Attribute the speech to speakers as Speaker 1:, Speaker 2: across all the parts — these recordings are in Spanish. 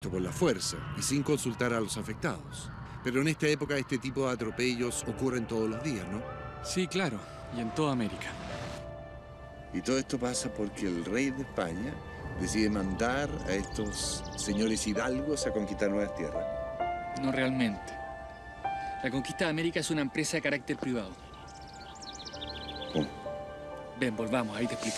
Speaker 1: esto por la fuerza y sin consultar a los afectados. Pero en esta época este tipo de atropellos ocurren todos los días, ¿no?
Speaker 2: Sí, claro, y en toda América.
Speaker 1: Y todo esto pasa porque el rey de España decide mandar a estos señores hidalgos a conquistar nuevas tierras.
Speaker 2: No realmente. La conquista de América es una empresa de carácter privado.
Speaker 1: ¿Cómo?
Speaker 2: Ven, volvamos, ahí te explico.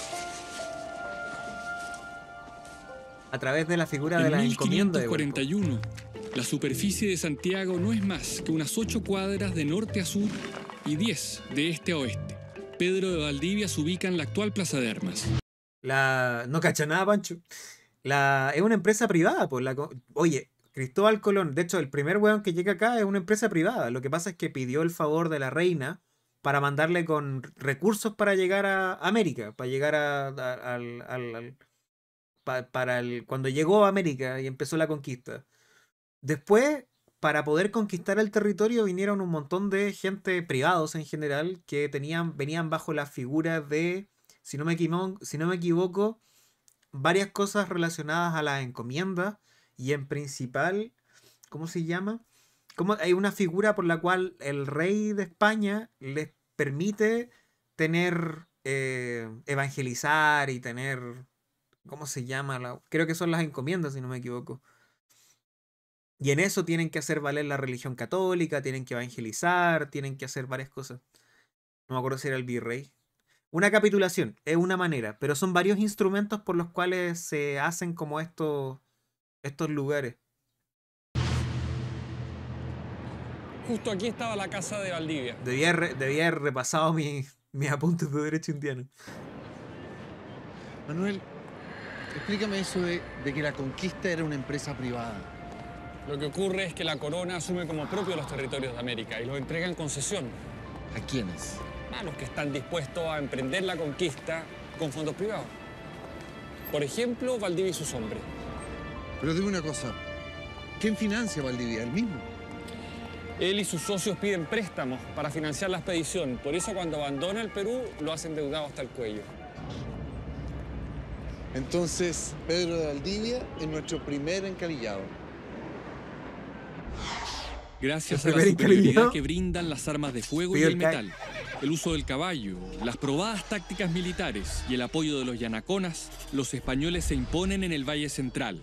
Speaker 3: A través de la figura de la encomienda.
Speaker 2: En 1541, la superficie de Santiago no es más que unas 8 cuadras de norte a sur y 10 de este a oeste. Pedro de Valdivia se ubica en la actual Plaza de Armas.
Speaker 3: No cacha nada, Pancho. Es una empresa privada, pues. Oye, Cristóbal Colón, de hecho, el primer weón que llega acá es una empresa privada. Lo que pasa es que pidió el favor de la reina para mandarle con recursos para llegar a América, para llegar cuando llegó a América y empezó la conquista. Después, para poder conquistar el territorio, vinieron un montón de gente, privados en general, que venían bajo la figura de, si no me equivoco, varias cosas relacionadas a las encomiendas, y en principal, ¿cómo se llama? Hay una figura por la cual el rey de España les permite tener, evangelizar y tener, ¿cómo se llama? Creo que son las encomiendas, si no me equivoco. Y en eso tienen que hacer valer la religión católica, tienen que evangelizar, tienen que hacer varias cosas. No me acuerdo si era el virrey. Una capitulación es una manera, pero son varios instrumentos por los cuales se hacen como estos lugares.
Speaker 2: Justo aquí estaba la casa de Valdivia.
Speaker 3: Debía haber repasado mis apuntes de derecho indiano.
Speaker 4: Manuel, explícame eso de que la conquista era una empresa privada.
Speaker 2: Lo que ocurre es que la corona asume como propio los territorios de América y los entrega en concesión.
Speaker 4: ¿A quiénes?
Speaker 2: A los que están dispuestos a emprender la conquista con fondos privados. Por ejemplo, Valdivia y sus hombres.
Speaker 4: Pero dime una cosa, ¿quién financia a Valdivia? ¿El mismo?
Speaker 2: Él y sus socios piden préstamos para financiar la expedición. Por eso cuando abandona el Perú, lo hacen endeudado hasta el cuello.
Speaker 4: Entonces, Pedro de Valdivia es nuestro primer encalillado.
Speaker 2: Gracias a la superioridad que brindan las armas de fuego y el metal, el uso del caballo, las probadas tácticas militares y el apoyo de los yanaconas, los españoles se imponen en el Valle Central.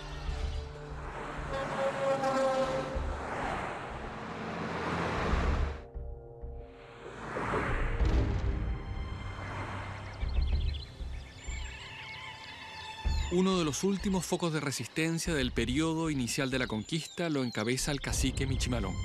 Speaker 2: Uno de los últimos focos de resistencia del periodo inicial de la conquista lo encabeza el cacique Michimalonco.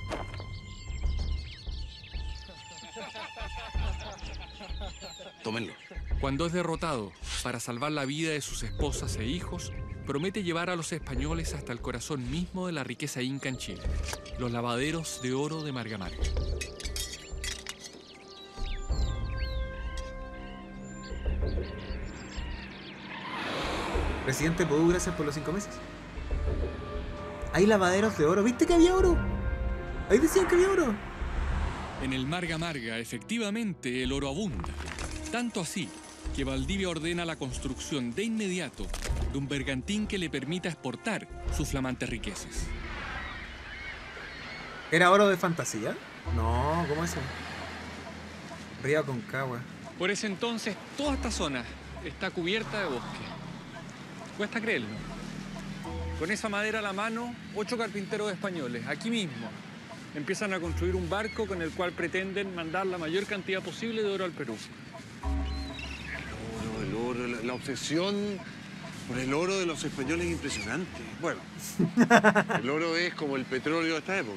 Speaker 1: Tómenlo.
Speaker 2: Cuando es derrotado, para salvar la vida de sus esposas e hijos, promete llevar a los españoles hasta el corazón mismo de la riqueza inca en Chile, los lavaderos de oro de Marga Marga.
Speaker 3: Presidente Podú, gracias por los 5 meses. Hay lavaderos de oro. ¿Viste que había oro? Ahí decían que había oro.
Speaker 2: En el Marga Marga, efectivamente, el oro abunda. Tanto así que Valdivia ordena la construcción de inmediato de un bergantín que le permita exportar sus flamantes riquezas.
Speaker 3: ¿Era oro de fantasía? No, ¿cómo es eso? Río Aconcagua.
Speaker 2: Por ese entonces, toda esta zona está cubierta de bosque. Cuesta creerlo. Con esa madera a la mano, 8 carpinteros españoles, aquí mismo, empiezan a construir un barco con el cual pretenden mandar la mayor cantidad posible de oro al Perú.
Speaker 1: El oro, la obsesión por el oro de los españoles es impresionante. Bueno, el oro es como el petróleo de esta época.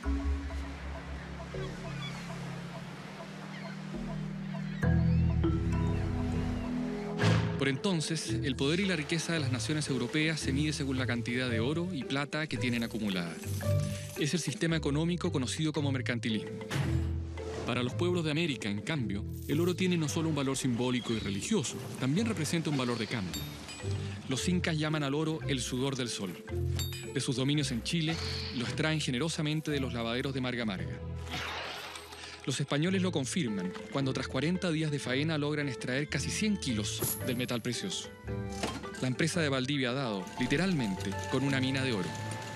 Speaker 2: Por entonces, el poder y la riqueza de las naciones europeas se mide según la cantidad de oro y plata que tienen acumulada. Es el sistema económico conocido como mercantilismo. Para los pueblos de América, en cambio, el oro tiene no solo un valor simbólico y religioso, también representa un valor de cambio. Los incas llaman al oro el sudor del sol. De sus dominios en Chile, lo extraen generosamente de los lavaderos de Marga Marga. Los españoles lo confirman cuando tras 40 días de faena logran extraer casi 100 kilos del metal precioso. La empresa de Valdivia ha dado, literalmente, con una mina de oro.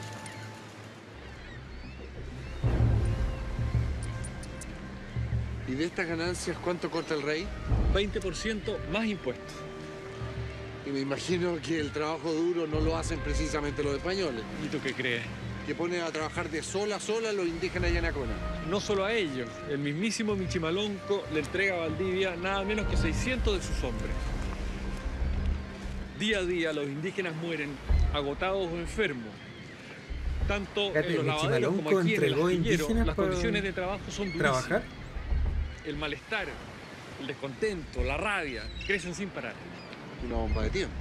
Speaker 4: ¿Y de estas ganancias cuánto corta el rey?
Speaker 5: 20% más impuestos.
Speaker 4: Y me imagino que el trabajo duro no lo hacen precisamente los españoles,
Speaker 5: ¿Y tú qué crees?
Speaker 4: que ponen a trabajar de sol a sol a los indígenas yanacona.
Speaker 5: No solo a ellos, el mismísimo Michimalonco le entrega a Valdivia nada menos que 600 de sus hombres. Día a día los indígenas mueren agotados o enfermos. Tanto
Speaker 3: Fíjate,
Speaker 5: en los lavaderos como
Speaker 3: Michimalonco
Speaker 5: aquí en el
Speaker 3: entregó
Speaker 5: astillero,
Speaker 3: indígenas
Speaker 5: las
Speaker 3: para
Speaker 5: condiciones de trabajo son durísimas.
Speaker 3: ¿Trabajar?
Speaker 5: El malestar, el descontento, la rabia, crecen sin parar.
Speaker 4: Una bomba de tiempo.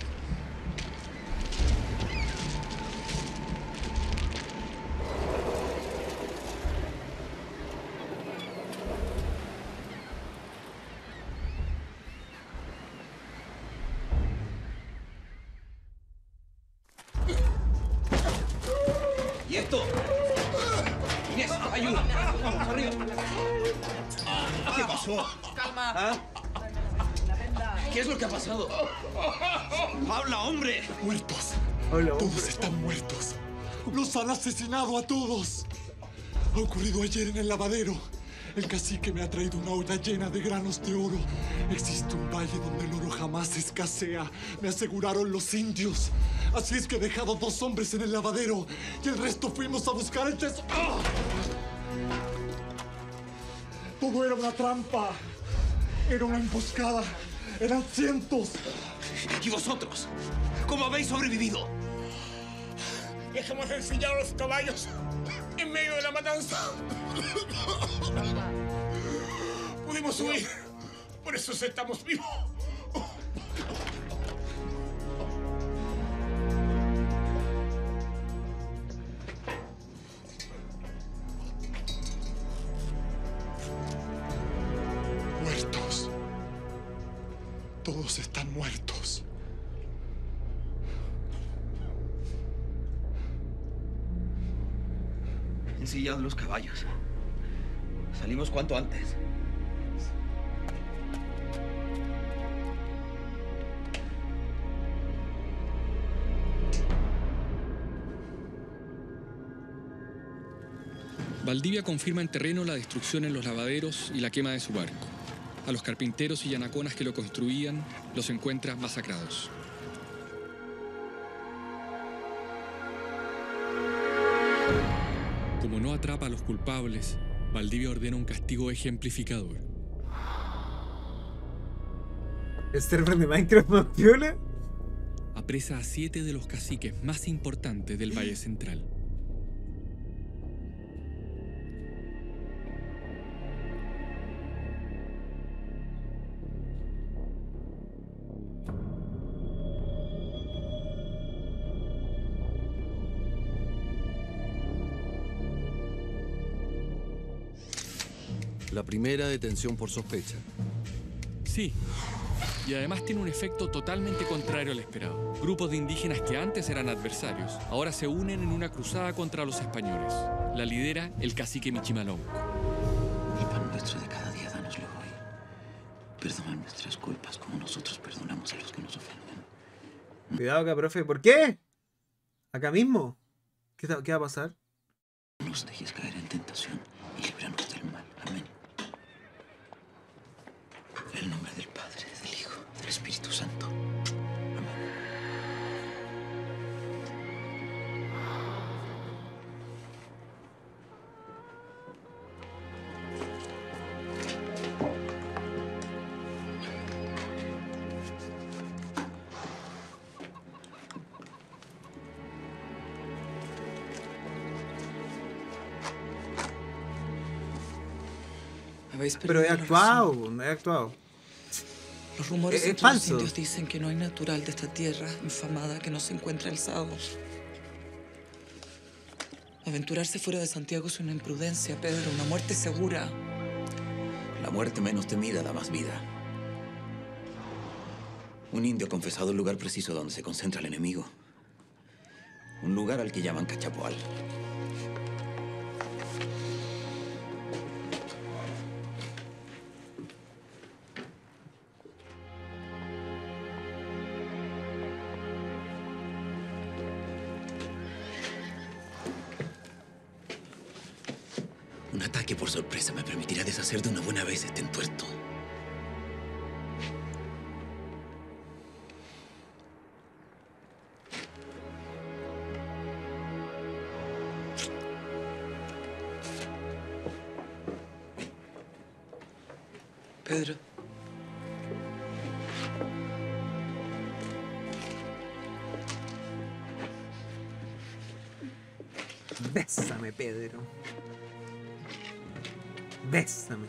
Speaker 6: ¿Y esto? Inés, ayuda. Vamos, arriba. ¿Qué pasó?
Speaker 7: Calma.
Speaker 6: ¿Ah? ¿Qué es lo que ha pasado? ¡Habla, hombre!
Speaker 8: Muertos.
Speaker 3: Hola,
Speaker 8: Todos
Speaker 3: hombre.
Speaker 8: están muertos. Los han asesinado a todos. Ha ocurrido ayer en el lavadero. El cacique me ha traído una olla llena de granos de oro. Existe un valle donde el oro jamás escasea. Me aseguraron los indios. Así es que he dejado 2 hombres en el lavadero y el resto fuimos a buscar el tesoro. ¡Ah! Todo era una trampa. Era una emboscada. Eran cientos.
Speaker 6: ¿Y vosotros? ¿Cómo habéis sobrevivido?
Speaker 9: Dejamos ensillados los caballos en medio de la matanza. Pudimos huir. Por eso estamos vivos.
Speaker 8: Muertos. Todos están muertos.
Speaker 6: Ensillad los caballos. Salimos cuanto antes.
Speaker 2: Valdivia confirma en terreno la destrucción en los lavaderos y la quema de su barco. A los carpinteros y yanaconas que lo construían los encuentra masacrados. Como no atrapa a los culpables, Valdivia ordena un castigo ejemplificador.
Speaker 3: ¿El server de Minecraft más piola?
Speaker 2: Apresa a 7 de los caciques más importantes del Valle Central.
Speaker 10: La primera detención por sospecha.
Speaker 2: Sí, y además tiene un efecto totalmente contrario al esperado. Grupos de indígenas que antes eran adversarios, ahora se unen en una cruzada contra los españoles. La lidera el cacique Michimalonco.
Speaker 6: El pan nuestro de cada día, dánoslo hoy. Perdona nuestras culpas como nosotros perdonamos a los que nos ofenden.
Speaker 3: Cuidado acá, profe. ¿Por qué? ¿Acá mismo? ¿Qué va a pasar?
Speaker 6: No nos dejes caer en tentación y líbranos del mal. Amén. En el nombre del Padre, del Hijo, del Espíritu Santo. Amén.
Speaker 7: Habéis
Speaker 3: Pero he
Speaker 7: perdido la
Speaker 3: actuado,
Speaker 7: razón.
Speaker 3: no he actuado.
Speaker 7: Los rumores
Speaker 3: Es
Speaker 7: entre los
Speaker 3: falso.
Speaker 7: indios dicen que no hay natural de esta tierra infamada que no se encuentre alzado. Aventurarse fuera de Santiago es una imprudencia, Pedro, una muerte segura.
Speaker 6: La muerte menos temida da más vida. Un indio ha confesado el lugar preciso donde se concentra el enemigo. Un lugar al que llaman Cachapoal. Un ataque por sorpresa me permitirá deshacer de una buena vez este entuerto.
Speaker 7: Pedro.
Speaker 3: Bésame, Pedro. Bésame.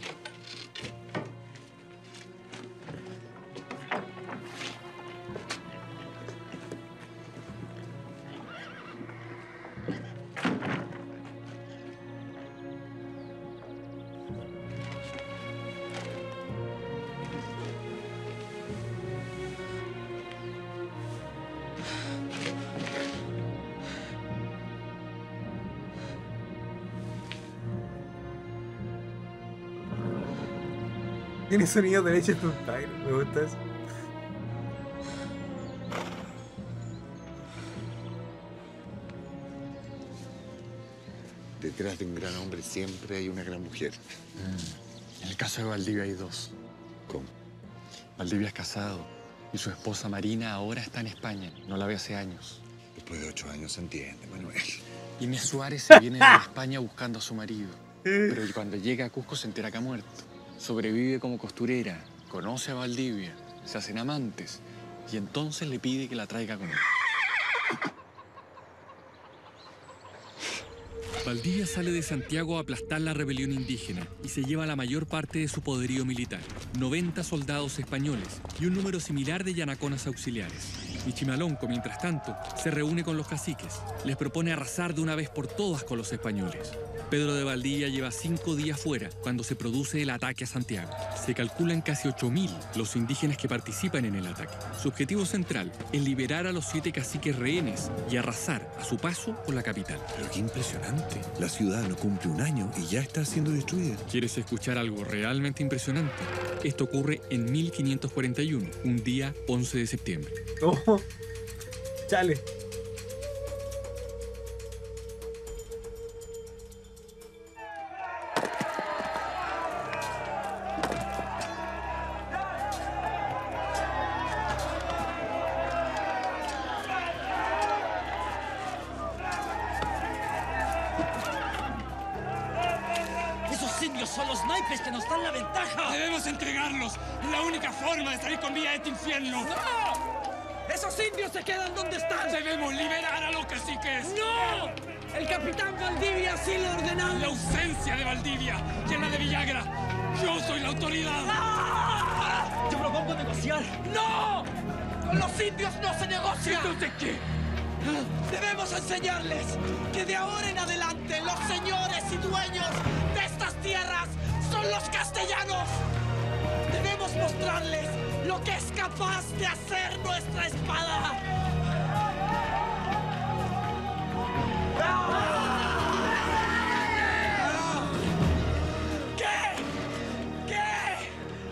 Speaker 3: Tiene sonido de leche Vampire, me gusta eso.
Speaker 1: Detrás de un gran hombre siempre hay una gran mujer.
Speaker 2: En el caso de Valdivia hay dos.
Speaker 1: ¿Cómo?
Speaker 2: Valdivia es casado y su esposa Marina ahora está en España. No la ve hace años.
Speaker 1: Después de 8 años se entiende, Manuel.
Speaker 2: Inés Suárez se viene de España buscando a su marido. Pero cuando llega a Cusco se entera que ha muerto. Sobrevive como costurera, conoce a Valdivia, se hacen amantes y entonces le pide que la traiga con él. Valdivia sale de Santiago a aplastar la rebelión indígena y se lleva la mayor parte de su poderío militar, 90 soldados españoles y un número similar de yanaconas auxiliares. Michimalonco, mientras tanto, se reúne con los caciques. Les propone arrasar de una vez por todas con los españoles. Pedro de Valdivia lleva 5 días fuera cuando se produce el ataque a Santiago. Se calculan casi 8.000 los indígenas que participan en el ataque. Su objetivo central es liberar a los 7 caciques rehenes y arrasar a su paso por la capital.
Speaker 11: Pero qué impresionante. La ciudad no cumple un año y ya está siendo destruida.
Speaker 2: ¿Quieres escuchar algo realmente impresionante? Esto ocurre en 1541, un día 11 de septiembre.
Speaker 3: Oh, chale.
Speaker 9: ¡Esos indios son los naipes que nos dan la ventaja!
Speaker 5: ¡Debemos entregarlos! ¡Es la única forma de salir con vida de este infierno!
Speaker 9: ¡No! ¡Esos indios se quedan donde están!
Speaker 5: ¡Debemos liberar a los caciques!
Speaker 9: ¡No! ¡El capitán Valdivia así lo ha ordenado!
Speaker 5: ¡La ausencia de Valdivia y en la de Villagra! ¡Yo soy la autoridad!
Speaker 9: ¡No! Yo propongo negociar. ¡No! ¡Con los indios no se negocia!
Speaker 5: ¿Entonces qué?
Speaker 9: Debemos enseñarles que de ahora en adelante los señores y dueños de estas tierras son los castellanos. Debemos mostrarles lo que es capaz de hacer nuestra espada. ¿Qué? ¿Qué?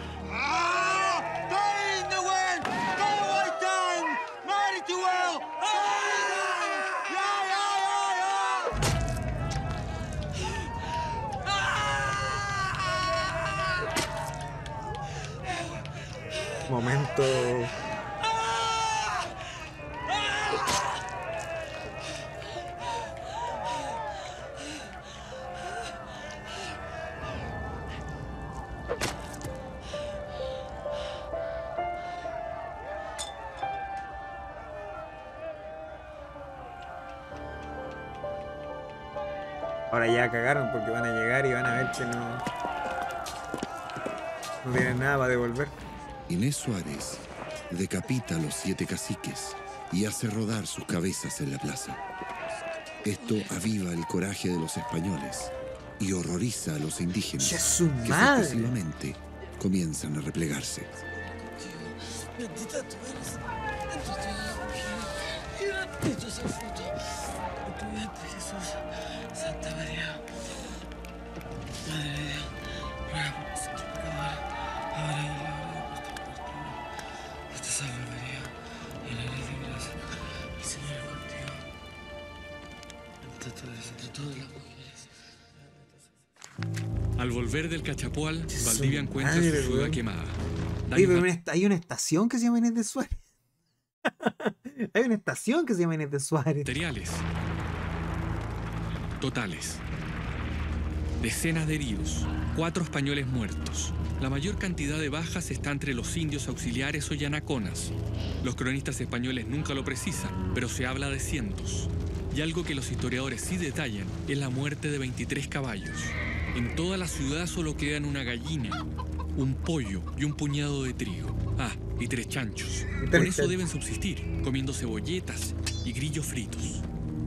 Speaker 3: Momento. Ahora ya cagaron porque van a llegar y van a ver que no tienen nada para devolver.
Speaker 11: Inés Suárez decapita a los 7 caciques y hace rodar sus cabezas en la plaza. Esto aviva el coraje de los españoles y horroriza a los indígenas,
Speaker 3: ¡Ya su
Speaker 11: que
Speaker 3: madre!
Speaker 11: sucesivamente comienzan a replegarse.
Speaker 9: Bendita tú eres entre todas las mujeres y bendito es el fruto de tu vientre, Jesús. Santa María, Madre de Dios, ruega por nosotros pecadores, ahora y en la hora de nuestra muerte. Dios te salve María, llena eres de gracia, el Señor es contigo. Bendita tú eres entre todas las mujeres.
Speaker 2: Al volver del Cachapoal, Valdivia encuentra
Speaker 3: madre,
Speaker 2: su ciudad
Speaker 3: weón.
Speaker 2: quemada.
Speaker 3: Oye,
Speaker 2: Daños
Speaker 3: pero hay una estación que se llama Inés de Suárez. Hay una estación que se llama Inés de Suárez.
Speaker 2: materiales totales. Decenas de heridos, 4 españoles muertos. La mayor cantidad de bajas está entre los indios auxiliares o yanaconas. Los cronistas españoles nunca lo precisan, pero se habla de cientos. Y algo que los historiadores sí detallan es la muerte de 23 caballos. En toda la ciudad solo quedan una gallina, un pollo y un puñado de trigo. Ah, y 3 chanchos. Con eso deben subsistir, comiendo cebolletas y grillos fritos.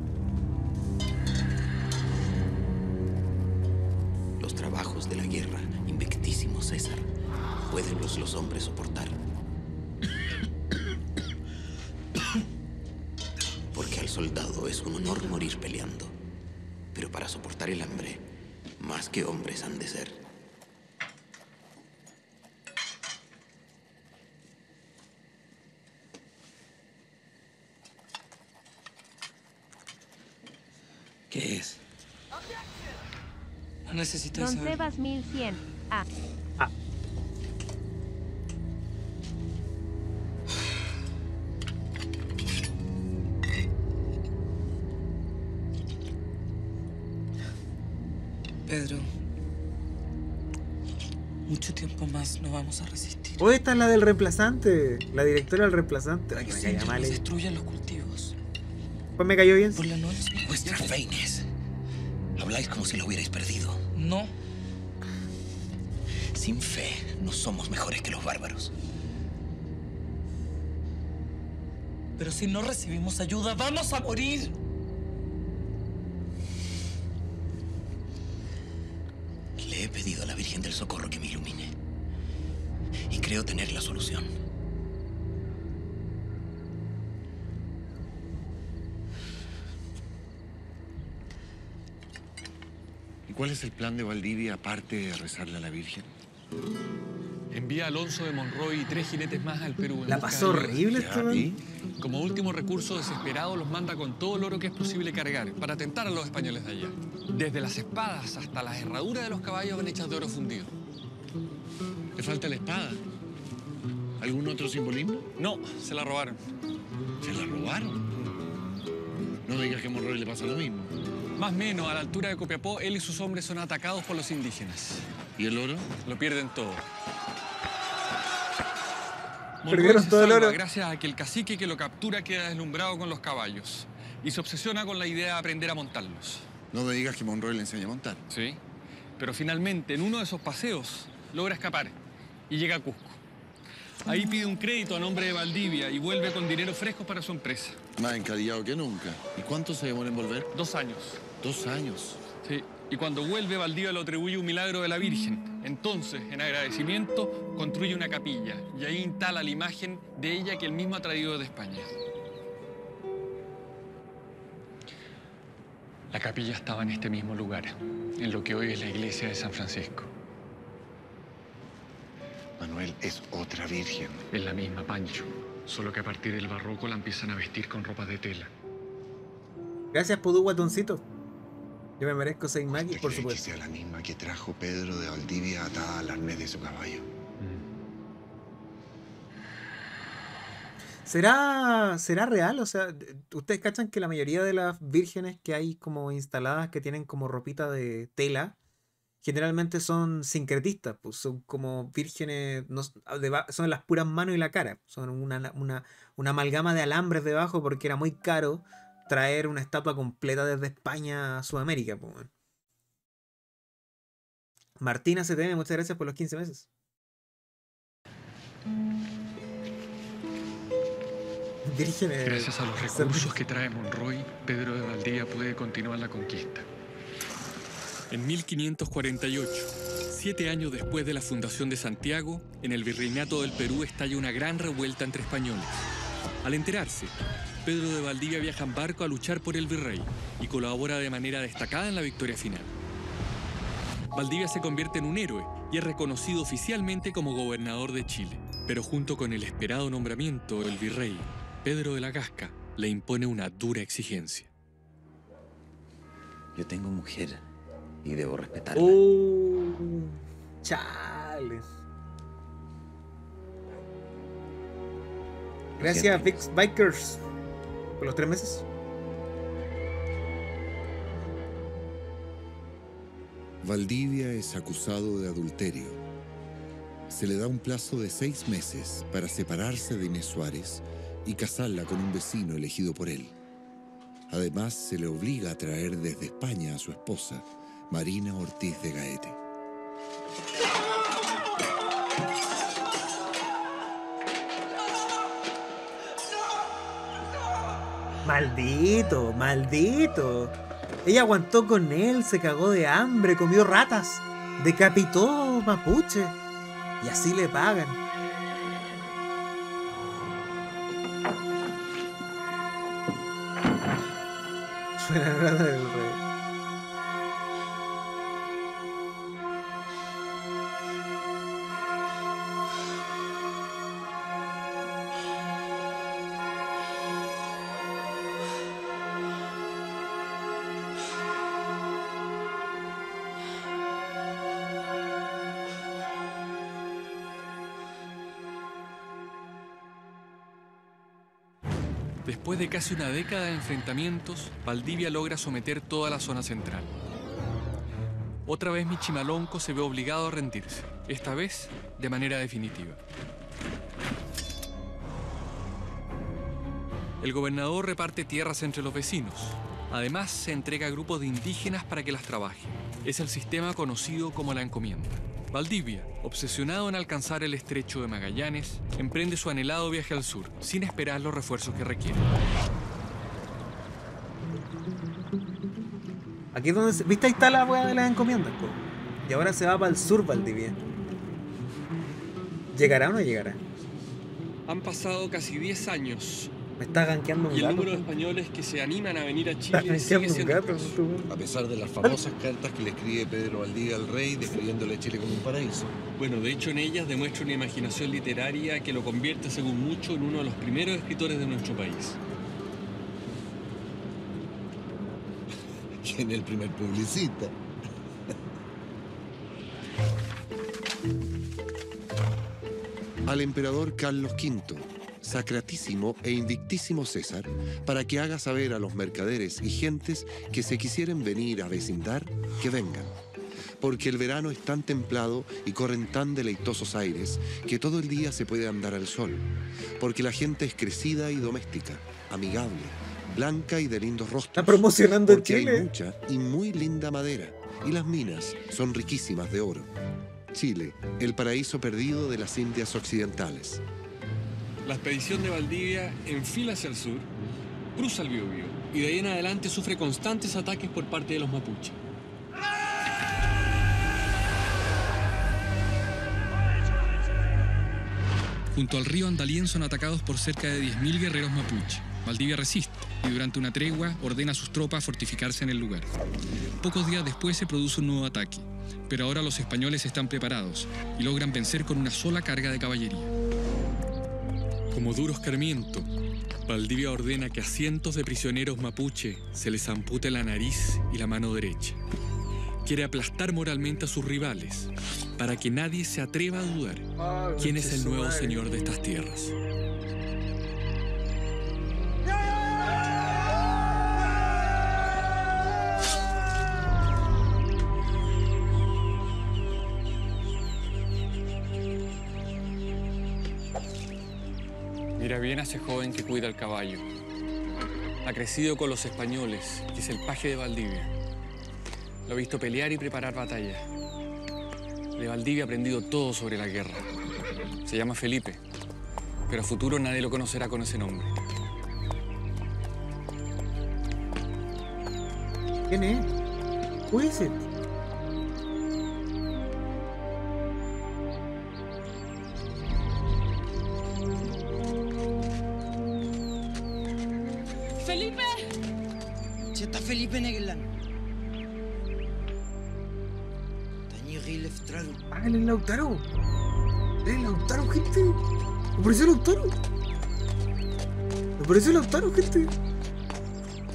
Speaker 6: Los trabajos de la guerra, invictísimo César, ¿pueden los hombres soportar? Porque al soldado es un honor morir peleando. Pero para soportar el hambre, más que hombres han de ser.
Speaker 7: ¿Qué es? No necesitas
Speaker 12: Don
Speaker 7: saber.
Speaker 12: Sebas 1100. Ah.
Speaker 7: Pedro, mucho tiempo más no vamos a resistir.
Speaker 3: Oh, esta es la del reemplazante. La directora del reemplazante. Ay, que me
Speaker 7: Los
Speaker 3: caía
Speaker 7: indios
Speaker 3: mal.
Speaker 7: nos destruyen los cultivos.
Speaker 3: Pues me cayó bien.
Speaker 7: Por la noche.
Speaker 6: Vuestras feines. Habláis como si lo hubierais perdido.
Speaker 7: No.
Speaker 6: Sin fe, no somos mejores que los bárbaros.
Speaker 7: Pero si no recibimos ayuda, vamos a morir.
Speaker 6: Le he pedido a la Virgen del Socorro que me ilumine. Y creo tener la solución.
Speaker 1: ¿Y cuál es el plan de Valdivia aparte de rezarle a la Virgen?
Speaker 2: Envía a Alonso de Monroy y 3 jinetes más al Perú. en
Speaker 3: La
Speaker 2: busca
Speaker 3: pasó
Speaker 2: de ayuda.
Speaker 3: horrible este weón.
Speaker 2: Como último recurso desesperado, los manda con todo el oro que es posible cargar para atentar a los españoles de allá. Desde las espadas hasta las herraduras de los caballos van hechas de oro fundido.
Speaker 1: ¿Le falta la espada? ¿Algún otro simbolismo?
Speaker 2: No, se la robaron.
Speaker 1: ¿Se la robaron? No digas que a Monroy le pasa lo mismo.
Speaker 2: Más o menos, a la altura de Copiapó, él y sus hombres son atacados por los indígenas.
Speaker 1: ¿Y el oro?
Speaker 2: Lo pierden todo.
Speaker 3: Perdieron
Speaker 2: Monroy se
Speaker 3: todo el
Speaker 2: salva
Speaker 3: oro.
Speaker 2: gracias a que el cacique que lo captura queda deslumbrado con los caballos y se obsesiona con la idea de aprender a montarlos.
Speaker 1: No me digas que Monroy le enseña a montar.
Speaker 2: Sí, pero finalmente en uno de esos paseos logra escapar y llega a Cusco. Ahí pide un crédito a nombre de Valdivia y vuelve con dinero fresco para su empresa.
Speaker 1: Más encadillado que nunca. ¿Y cuánto se demora en volver?
Speaker 2: 2 años.
Speaker 1: 2 años.
Speaker 2: Sí, y cuando vuelve Valdivia le atribuye un milagro de la Virgen. Entonces, en agradecimiento, construye una capilla y ahí instala la imagen de ella que él mismo ha traído desde España. La capilla estaba en este mismo lugar, en lo que hoy es la iglesia de San Francisco.
Speaker 1: Manuel, es otra virgen.
Speaker 2: Es la misma, Pancho, solo que a partir del barroco la empiezan a vestir con ropas de tela.
Speaker 3: Gracias, Pudú Guatoncito. Yo me merezco 6 magis, por
Speaker 1: ¿Usted cree que
Speaker 3: supuesto.
Speaker 1: sea la misma que trajo Pedro de Valdivia atada al arnés de su caballo?
Speaker 3: ¿Será real? O sea, ¿ustedes cachan que la mayoría de las vírgenes que hay como instaladas que tienen como ropita de tela, generalmente son sincretistas? Pues son como vírgenes, son las puras manos y la cara. Son una amalgama de alambres debajo porque era muy caro traer una estatua completa desde España a Sudamérica. Pues, bueno. Martina CTM, muchas gracias por los 15 meses. Vírgenes.
Speaker 2: Gracias a los recursos que trae Monroy, Pedro de Valdivia puede continuar la conquista. En 1548, 7 años después de la fundación de Santiago, en el Virreinato del Perú estalla una gran revuelta entre españoles. Al enterarse, Pedro de Valdivia viaja en barco a luchar por el virrey y colabora de manera destacada en la victoria final. Valdivia se convierte en un héroe y es reconocido oficialmente como gobernador de Chile. Pero junto con el esperado nombramiento, el virrey, Pedro de la Gasca, le impone una dura exigencia.
Speaker 6: Yo tengo mujer y debo respetarla.
Speaker 3: Oh. Chale. Gracias, Vix Bikers, por los 3 meses.
Speaker 11: Valdivia es acusado de adulterio. Se le da un plazo de 6 meses para separarse de Inés Suárez y casarla con un vecino elegido por él. Además, se le obliga a traer desde España a su esposa, Marina Ortiz de Gaete.
Speaker 3: Maldito, maldito. Ella aguantó con él, se cagó de hambre, comió ratas, decapitó mapuche. Y así le pagan. Suena rata del rey.
Speaker 2: Después de casi una década de enfrentamientos, Valdivia logra someter toda la zona central. Otra vez Michimalonco se ve obligado a rendirse, esta vez de manera definitiva. El gobernador reparte tierras entre los vecinos. Además, se entrega a grupos de indígenas para que las trabajen. Es el sistema conocido como la encomienda. Valdivia, obsesionado en alcanzar el estrecho de Magallanes, emprende su anhelado viaje al sur, sin esperar los refuerzos que requiere.
Speaker 3: Aquí es donde ¿viste? Ahí está la weá de las encomiendas, po. Y ahora se va para el sur Valdivia. ¿Llegará o no llegará?
Speaker 5: Han pasado casi 10 años.
Speaker 3: Me está gankeando un
Speaker 5: Y el
Speaker 3: gato.
Speaker 5: número de españoles que se animan a venir a
Speaker 3: Está
Speaker 5: Chile sigue
Speaker 3: gankeando un
Speaker 5: siendo
Speaker 3: gato.
Speaker 5: escaso.
Speaker 10: A pesar de las famosas cartas que le escribe Pedro Valdivia al rey describiéndole a Chile como un paraíso.
Speaker 5: Bueno, de hecho en ellas demuestra una imaginación literaria que lo convierte según mucho en uno de los primeros escritores de nuestro país.
Speaker 10: Y en el primer publicista.
Speaker 11: Al emperador Carlos V, sacratísimo e invictísimo César, para que haga saber a los mercaderes y gentes que se quisieren venir a vecindar, que vengan. Porque el verano es tan templado y corren tan deleitosos aires que todo el día se puede andar al sol. Porque la gente es crecida y doméstica, amigable, blanca y de lindos rostros.
Speaker 3: Está promocionando
Speaker 11: porque
Speaker 3: Chile.
Speaker 11: hay mucha y muy linda madera, y las minas son riquísimas de oro. Chile, el paraíso perdido de las Indias occidentales.
Speaker 5: La expedición de Valdivia enfila hacia el sur, cruza el Biobío y de ahí en adelante sufre constantes ataques por parte de los mapuches.
Speaker 2: Junto al río Andalién son atacados por cerca de 10.000 guerreros mapuche. Valdivia resiste y durante una tregua ordena a sus tropas fortificarse en el lugar. Pocos días después se produce un nuevo ataque, pero ahora los españoles están preparados y logran vencer con una sola carga de caballería. Como duro escarmiento, Valdivia ordena que a cientos de prisioneros mapuche se les ampute la nariz y la mano derecha. Quiere aplastar moralmente a sus rivales, para que nadie se atreva a dudar quién es el nuevo señor de estas tierras.
Speaker 5: Mira bien a ese joven que cuida el caballo. Ha crecido con los españoles, y es el paje de Valdivia. Lo ha visto pelear y preparar batalla. De Valdivia ha aprendido todo sobre la guerra. Se llama Felipe, pero a futuro nadie lo conocerá con ese nombre.
Speaker 3: ¿Quién es? Who is it?
Speaker 9: ¡Felipe! Si está Felipe Neglan.
Speaker 3: Ah, él es Lautaro. Él es Lautaro, gente. Me pareció Lautaro. Me pareció Lautaro, gente.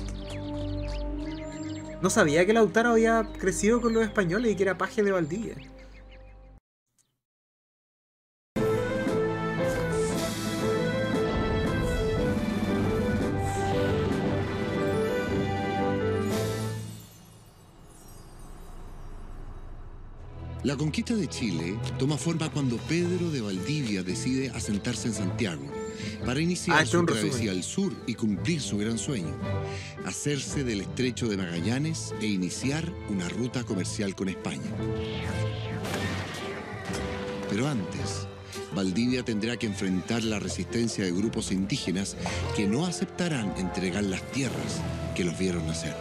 Speaker 3: No sabía que Lautaro había crecido con los españoles y que era paje de Valdivia.
Speaker 11: La conquista de Chile toma forma cuando Pedro de Valdivia decide asentarse en Santiago para iniciar su travesía al sur y cumplir su gran sueño, hacerse del estrecho de Magallanes e iniciar una ruta comercial con España. Pero antes, Valdivia tendrá que enfrentar la resistencia de grupos indígenas que no aceptarán entregar las tierras que los vieron nacer.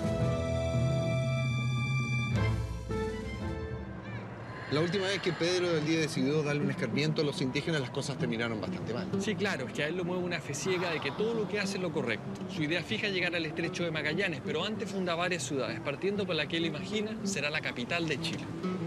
Speaker 10: La última vez que Pedro de Valdivia decidió darle un escarmiento a los indígenas, las cosas terminaron bastante mal.
Speaker 5: Sí, claro, es que a él lo mueve una fe ciega de que todo lo que hace es lo correcto. Su idea fija es llegar al estrecho de Magallanes, pero antes funda varias ciudades, partiendo por la que él imagina será la capital de Chile.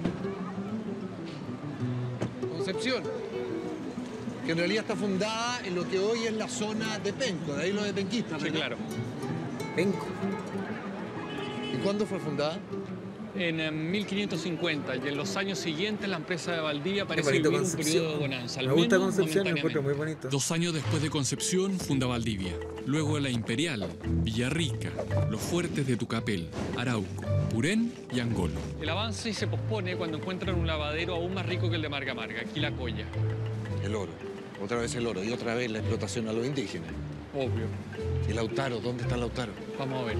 Speaker 10: Concepción, que en realidad está fundada en lo que hoy es la zona de Penco, de ahí los de penquistas,
Speaker 5: Sí,
Speaker 10: ¿verdad?
Speaker 5: claro.
Speaker 3: Penco.
Speaker 10: ¿Y cuándo fue fundada?
Speaker 5: En 1550 y en los años siguientes la empresa de Valdivia parece
Speaker 3: bonito
Speaker 5: vivir un
Speaker 3: Concepción.
Speaker 5: periodo de bonanza. al
Speaker 3: Me gusta
Speaker 5: menos
Speaker 3: Concepción, lo
Speaker 5: momentáneamente.
Speaker 3: encuentro muy bonito.
Speaker 2: 2 años después de Concepción, funda Valdivia. Luego La Imperial, Villarrica, los fuertes de Tucapel, Arauco, Purén y Angolo.
Speaker 5: El avance se pospone cuando encuentran un lavadero aún más rico que el de Marga Marga, Quilacoya.
Speaker 10: El oro. Otra vez el oro y otra vez la explotación a los indígenas.
Speaker 5: Obvio.
Speaker 10: ¿Y Lautaro? ¿Dónde está Lautaro?
Speaker 5: Vamos a ver.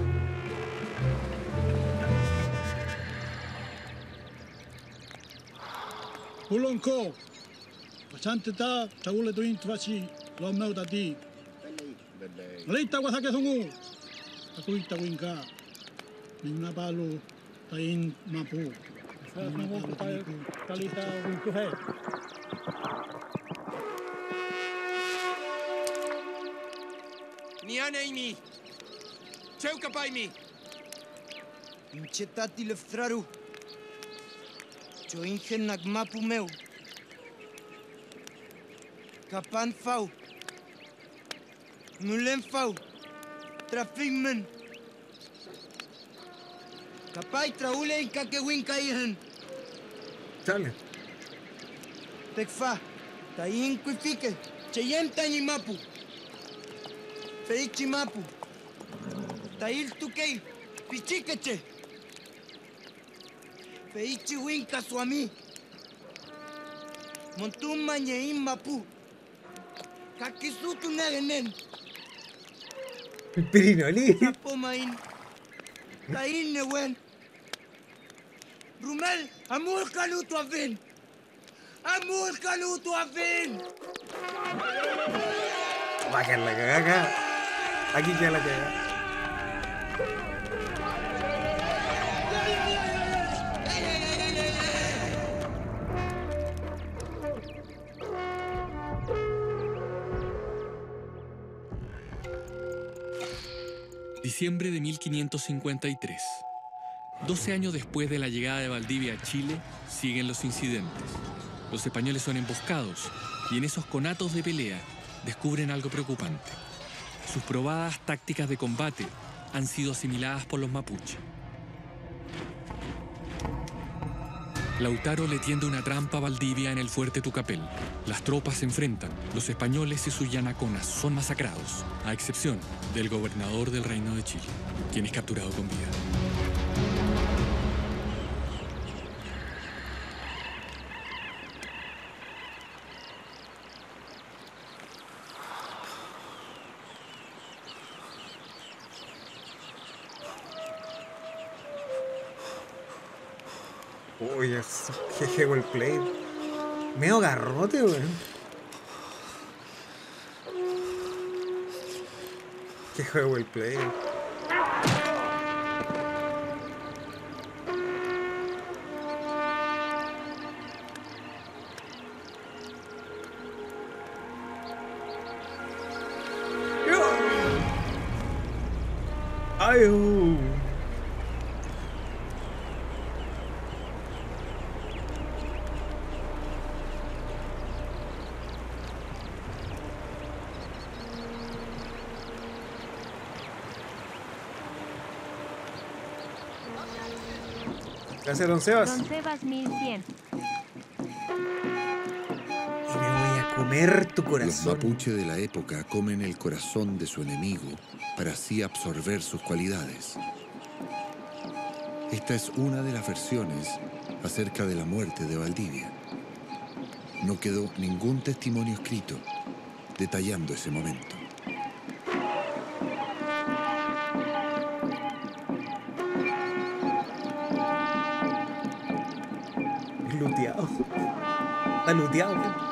Speaker 12: Ulonko, Chanteta, Chagule Twin Twachi, Los Meutati. Leita Guasake Zungu, Akuita Winka, Minapalo, Tain Mapu. Talita Winkuhe.
Speaker 13: Nianaimi, Cheukapaimi. Inchetati leftraru. Joingen nagmapu meu. Kapan fau. Nulen fau. Trafigmen. Kapai traule in kakewinka ihan.
Speaker 3: Chale.
Speaker 13: Tekfa. Tayin kuifike. Cheyem tani mapu. Feichi mapu. Tail tukei. Pichikeche. Feichi winka swami. Montuma nyeim mapu. Kakisutu nerenen.
Speaker 3: El Pirinoli.
Speaker 13: Sapomain. Tain newen. Rumel, amur kalutu avin. Amur kalutu avin.
Speaker 3: Va a quedar la cagada acá. Aquí queda la cagada.
Speaker 2: Diciembre de 1553. 12 años después de la llegada de Valdivia a Chile, siguen los incidentes. Los españoles son emboscados y en esos conatos de pelea descubren algo preocupante. Sus probadas tácticas de combate han sido asimiladas por los mapuches. Lautaro le tiende una trampa a Valdivia en el fuerte Tucapel. Las tropas se enfrentan. Los españoles y sus yanaconas son masacrados, a excepción del gobernador del Reino de Chile, quien es capturado con vida.
Speaker 3: Uy, es jeje el play. Medio garrote, weón. Qué juego el play. Ay, Gracias, don Sebas.
Speaker 14: Don Sebas 1100.
Speaker 3: Y me voy a comer tu
Speaker 11: Los
Speaker 3: corazón.
Speaker 11: mapuche de la época comen el corazón de su enemigo para así absorber sus cualidades. Esta es una de las versiones acerca de la muerte de Valdivia. No quedó ningún testimonio escrito detallando ese momento.
Speaker 3: Luteado. Está luteado, ¿no?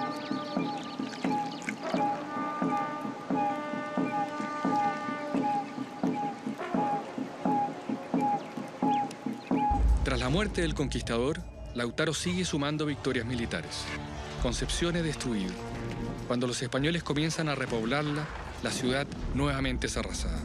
Speaker 2: Tras la muerte del conquistador, Lautaro sigue sumando victorias militares. Concepción es destruido. Cuando los españoles comienzan a repoblarla, la ciudad nuevamente es arrasada.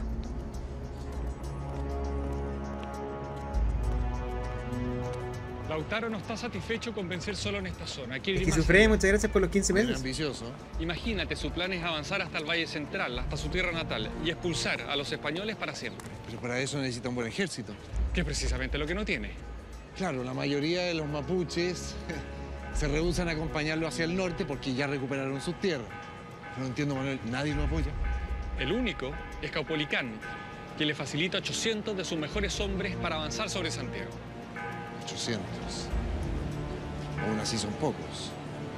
Speaker 5: Lautaro no está satisfecho con vencer solo en esta zona. Quiere ir
Speaker 3: Y
Speaker 5: más
Speaker 3: Sufré,
Speaker 5: allá.
Speaker 3: muchas gracias por los 15 meses.
Speaker 10: Ambicioso.
Speaker 5: Imagínate, su plan es avanzar hasta el Valle Central, hasta su tierra natal, y expulsar a los españoles para siempre.
Speaker 10: Pero para eso necesita un buen ejército.
Speaker 5: Que es precisamente lo que no tiene.
Speaker 10: Claro, la mayoría de los mapuches se rehúsan a acompañarlo hacia el norte porque ya recuperaron sus tierras. No entiendo, Manuel, nadie lo apoya.
Speaker 5: El único es Caupolicán, que le facilita 800 de sus mejores hombres para avanzar sobre Santiago.
Speaker 10: 800. Aún así son pocos.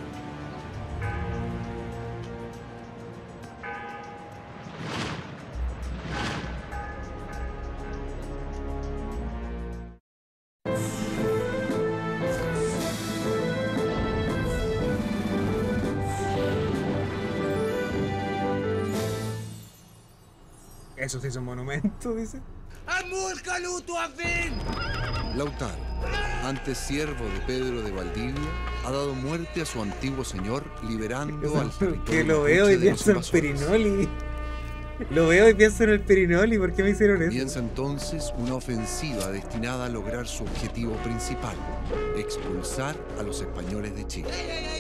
Speaker 3: Eso sí es un monumento, dice.
Speaker 13: ¡Amor, Canuto, a fin!
Speaker 11: Lautaro, antes siervo de Pedro de Valdivia, ha dado muerte a su antiguo señor, liberando al territorio
Speaker 3: Que lo veo
Speaker 11: mapuche
Speaker 3: y
Speaker 11: de los
Speaker 3: pienso en
Speaker 11: invasores.
Speaker 3: Perinoli. Lo veo y pienso en el Perinoli. ¿Por qué me hicieron eso?
Speaker 11: Comienza entonces una ofensiva destinada a lograr su objetivo principal, expulsar a los españoles de Chile.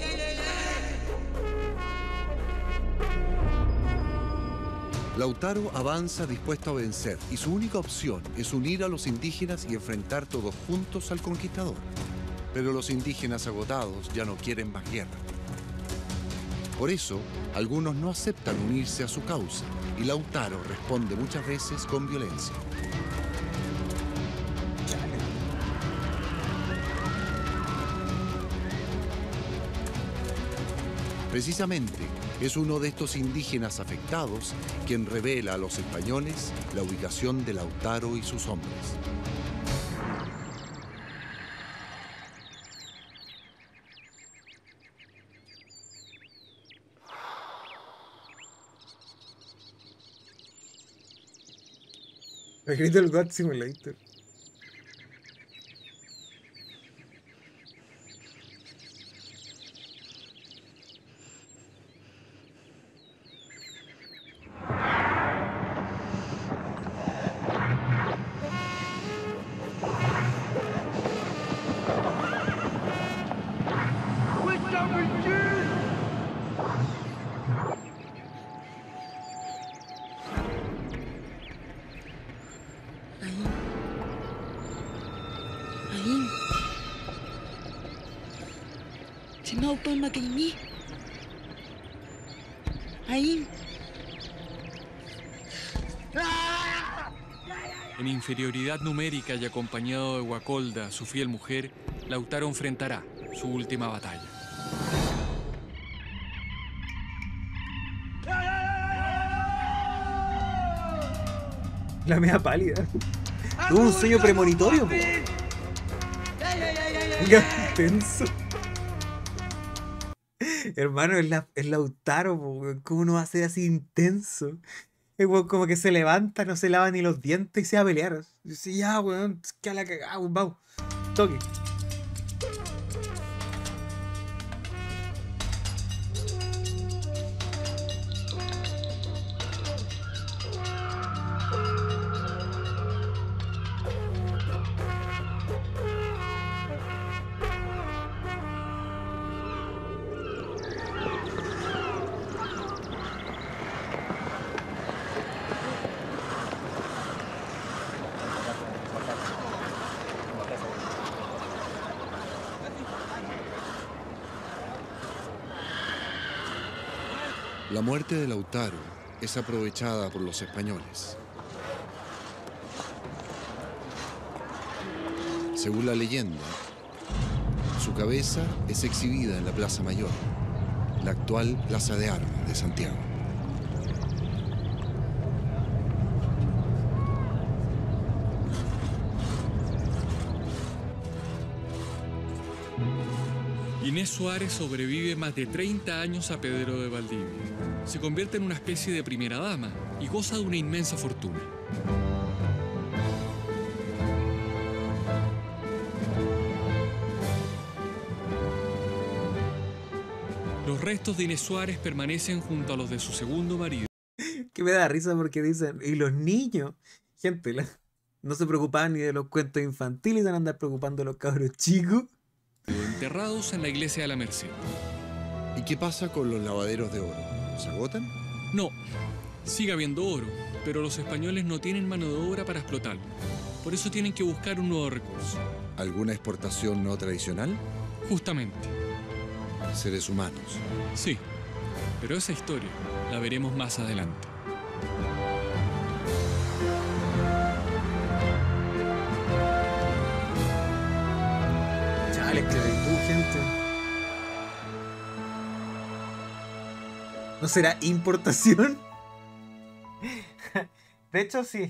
Speaker 11: Lautaro avanza dispuesto a vencer y su única opción es unir a los indígenas y enfrentar todos juntos al conquistador. Pero los indígenas agotados ya no quieren más guerra. Por eso, algunos no aceptan unirse a su causa y Lautaro responde muchas veces con violencia. Precisamente, es uno de estos indígenas afectados quien revela a los españoles la ubicación de Lautaro y sus hombres.
Speaker 3: El grito del God Simulator.
Speaker 9: Ahí. Sinaupan makinyi. Ahí.
Speaker 2: En inferioridad numérica y acompañado de Guacolda, su fiel mujer, Lautaro enfrentará su última batalla.
Speaker 3: La media pálida. Tuvo un sueño premonitorio, po. Qué intenso. Hermano, es Lautaro, po. ¿Cómo no va a ser así intenso? Es weón, como que se levanta, no se lava ni los dientes y se va a pelear. Dice, ya, weón, que a la cagada, weón, vamos. Toque.
Speaker 11: La muerte de Lautaro es aprovechada por los españoles. Según la leyenda, Su cabeza es exhibida en la Plaza Mayor, la actual Plaza de Armas de Santiago.
Speaker 2: Inés Suárez sobrevive más de 30 años a Pedro de Valdivia. Se convierte en una especie de primera dama y goza de una inmensa fortuna. Los restos de Inés Suárez permanecen junto a los de su segundo marido.
Speaker 3: Que me da risa porque dicen, y los niños, gente, no se preocupaban ni de los cuentos infantiles, van a andar preocupando a los cabros chicos.
Speaker 2: Enterrados en la iglesia de la Merced.
Speaker 11: ¿Y qué pasa con los lavaderos de oro? ¿Se agotan?
Speaker 2: No, sigue habiendo oro, pero los españoles no tienen mano de obra para explotarlo. Por eso tienen que buscar un nuevo recurso.
Speaker 11: ¿Alguna exportación no tradicional?
Speaker 2: Justamente.
Speaker 11: Seres humanos.
Speaker 2: Sí, pero esa historia la veremos más adelante.
Speaker 3: Chale, esclavitud, gente. ¿No será importación? De hecho, sí.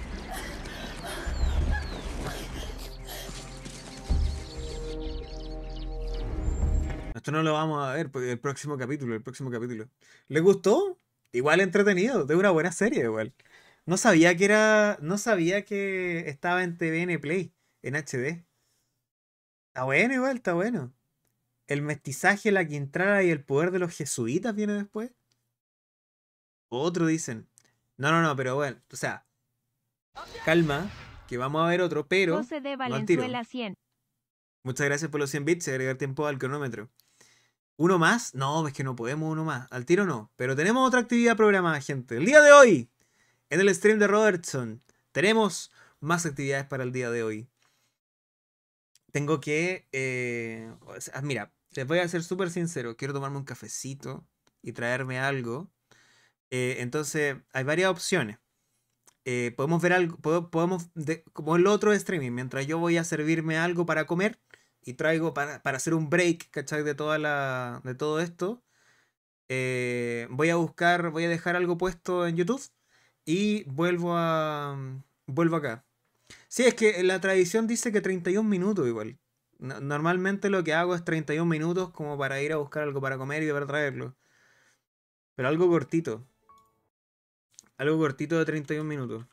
Speaker 3: Esto no lo vamos a ver porque el próximo capítulo. ¿Les gustó? Igual entretenido, de una buena serie igual. No sabía que estaba en TVN Play, en HD. Está bueno igual, está bueno. El mestizaje, la Quintrala y el poder de los jesuitas viene después. Otro dicen. No, pero bueno, o sea, calma, que vamos a ver otro, pero
Speaker 14: José de
Speaker 3: no al tiro.
Speaker 14: Valenzuela 100.
Speaker 3: Muchas gracias por los 100 bits y agregar tiempo al cronómetro. ¿Uno más? No, es que no podemos uno más. Al tiro no. Pero tenemos otra actividad programada, gente. El día de hoy, en el stream de Robertson, tenemos más actividades para el día de hoy. Tengo que... mira, les voy a ser súper sincero. Quiero tomarme un cafecito y traerme algo. Entonces, hay varias opciones. Podemos ver algo... como el otro streaming, mientras yo voy a servirme algo para comer... Y traigo para hacer un break, ¿cachai? De todo esto. Voy a dejar algo puesto en YouTube. Y vuelvo acá. Sí, es que la tradición dice que 31 minutos igual. Normalmente lo que hago es 31 minutos como para ir a buscar algo para comer y para traerlo. Pero algo cortito. Algo cortito de 31 minutos.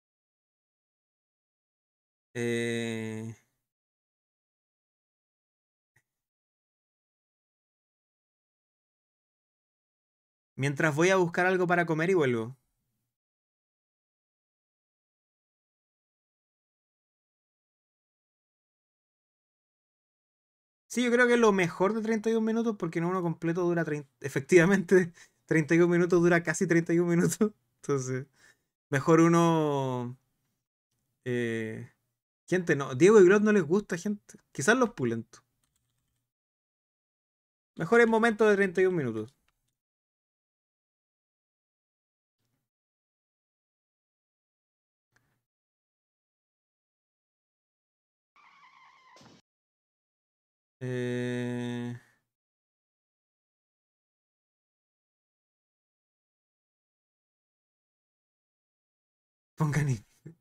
Speaker 3: Mientras voy a buscar algo para comer y vuelvo. Sí, yo creo que es lo mejor de 31 minutos porque no uno completo dura 30. Efectivamente, 31 minutos dura casi 31 minutos. Entonces, mejor uno... gente, no. Diego y Glot no les gusta, gente. Quizás los pulentos. Mejor el momento de 31 minutos. Pongan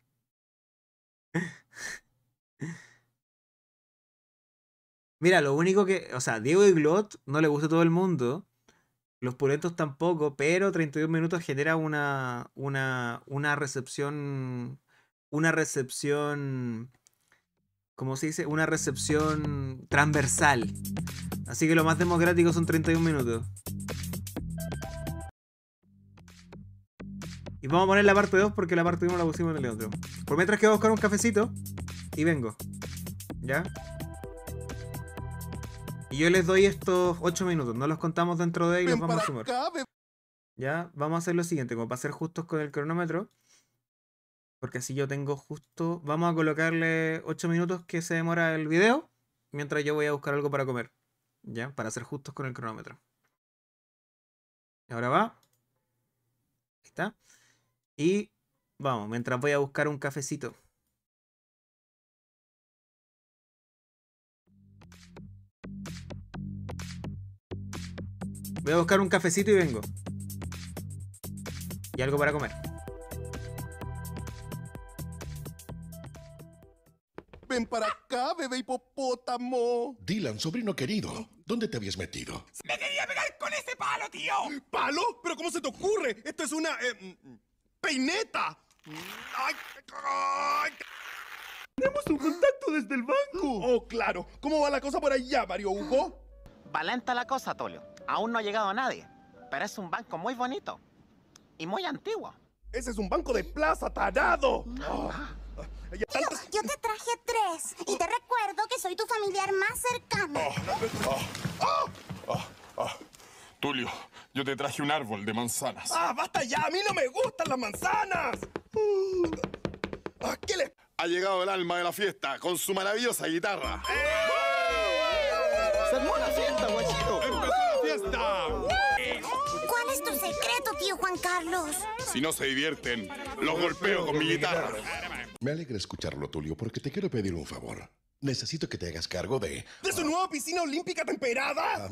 Speaker 3: Mira, lo único que... O sea, Diego y Glot no le gusta a todo el mundo. Los pulentos tampoco, pero 32 minutos genera una recepción... Una recepción... ¿Cómo se dice? Una recepción transversal. Así que lo más democrático son 31 minutos. Y vamos a poner la parte 2 porque la parte 1 la pusimos en el otro. Por mientras que voy a buscar un cafecito y vengo. ¿Ya? Y yo les doy estos 8 minutos. No los contamos dentro de ahí y los vamos a sumar. Ya, vamos a hacer lo siguiente, como para ser justos con el cronómetro. Porque así yo tengo justo... Vamos a colocarle 8 minutos que se demora el video. Mientras yo voy a buscar algo para comer. Ya, para ser justos con el cronómetro. Y ahora va. Ahí está. Y vamos, mientras voy a buscar un cafecito. Voy a buscar un cafecito y vengo. Y algo para comer.
Speaker 14: Ven para acá, bebé hipopótamo.
Speaker 15: Dylan, sobrino querido, ¿dónde te habías metido?
Speaker 14: ¡Me quería pegar con ese palo, tío! ¿Palo? ¿Pero cómo se te ocurre? Esto es una... ¡peineta! ¡Ay! ¡Ay! ¡Tenemos un contacto desde el banco! ¡Oh, claro! ¿Cómo va la cosa por allá, Mario Hugo?
Speaker 16: Va lenta la cosa, Tulio. Aún no ha llegado nadie. Pero es un banco muy bonito. Y muy antiguo.
Speaker 14: ¡Ese es un banco de plaza, tarado!
Speaker 17: Yo te traje 3 y te recuerdo que soy tu familiar más cercano.
Speaker 18: Tulio, yo te traje un árbol de manzanas.
Speaker 14: ¡Ah, basta ya! ¡A mí no me gustan las manzanas! ¿Qué le...?
Speaker 18: Ha llegado el alma de la fiesta con su maravillosa guitarra.
Speaker 14: ¡Se armó la fiesta, guachito! ¡Empezó la fiesta!
Speaker 17: ¿Cuál es tu secreto, tío Juan Carlos?
Speaker 18: Si no se divierten, los golpeo con mi guitarra.
Speaker 15: Me alegra escucharlo, Tulio, porque te quiero pedir un favor. Necesito que te hagas cargo de...
Speaker 14: ¿De su nueva piscina olímpica temperada?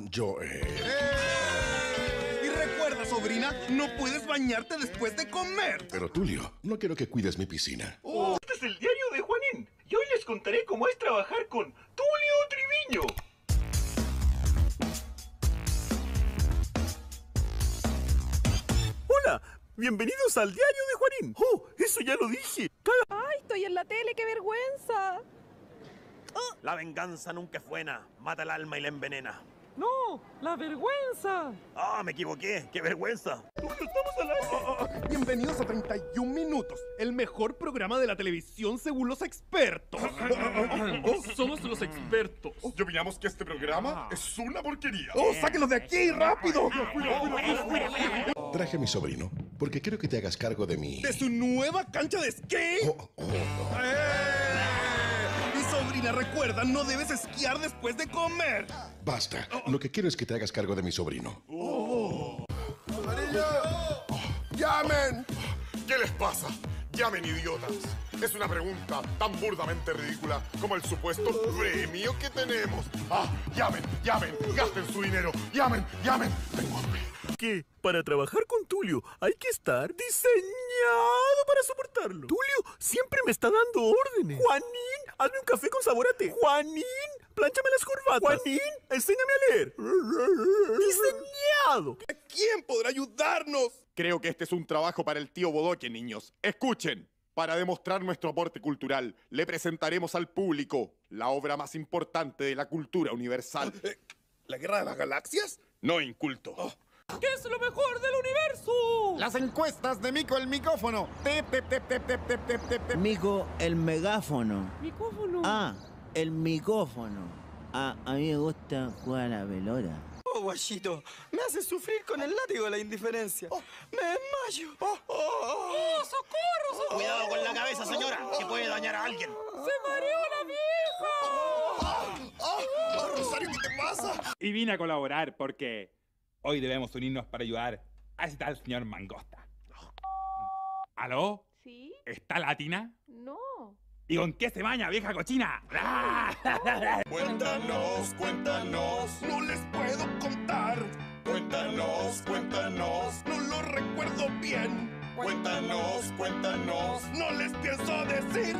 Speaker 14: Y recuerda, sobrina, no puedes bañarte después de comer.
Speaker 15: Pero, Tulio, no quiero que cuides mi piscina.
Speaker 14: Este es el diario de Juanín. Y hoy les contaré cómo es trabajar con Tulio Triviño. Hola, bienvenidos al diario de Juanín. ¡Oh, eso ya lo dije!
Speaker 19: ¡Ay, estoy en la tele, qué vergüenza!
Speaker 20: La venganza nunca es buena. Mata el alma y la envenena.
Speaker 19: ¡No! ¡La vergüenza!
Speaker 20: ¡Ah, me equivoqué! ¡Qué vergüenza!
Speaker 14: Estamos al aire. Bienvenidos a 31 Minutos, el mejor programa de la televisión según los expertos.
Speaker 18: Somos los expertos. Y opinamos que este programa es una porquería.
Speaker 14: ¡Oh, sáquenlos de aquí, rápido!
Speaker 15: Traje a mi sobrino, porque quiero que te hagas cargo de mi...
Speaker 14: ¿De su nueva cancha de skate? Mi sobrina, recuerda, no debes esquiar después de comer.
Speaker 15: Basta. Lo que quiero es que te hagas cargo de mi sobrino.
Speaker 18: ¡Llamen! ¿Qué les pasa? Llamen, idiotas. Es una pregunta tan burdamente ridícula como el supuesto premio que tenemos. Llamen, gasten su dinero. Llamen. Tengo hambre.
Speaker 14: Que para trabajar con Tulio hay que estar diseñado para soportarlo. Tulio siempre me está dando órdenes. Juanín, hazme un café con sabor a té. Juanín, plánchame las corbatas. Juanín, enséñame a leer. Diseñado. ¿Quién podrá ayudarnos?
Speaker 18: Creo que este es un trabajo para el tío Bodoque, niños. Escuchen. Para demostrar nuestro aporte cultural, le presentaremos al público la obra más importante de la cultura universal.
Speaker 14: ¿La Guerra de las Galaxias?
Speaker 18: No, inculto.
Speaker 19: ¿Qué es lo mejor del universo?
Speaker 10: Las encuestas de Mico el micófono.
Speaker 21: Mico el megáfono.
Speaker 19: ¿Micófono?
Speaker 21: Ah, el micófono. A mí me gusta jugar a la pelota.
Speaker 13: Oh, guachito, me hace sufrir con el látigo de la indiferencia. Me desmayo.
Speaker 19: ¡Socorro!
Speaker 20: Cuidado con la cabeza, señora, que puede dañar a alguien.
Speaker 19: ¡Se mareó la vieja!
Speaker 14: Rosario, ¿qué te pasa?
Speaker 22: Y vine a colaborar porque hoy debemos unirnos para ayudar a ese tal señor Mangosta. ¿Aló?
Speaker 19: ¿Sí?
Speaker 22: ¿Está latina?
Speaker 19: No.
Speaker 22: ¿Y con qué se baña, vieja cochina?
Speaker 18: Cuéntanos,
Speaker 14: no les puedo contar.
Speaker 18: Cuéntanos,
Speaker 14: no lo recuerdo bien.
Speaker 18: Cuéntanos,
Speaker 14: no les pienso decir.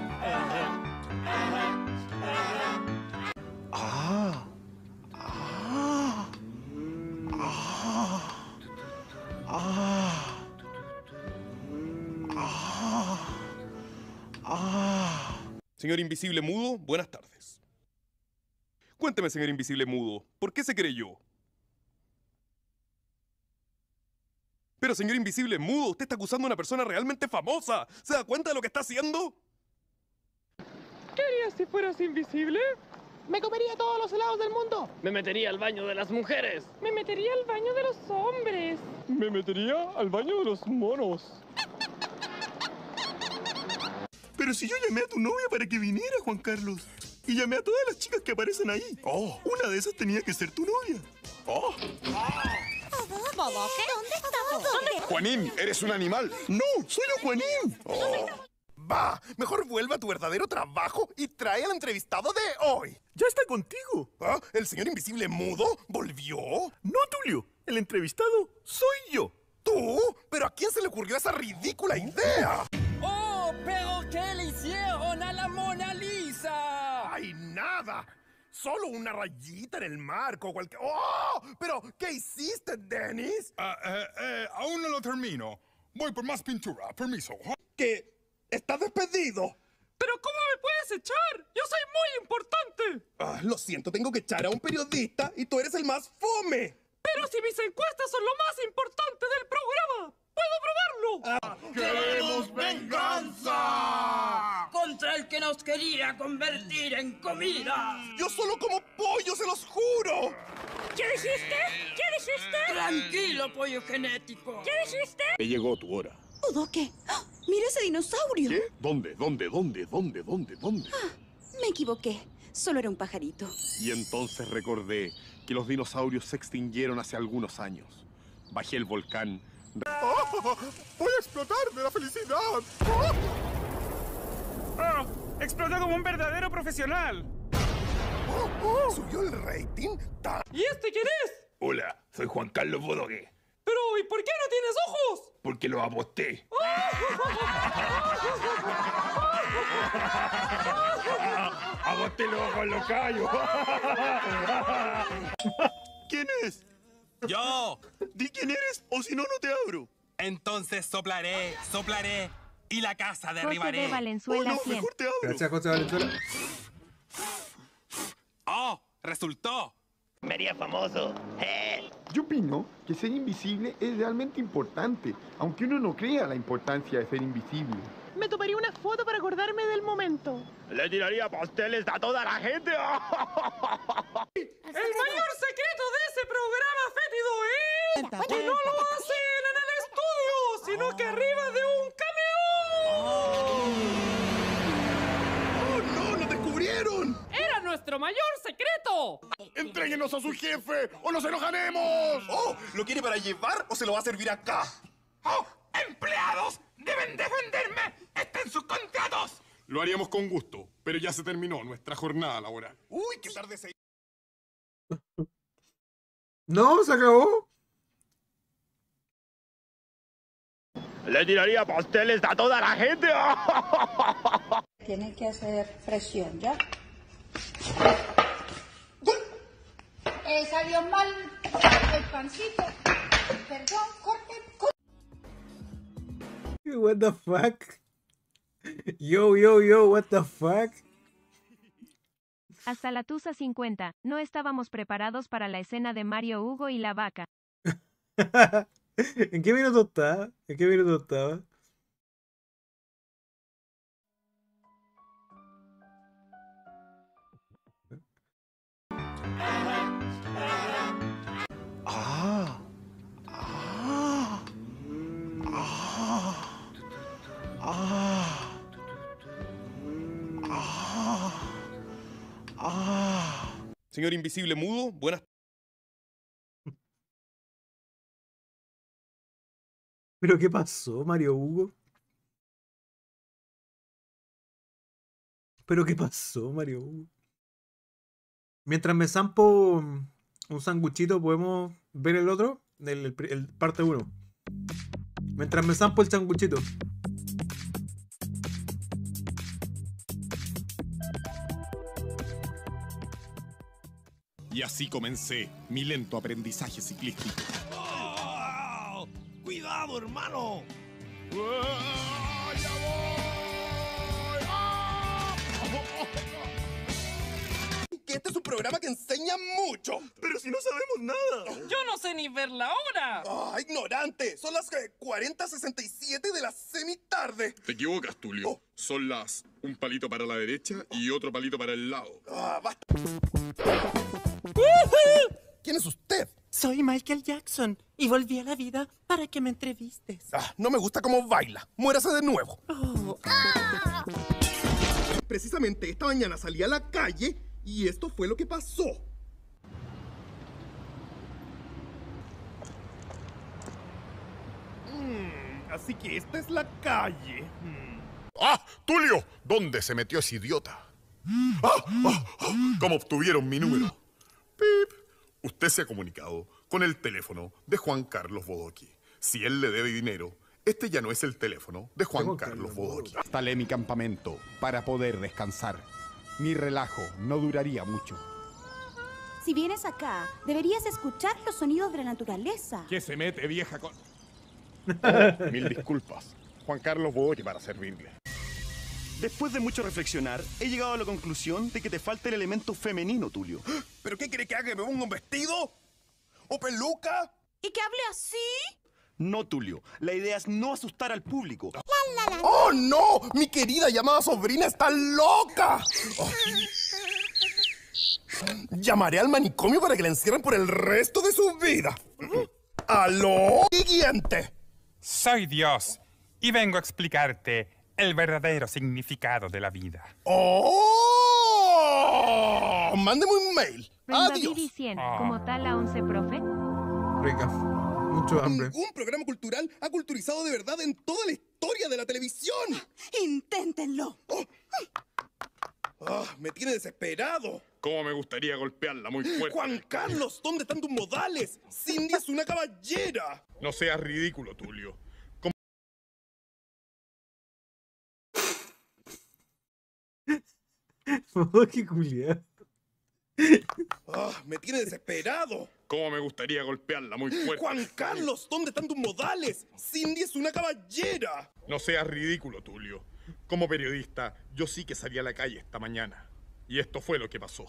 Speaker 18: Señor Invisible Mudo, buenas tardes. Cuénteme, señor Invisible Mudo, ¿por qué se creyó? Pero, señor Invisible Mudo, usted está acusando a una persona realmente famosa. ¿Se da cuenta de lo que está haciendo?
Speaker 19: ¿Qué harías si fueras invisible?
Speaker 23: Me comería todos los helados del mundo.
Speaker 24: Me metería al baño de las mujeres.
Speaker 19: Me metería al baño de los hombres.
Speaker 22: Me metería al baño de los monos.
Speaker 14: Pero si yo llamé a tu novia para que viniera, Juan Carlos. Y llamé a todas las chicas que aparecen ahí. Una de esas tenía que ser tu novia.
Speaker 17: ¿Dónde está?
Speaker 18: Juanín, eres un animal.
Speaker 14: No, soy yo, Juanín. va? Mejor vuelve a tu verdadero trabajo y trae al entrevistado de hoy. Ya está contigo. ¿Ah? ¿El señor invisible mudo volvió? No, Tulio. El entrevistado soy yo. ¿Tú? ¿Pero a quién se le ocurrió esa ridícula idea?
Speaker 13: ¡Oh, pero qué le hicieron a la Mona Lisa!
Speaker 14: ¡Ay, nada! Solo una rayita en el marco, cualquier... ¡Oh! ¿Pero qué hiciste, Dennis?
Speaker 1: Aún no lo termino. Voy por más pintura. Permiso.
Speaker 14: ¿Qué? ¿Estás despedido?
Speaker 19: ¿Pero cómo me puedes echar? ¡Yo soy muy importante!
Speaker 14: Lo siento, tengo que echar a un periodista y tú eres el más fome.
Speaker 19: Pero si mis encuestas son lo más importante del programa, ¡puedo probarlo!
Speaker 13: ¡Queremos venganza! Contra el que nos quería convertir en comida.
Speaker 14: Yo solo como pollo, se los juro.
Speaker 19: ¿Qué dijiste? ¿Qué dijiste?
Speaker 13: Tranquilo, pollo genético.
Speaker 19: ¿Qué dijiste?
Speaker 18: Te llegó tu hora.
Speaker 4: Udoque, ¡mira ese dinosaurio!
Speaker 18: ¿Qué? ¿Dónde?
Speaker 4: Me equivoqué. Solo era un pajarito.
Speaker 18: Y entonces recordé que los dinosaurios se extinguieron hace algunos años. Bajé el volcán.
Speaker 14: ¡Voy a explotar de la felicidad!
Speaker 22: ¡Explotó como un verdadero profesional!
Speaker 14: ¿Subió el rating?
Speaker 19: ¿Y este quién es?
Speaker 1: Hola, soy Juan Carlos Bodoque.
Speaker 19: Pero, ¿y por qué no tienes ojos?
Speaker 1: Porque lo aposté. Aposté los ojos, los callos.
Speaker 14: ¿Quién es?
Speaker 7: ¡Yo!
Speaker 14: Di quién eres, o si no, no te abro.
Speaker 7: Entonces soplaré, y la casa derribaré.
Speaker 8: José de Valenzuela 100.
Speaker 14: Mejor te abro.
Speaker 3: Gracias, José Valenzuela.
Speaker 7: ¡Oh! ¡Resultó!
Speaker 20: Me haría famoso.
Speaker 25: Yo opino que ser invisible es realmente importante, aunque uno no crea la importancia de ser invisible.
Speaker 23: Me tomaría una foto para acordarme del momento.
Speaker 20: Le tiraría pasteles a toda la gente.
Speaker 19: El mayor secreto de ese programa fétido es que no lo hacen en el estudio, sino que arriba de un camión.
Speaker 14: ¡Oh, no! ¡Nos descubrieron!
Speaker 19: ¡Era nuestro mayor secreto!
Speaker 14: ¡Entréguenos a su jefe o nos enojaremos! ¡Oh! ¿Lo quiere para llevar o se lo va a servir acá?
Speaker 1: ¡Oh! ¡Empleados! ¡Deben defenderme! ¡Está en sus contratos!
Speaker 18: Lo haríamos con gusto, pero ya se terminó nuestra jornada laboral.
Speaker 14: ¡Uy, qué tarde se...
Speaker 3: No, se acabó.
Speaker 20: Le tiraría pasteles a toda la gente.
Speaker 26: Tiene que hacer presión, ¿ya? Salió mal el pancito. Perdón, corte.
Speaker 3: What the fuck? Yo, what the fuck?
Speaker 8: Hasta la Tusa 50, no estábamos preparados para la escena de Mario Hugo y la vaca.
Speaker 3: ¿En qué minuto estaba? ¿En qué minuto estaba?
Speaker 14: Señor invisible mudo, buenas.
Speaker 3: ¿Pero qué pasó, Mario Hugo? ¿Pero qué pasó, Mario Hugo? Mientras me zampo un sanguchito, ¿podemos ver el otro? El parte 1. Mientras me zampo el sanguchito.
Speaker 18: Y así comencé mi lento aprendizaje ciclístico.
Speaker 20: ¡Oh! ¡Cuidado, hermano!
Speaker 14: ¡Ya voy! ¡Ah! Que este es un programa que enseña mucho. Pero si no sabemos nada.
Speaker 19: Yo no sé ni ver la hora.
Speaker 14: ¡Ah, ignorante! Son las 40:67 de la semitarde.
Speaker 18: Te equivocas, Tulio. Son las un palito para la derecha y otro palito para el lado.
Speaker 14: ¡Ah, basta! ¿Quién es usted?
Speaker 27: Soy Michael Jackson y volví a la vida para que me entrevistes.
Speaker 14: No me gusta cómo baila. Muérase de nuevo. Precisamente esta mañana salí a la calle y esto fue lo que pasó. Así que esta es la calle.
Speaker 18: ¡Ah! ¡Tulio! ¿Dónde se metió ese idiota? ¿Cómo obtuvieron mi número? ¡Pip! Usted se ha comunicado con el teléfono de Juan Carlos Bodoque. Si él le debe dinero, este ya no es el teléfono de Juan Carlos Bodoque.
Speaker 2: Instalé mi campamento para poder descansar. Mi relajo no duraría mucho.
Speaker 17: Si vienes acá, deberías escuchar los sonidos de la naturaleza.
Speaker 2: ¿Qué se mete, vieja con...?
Speaker 18: Mil disculpas. Juan Carlos Bodoque para servirle.
Speaker 5: Después de mucho reflexionar, he llegado a la conclusión de que te falta el elemento femenino, Tulio.
Speaker 14: ¿Pero qué quiere que haga? ¿Que me ponga un vestido? ¿O peluca?
Speaker 17: ¿Y que hable así?
Speaker 5: No, Tulio. La idea es no asustar al público.
Speaker 14: ¡Oh, no! ¡Mi querida llamada sobrina está loca! Oh. Llamaré al manicomio para que la encierren por el resto de su vida. ¡Aló! Siguiente.
Speaker 22: Soy Dios y vengo a explicarte el verdadero significado de la vida.
Speaker 14: ¡Oh! Mándeme un mail.
Speaker 8: David
Speaker 14: Adiós.
Speaker 8: y 100, como tal a 11, profe.
Speaker 3: Rica. Mucho hambre.
Speaker 14: Un programa cultural ha culturizado de verdad en toda la historia de la televisión.
Speaker 4: Inténtenlo.
Speaker 14: Me tiene desesperado.
Speaker 18: ¿Cómo me gustaría golpearla muy fuerte?
Speaker 14: Juan Carlos, ¿dónde están tus modales? Cindy es una caballera.
Speaker 18: No seas ridículo, Tulio.
Speaker 3: Qué culiado.
Speaker 14: Me tiene desesperado.
Speaker 18: ¿Cómo me gustaría golpearla muy fuerte?
Speaker 14: Juan Carlos, ¿dónde están tus modales? Cindy es una caballera.
Speaker 18: No seas ridículo, Tulio. Como periodista, yo sí que salí a la calle esta mañana. Y esto fue lo que pasó.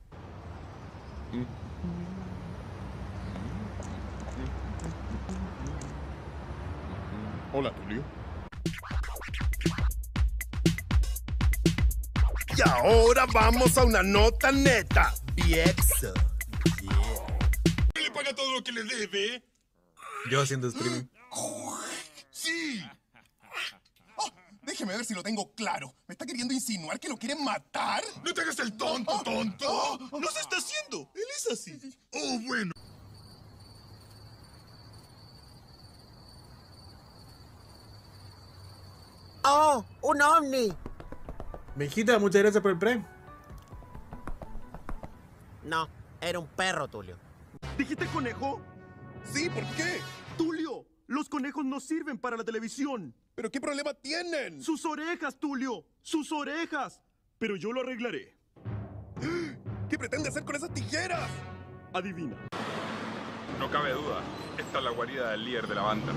Speaker 18: Hola, Tulio.
Speaker 14: Y ahora vamos a una nota neta. Viexo.
Speaker 18: ¿Qué le paga todo lo que le debe?
Speaker 3: Yo haciendo streaming.
Speaker 14: ¡Sí! Déjeme ver si lo tengo claro. ¿Me está queriendo insinuar que lo quieren matar?
Speaker 18: ¡No te hagas el tonto, tonto!
Speaker 14: ¡No se está haciendo! Él es así.
Speaker 18: ¡Oh, bueno!
Speaker 27: ¡Oh! ¡Un ovni!
Speaker 3: Benjita, muchas gracias por el premio.
Speaker 27: No, era un perro, Tulio.
Speaker 5: ¿Dijiste conejo?
Speaker 14: Sí, ¿por qué?
Speaker 5: Tulio, los conejos no sirven para la televisión.
Speaker 14: ¿Pero qué problema tienen?
Speaker 5: Sus orejas, Tulio. Sus orejas. Pero yo lo arreglaré.
Speaker 14: ¿Qué pretende hacer con esas tijeras?
Speaker 5: Adivina.
Speaker 22: No cabe duda, esta es la guarida del líder de la banda.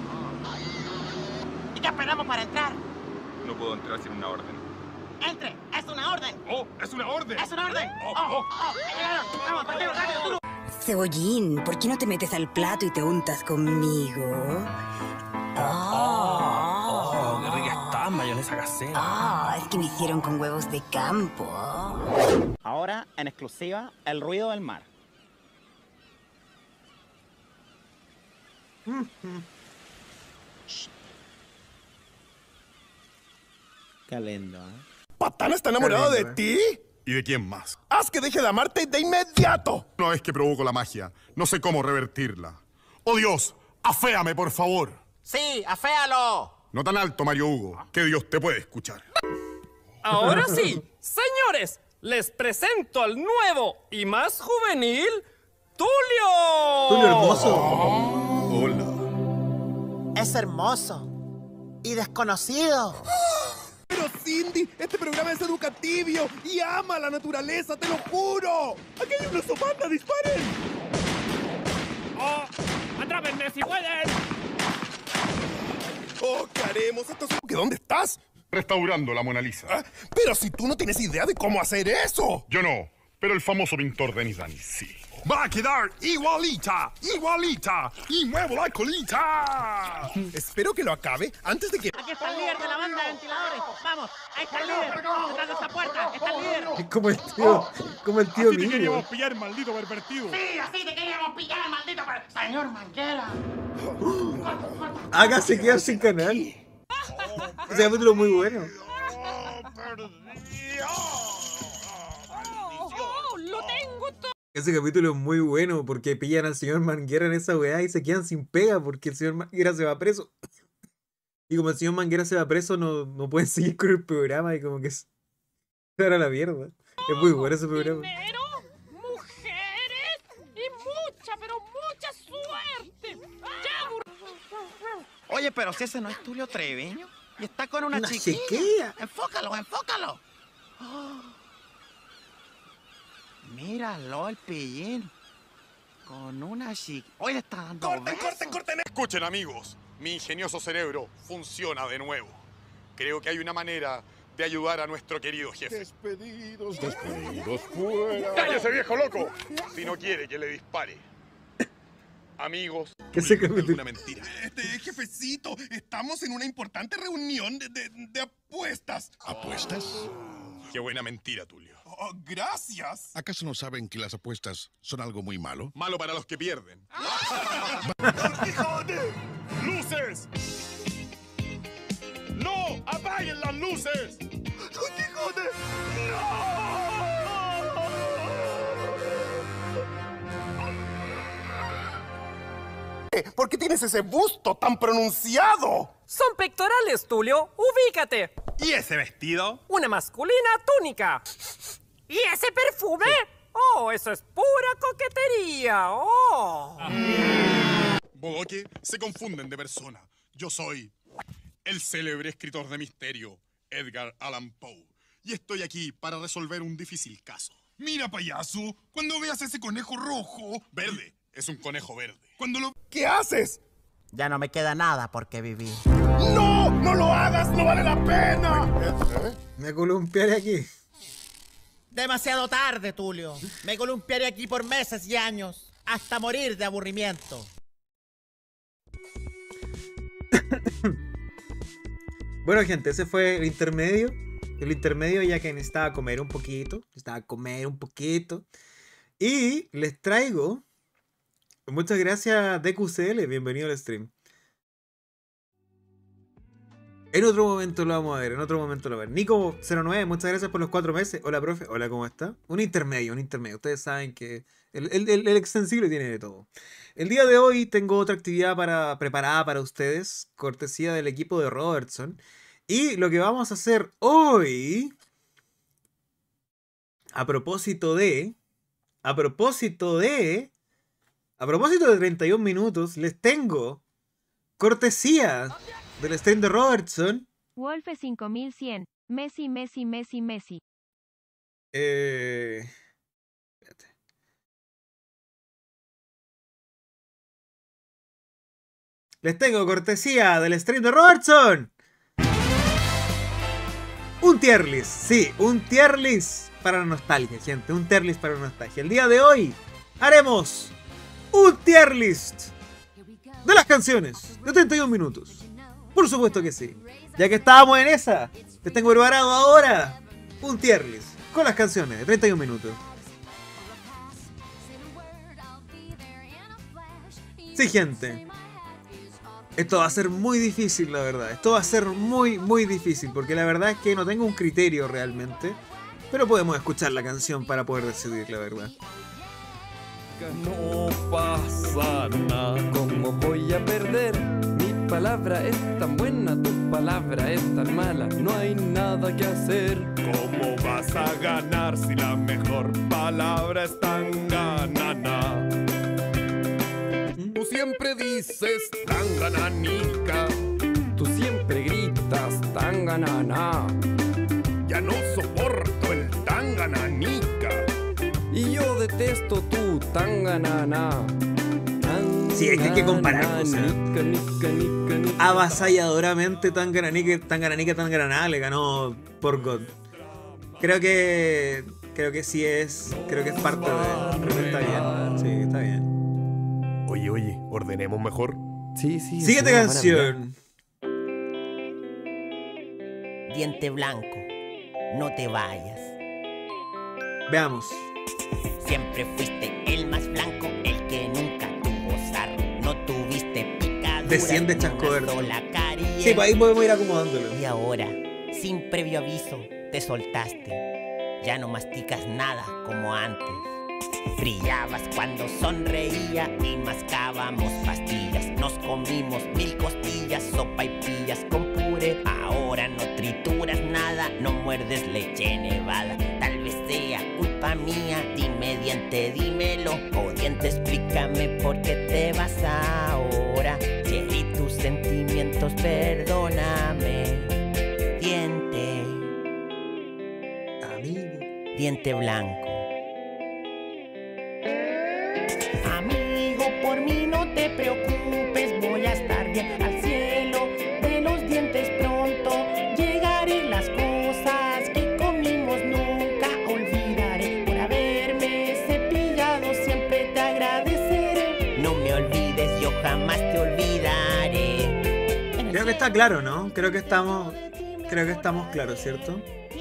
Speaker 27: ¿Y qué esperamos para entrar?
Speaker 22: No puedo entrar sin una orden.
Speaker 27: ¡Entre! ¡Es una orden!
Speaker 22: ¡Oh! ¡Es una orden!
Speaker 27: ¡Es una orden!
Speaker 22: ¡Oh!
Speaker 27: ¡Vamos, partido rápido, tú!
Speaker 4: Cebollín, ¿por qué no te metes al plato y te untas conmigo? ¡Oh!
Speaker 7: ¡Qué rica está! Mayonesa casera.
Speaker 4: Es que me hicieron con huevos de campo.
Speaker 6: Ahora, en exclusiva, el ruido del mar.
Speaker 21: Qué lindo,
Speaker 14: ¿Patán está enamorado de ti?
Speaker 18: ¿Y de quién más?
Speaker 14: ¡Haz que deje de amarte de inmediato!
Speaker 18: No es que provoco la magia. No sé cómo revertirla. ¡Oh, Dios! ¡Aféame, por favor!
Speaker 27: ¡Sí, aféalo!
Speaker 18: No tan alto, Mario Hugo. Que Dios te puede escuchar.
Speaker 19: Ahora sí, señores, les presento al nuevo y más juvenil Tulio.
Speaker 3: Tulio hermoso.
Speaker 18: Hola.
Speaker 27: Es hermoso. Y desconocido.
Speaker 14: Pero Cindy, este programa es educativo y ama la naturaleza, te lo juro. ¡Aquí hay una sopanda, disparen!
Speaker 19: ¡Oh! ¡Atrápenme si pueden!
Speaker 14: ¡Oh, qué haremos! Esto es... ¿Dónde estás?
Speaker 18: Restaurando la Mona Lisa.
Speaker 14: Pero si tú no tienes idea de cómo hacer eso.
Speaker 18: Yo no, pero el famoso pintor Denis Dani sí.
Speaker 14: ¡Va a quedar igualita! ¡Igualita! ¡Y muevo la colita! Espero que lo acabe antes de que...
Speaker 27: Aquí está el líder de la banda de ventiladores. Vamos, ahí está el líder. Detrás de esta puerta está el líder.
Speaker 3: Es como el tío
Speaker 22: Así te
Speaker 3: mío.
Speaker 22: queríamos pillar, maldito pervertido.
Speaker 27: Sí, así te queríamos pillar, maldito señor Manguera.
Speaker 3: Hágase quedar sin canal. Ese capítulo es muy bueno.
Speaker 19: ¡Lo tengo todo!
Speaker 3: Ese capítulo es muy bueno porque pillan al señor Manguera en esa weá y se quedan sin pega porque el señor Manguera se va preso. Y como el señor Manguera se va preso, no pueden seguir con el programa y como que se era la mierda. Es muy bueno ese programa.
Speaker 19: Dinero, mujeres y mucha, pero mucha suerte.
Speaker 6: Oye, pero si ese no es Tulio Treviño y está con una chiquilla.
Speaker 3: chiquilla.
Speaker 6: Enfócalo, enfócalo. Oh. Míralo, el pillín. Con una chiquilla. Hoy le está dando
Speaker 18: ¡Corten! Escuchen, amigos. Mi ingenioso cerebro funciona de nuevo. Creo que hay una manera de ayudar a nuestro querido jefe.
Speaker 25: Despedidos fuera.
Speaker 18: ¡Cállese, viejo loco! Si no quiere que le dispare. Amigos.
Speaker 3: ¿Qué se come?
Speaker 14: Una mentira. Jefecito, estamos en una importante reunión de apuestas.
Speaker 18: ¿Apuestas? Qué buena mentira, Tulio.
Speaker 14: Oh, gracias.
Speaker 9: ¿Acaso no saben que las apuestas son algo muy malo?
Speaker 18: Malo para los que pierden.
Speaker 14: ¡Quijote! ¡Luces! ¡No! ¡Apaguen las luces! ¡Don Quijote!
Speaker 5: ¿Por qué tienes ese busto tan pronunciado?
Speaker 19: Son pectorales, Tulio. Ubícate.
Speaker 7: ¿Y ese vestido?
Speaker 19: Una masculina túnica. ¿Y ese perfume? Oh, eso es pura coquetería. Oh.
Speaker 18: Bodoque, se confunden de persona. Yo soy el célebre escritor de misterio, Edgar Allan Poe. Y estoy aquí para resolver un difícil caso.
Speaker 14: Mira, payaso, cuando veas ese conejo rojo...
Speaker 18: Verde, es un conejo verde.
Speaker 14: Cuando lo...
Speaker 5: ¿Qué haces?
Speaker 6: Ya no me queda nada por qué vivir.
Speaker 5: ¡No! ¡No lo hagas! ¡No vale la pena!
Speaker 3: Me columpiaré aquí.
Speaker 27: Demasiado tarde, Tulio. Me columpiaré aquí por meses y años, hasta morir de aburrimiento.
Speaker 3: Bueno, gente, ese fue el intermedio. El intermedio ya que necesitaba comer un poquito. Y les traigo... Muchas gracias, DQCL. Bienvenido al stream. En otro momento lo vamos a ver. Nico09, muchas gracias por los 4 meses. Hola, profe. Hola, ¿cómo está? Un intermedio. Ustedes saben que el extensible tiene de todo. El día de hoy tengo otra actividad preparada para ustedes, cortesía del equipo de Robertson. Y lo que vamos a hacer hoy, a propósito de 31 minutos, les tengo cortesía del stream de Robertson.
Speaker 8: Wolfe 5100. Messi.
Speaker 3: Espérate. Les tengo cortesía del stream de Robertson. Un tier list, sí, un tier list para la nostalgia, gente. Un tier list para la nostalgia. El día de hoy haremos un tier list de las canciones de 31 minutos. Por supuesto que sí. Ya que estábamos en esa, les tengo preparado ahora un tier list con las canciones de 31 minutos. Sí, gente. Esto va a ser muy difícil, la verdad. Esto va a ser muy, muy difícil. Porque la verdad es que no tengo un criterio realmente. Pero podemos escuchar la canción para poder decidir, la verdad.
Speaker 10: No pasa nada, ¿cómo voy a perder? Mi palabra es tan buena, tu palabra es tan mala. No hay nada que hacer.
Speaker 14: ¿Cómo vas a ganar si la mejor palabra es tan ganana?
Speaker 10: Tú siempre dices tan gananica. Tú siempre gritas tan ganana.
Speaker 14: Ya no soporto el tan gananica.
Speaker 10: Y yo detesto tu tanganana.
Speaker 3: Sí, es que hay que comparar. O sea, avasalladoramente Tangananica le ganó por God. Creo que sí es. Creo que es parte de. Creo que está bien. Sí, está bien.
Speaker 14: Oye, ordenemos mejor.
Speaker 10: Sí.
Speaker 3: Siguiente canción.
Speaker 27: Diente blanco, no te vayas.
Speaker 3: Veamos.
Speaker 27: Siempre fuiste el más blanco, el que nunca tuvo sarro. No tuviste picadura.
Speaker 3: Desciende Chasco Verde. Sí, pues ahí podemos ir acomodándolo.
Speaker 27: Y ahora, sin previo aviso, te soltaste. Ya no masticas nada como antes.
Speaker 11: Brillabas cuando sonreía y mascábamos pastillas. Nos comimos 1000 costillas, sopa y pillas con puré. Ahora no trituras nada, no muerdes leche nevada. Tal vez sea culpa mía, dime diente, dímelo. O diente, explícame por qué te vas ahora. Si herí tus sentimientos, perdóname. Diente,
Speaker 3: amigo,
Speaker 11: diente blanco. Amigo, por mí no te preocupes, voy a estar bien al cielo de los dientes pronto. Llegaré, las cosas que comimos nunca olvidaré. Por haberme cepillado siempre te agradeceré. No me olvides, yo jamás te olvidaré.
Speaker 3: Creo que está claro, ¿no? Creo que estamos claros, ¿cierto?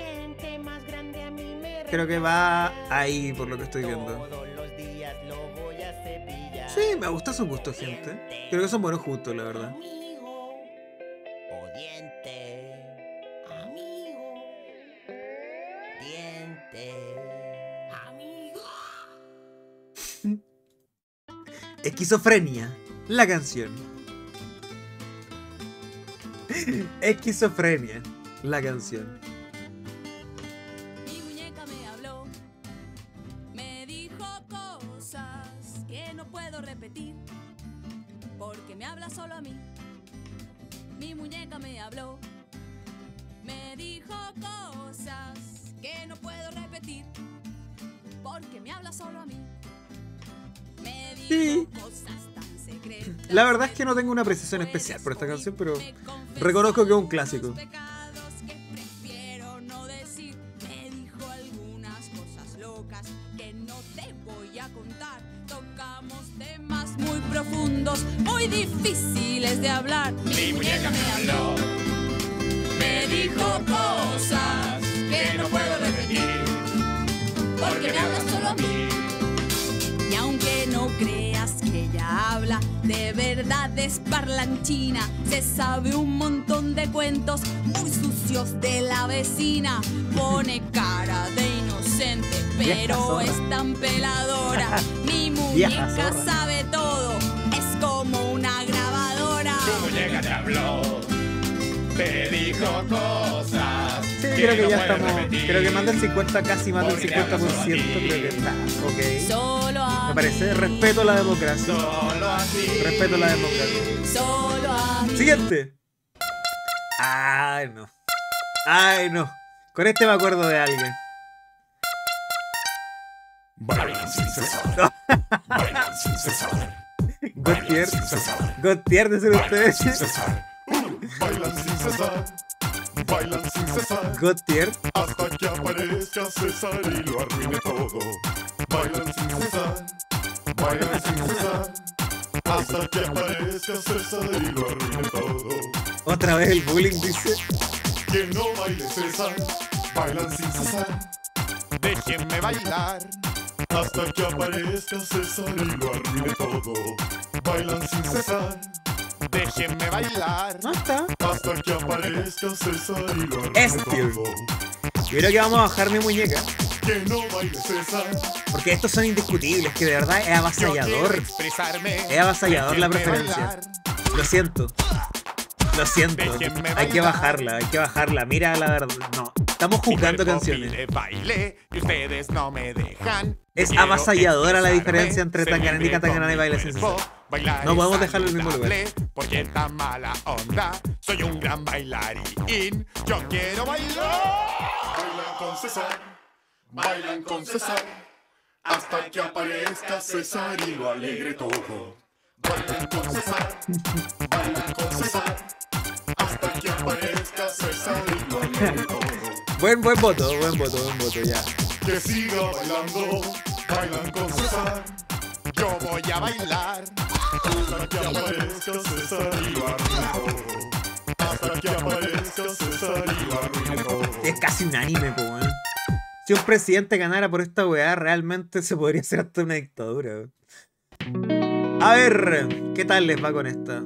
Speaker 3: Creo que va ahí por lo que estoy viendo. Sí, me gusta su gusto, gente. Creo que son buenos gustos, la verdad. Esquizofrenia, la canción. Esquizofrenia, la canción.
Speaker 12: Mi muñeca me habló, me dijo cosas que no puedo repetir, porque me habla solo a mí. Mi muñeca me habló, me dijo cosas que no puedo repetir, porque me habla solo a mí. Me dijo cosas tan secretas.
Speaker 3: La verdad es que no tengo una apreciación especial por esta canción, pero reconozco que es un clásico.
Speaker 12: Prefiero no decir. Me dijo algunas cosas locas que no te voy a contar. Tocamos temas muy profundos, muy difíciles de hablar. Mi muñeca me habló, me dijo cosas que no puedo repetir, porque me habla solo a mí. Y aunque no creas que ella habla, de verdad es parlanchina. Se sabe un montón de cuentos muy sucios de la vecina. Pone cara de inocente, pero es tan peladora. Mi muñeca sabe todo, es como una grabadora.
Speaker 13: Tu muñeca te habló, te dijo cosas.
Speaker 3: Sí, creo que ya estamos. Creo que más del 50, casi más del 50%. Creo que está. Ok.
Speaker 12: Solo a
Speaker 3: me parece. Respeto la democracia.
Speaker 13: Solo a ti.
Speaker 3: Respeto la democracia.
Speaker 12: Solo a mí.
Speaker 3: Siguiente. Ay, no. Ay, no. Con este me acuerdo de alguien.
Speaker 18: Bailan sin cesar. Bailan sin cesar.
Speaker 3: Gautier. Gautier de ser ustedes.
Speaker 18: Bailan sin cesar. Bailan sin cesar.
Speaker 3: Gautier.
Speaker 18: Hasta que aparezca César y lo arruine todo. Bailan sin cesar. Bailan sin cesar. Hasta que aparezca César y lo arruine todo.
Speaker 3: Otra vez el bullying dice.
Speaker 18: Que no baile César. Bailan sin cesar. Déjenme bailar. Hasta que aparezca César y lo arruine todo. Bailan sin cesar. Déjenme bailar.
Speaker 3: ¿Está?
Speaker 18: Hasta que aparezca César y lo arruine todo.
Speaker 3: Yo creo que vamos a bajar mi muñeca.
Speaker 18: Que no baile César.
Speaker 3: Porque estos son indiscutibles, que de verdad es avasallador. Es avasallador la preferencia. Lo siento. Lo siento. Hay que bajarla, hay que bajarla. Mira la verdad. No. Estamos jugando canciones.
Speaker 18: Baile y ustedes no me dejan.
Speaker 3: Es avasalladora la diferencia entre Tanganica, Tanganana y Baile sin cesar. No podemos dejarlo en el mismo lugar.
Speaker 18: Porque tan mala onda. Soy un gran bailarín. Yo quiero bailar. Bailan con César. Bailan con César. Hasta que aparezca César y lo alegre todo. Bailan con César. Bailan con César. Hasta que aparezca César y lo alegre todo.
Speaker 3: Buen voto, ya.
Speaker 18: Que siga bailando, bailan con César. Yo voy a bailar hasta que aparezca César y lo arruine todo. Hasta que aparezca César y lo arruine todo.
Speaker 3: Es casi un anime, po, ¿eh? Si un presidente ganara por esta weá, realmente se podría hacer hasta una dictadura. A ver, ¿qué tal les va con esta?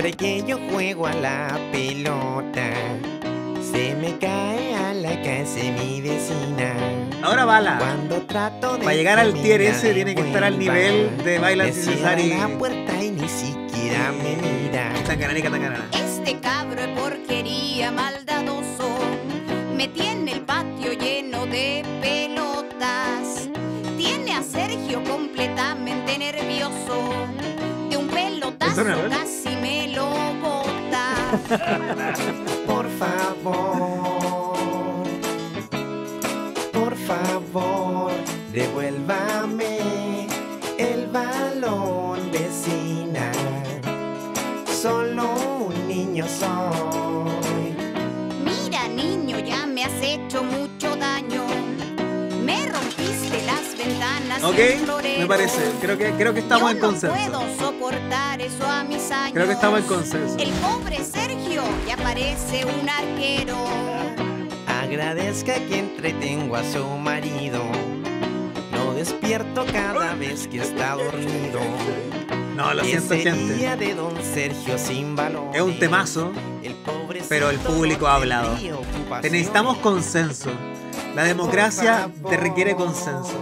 Speaker 11: Siempre que yo juego a la pelota, se me cae a la casa de mi vecina.
Speaker 3: Ahora bala.
Speaker 11: Cuando trato de
Speaker 3: Para llegar al tier ese tiene que estar al nivel
Speaker 11: vuelva,
Speaker 3: de Bailan
Speaker 11: me
Speaker 3: sin
Speaker 11: cierra
Speaker 3: cesar y...
Speaker 11: la puerta y ni siquiera me mira.
Speaker 3: Tancanarica, tancanana.
Speaker 12: Este cabro es porquería, maldadoso. Me tiene el patio lleno de pelotas. Tiene a Sergio completamente nervioso. De un pelotazo casi me lo bota.
Speaker 11: Por favor, devuélvame el balón, vecina. Solo un niño soy.
Speaker 12: Mira, niño, ya me has hecho mucho daño. Me rompiste las ventanas.
Speaker 3: Ok,
Speaker 12: y el florero.
Speaker 3: me parece. Creo que estamos en
Speaker 12: Yo
Speaker 3: consenso.
Speaker 12: no puedo soportar eso a mis años.
Speaker 3: Creo que estamos en consenso.
Speaker 12: El pobre Sergio ya parece un arquero.
Speaker 11: Agradezca que entretengo a su marido. Lo despierto cada vez que está dormido.
Speaker 3: No, lo siento,
Speaker 11: Ese
Speaker 3: gente.
Speaker 11: día de don Sergio sin balón.
Speaker 3: Es un temazo, pero el público ha hablado. Necesitamos consenso. La democracia te requiere consenso.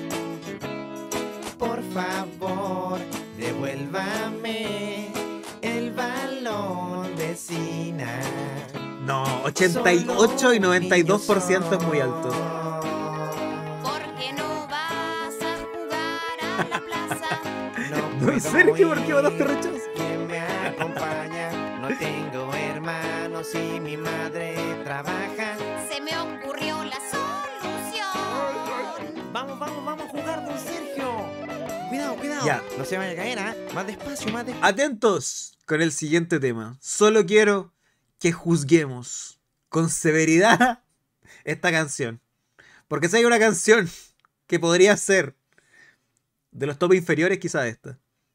Speaker 11: Por favor, devuélvame el balón, vecina.
Speaker 3: No, 88 y 92% es muy alto.
Speaker 12: Porque no vas a jugar a la plaza.
Speaker 3: Don Sergio, ¿por qué votaste rechazo?
Speaker 11: Que me acompaña, no tengo hermanos y mi madre trabaja.
Speaker 12: Se me ocurrió la solución.
Speaker 11: Vamos a jugar, don Sergio. Cuidado.
Speaker 3: Ya.
Speaker 11: No se vaya a caer, ¿ah? Más despacio.
Speaker 3: Atentos con el siguiente tema. Solo quiero que juzguemos con severidad esta canción. Porque si hay una canción que podría ser de los top inferiores, quizá esta.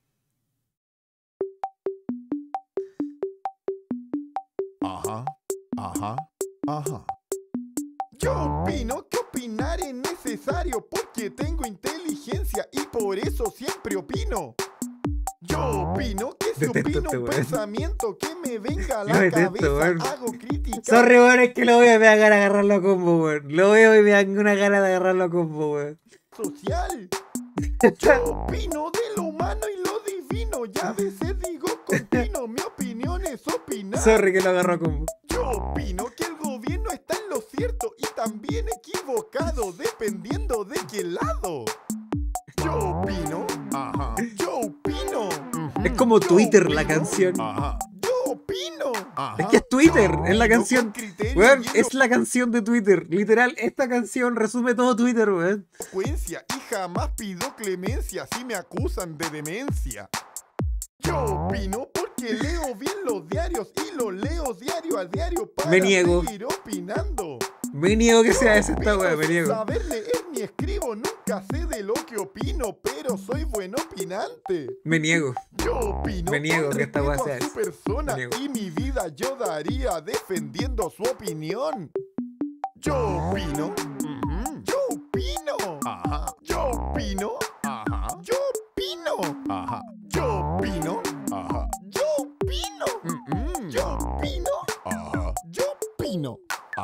Speaker 25: Ajá. Yo opino que opinar es necesario porque tengo inteligencia y por eso siempre opino. Yo opino que si
Speaker 3: Detesto
Speaker 25: opino un
Speaker 3: weón.
Speaker 25: pensamiento que me venga a
Speaker 3: Yo
Speaker 25: la
Speaker 3: detesto,
Speaker 25: cabeza,
Speaker 3: weón.
Speaker 25: hago crítica.
Speaker 3: Sorry, weón, es que lo veo y me da ganas de agarrarlo a combo, weón. Lo veo y me dan una gana de agarrarlo a combo, weón.
Speaker 25: Social. Yo opino de lo humano y lo divino. Ya a veces digo continuo, mi opinión es opinar.
Speaker 3: Sorry que lo agarro a combo.
Speaker 25: Yo opino que el gobierno está en lo cierto y también equivocado, dependiendo de qué lado. Yo opino. Yo opino.
Speaker 3: Es como Twitter la canción.
Speaker 25: Yo opino.
Speaker 3: Es que es Twitter, es la canción. Weón, es la canción de Twitter. Literal, esta canción resume todo Twitter, weón.
Speaker 25: Consecuencia y jamás pido clemencia si me acusan de demencia. Yo opino porque leo bien los diarios y los leo diario a diario para
Speaker 3: Me niego.
Speaker 25: seguir opinando.
Speaker 3: Me niego que sea esa esta weón, me
Speaker 25: Sin
Speaker 3: niego.
Speaker 25: saber leer ni escribo, nunca sé de lo que opino, pero soy buen opinante.
Speaker 3: Me niego.
Speaker 25: Yo opino
Speaker 3: Me niego
Speaker 25: con
Speaker 3: que esta weá
Speaker 25: respeto
Speaker 3: sea
Speaker 25: a su
Speaker 3: eso.
Speaker 25: persona
Speaker 3: Me niego.
Speaker 25: y mi vida yo daría defendiendo su opinión. Yo opino. Yo opino. Yo opino. Yo opino. Yo opino. Yo opino. Yo opino. Yo opino.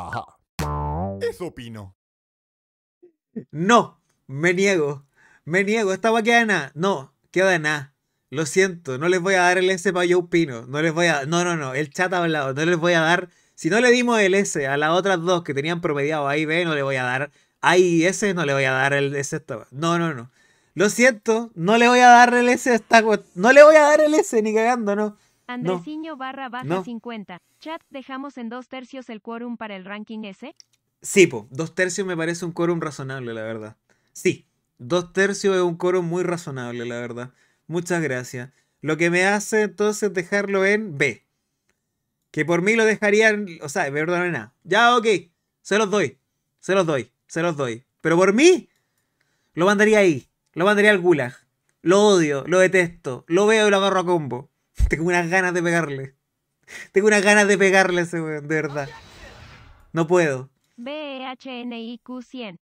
Speaker 25: Eso opino.
Speaker 3: No, me niego. Me niego, esta weá queda de nada. No, queda de nada. Lo siento, no les voy a dar el S para Yo Opino. No les voy a... No, el chat ha hablado. No les voy a dar... Si no le dimos el S a las otras dos que tenían promediado A y B, no le voy a dar A y S, no le voy a dar el S a esta weá. No. Lo siento, no le voy a dar el S a esta weá. No le voy a dar el S ni cagando, no.
Speaker 8: Andresiño barra baja
Speaker 3: No.
Speaker 8: 50. Chat, ¿dejamos en 2/3 el quórum para el ranking S?
Speaker 3: Sí, 2/3 me parece un quórum razonable, la verdad. Sí, 2/3 es un quórum muy razonable, la verdad. Muchas gracias. Lo que me hace entonces dejarlo en B. Que por mí lo dejarían, o sea, perdón, en A. Ya, ok, se los doy. Pero por mí, lo mandaría ahí. Lo mandaría al gulag. Lo odio, lo detesto. Lo veo y lo agarro a combo. Tengo unas ganas de pegarle. A ese weón, de verdad. No puedo.
Speaker 8: BEHNIQ 100.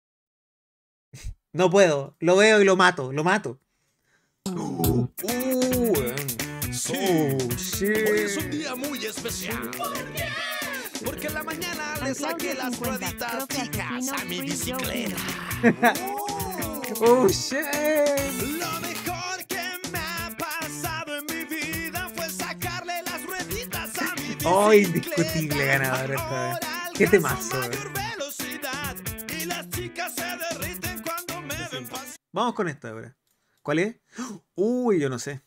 Speaker 3: No puedo. Lo veo y lo mato. Weón.
Speaker 1: Sí,
Speaker 3: shit.
Speaker 1: hoy es un día muy especial.
Speaker 19: ¿Por qué?
Speaker 1: Porque en la mañana le saqué las
Speaker 8: 50.
Speaker 1: rueditas
Speaker 8: Creo que
Speaker 1: fijas
Speaker 8: asesino
Speaker 1: a mi
Speaker 8: Free Joe
Speaker 1: bicicleta.
Speaker 3: Oh, shit.
Speaker 1: Lo mejor que me ha pasado en mi vida fue sacarle las rueditas a mi bicicleta.
Speaker 3: Oh, indiscutible ganador esta vez. Qué temazo.
Speaker 1: Velocidad y las chicas se derriten cuando me ven pasar.
Speaker 3: Vamos con esta ahora. ¿Cuál es? Uy, yo no sé.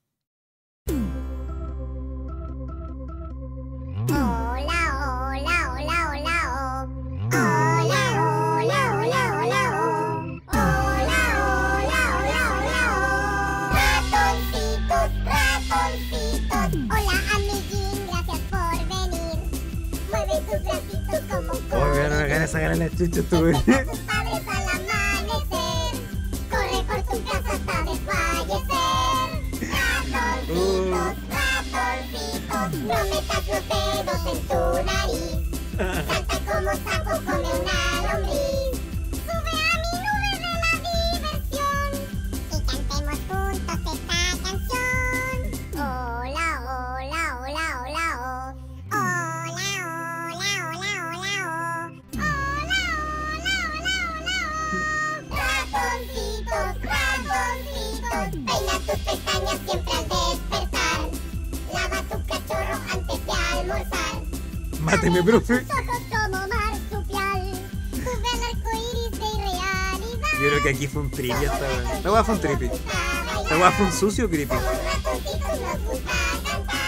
Speaker 17: Hola, hola, hola, hola, oh. Hola, hola, hola, hola, oh. Hola, hola, hola, hola, oh. Ratoncitos, ratoncitos. Hola, amiguín, gracias por venir. Mueve tus bracitos como
Speaker 3: Oh, me ganas de sacar la chucha tú, güey.
Speaker 17: tus padres al amanecer. Corre por tu casa hasta desfallecer. Ratoncitos, ratoncitos. No metas los dedos en tu nariz. Salta como sapo, come una lombriz. Sube a mi nube de la diversión y cantemos juntos esta canción. Hola, hola, hola, hola, oh. Hola, hola, hola, hola, oh. Hola, hola, hola, hola, oh. Ratoncitos, ratoncitos. Peina tus pestañas siempre al despertar. Lava tu cachorro antes de almorzar.
Speaker 3: Máteme, profe.
Speaker 17: Tus ojos como marsupial. Sube al arco iris de irrealidad.
Speaker 3: Yo creo que aquí fue un trippy esta vez. Esta weá fue un trippy. Esta weá fue un sucio creepy.
Speaker 17: Ratoncitos nos gusta cantar.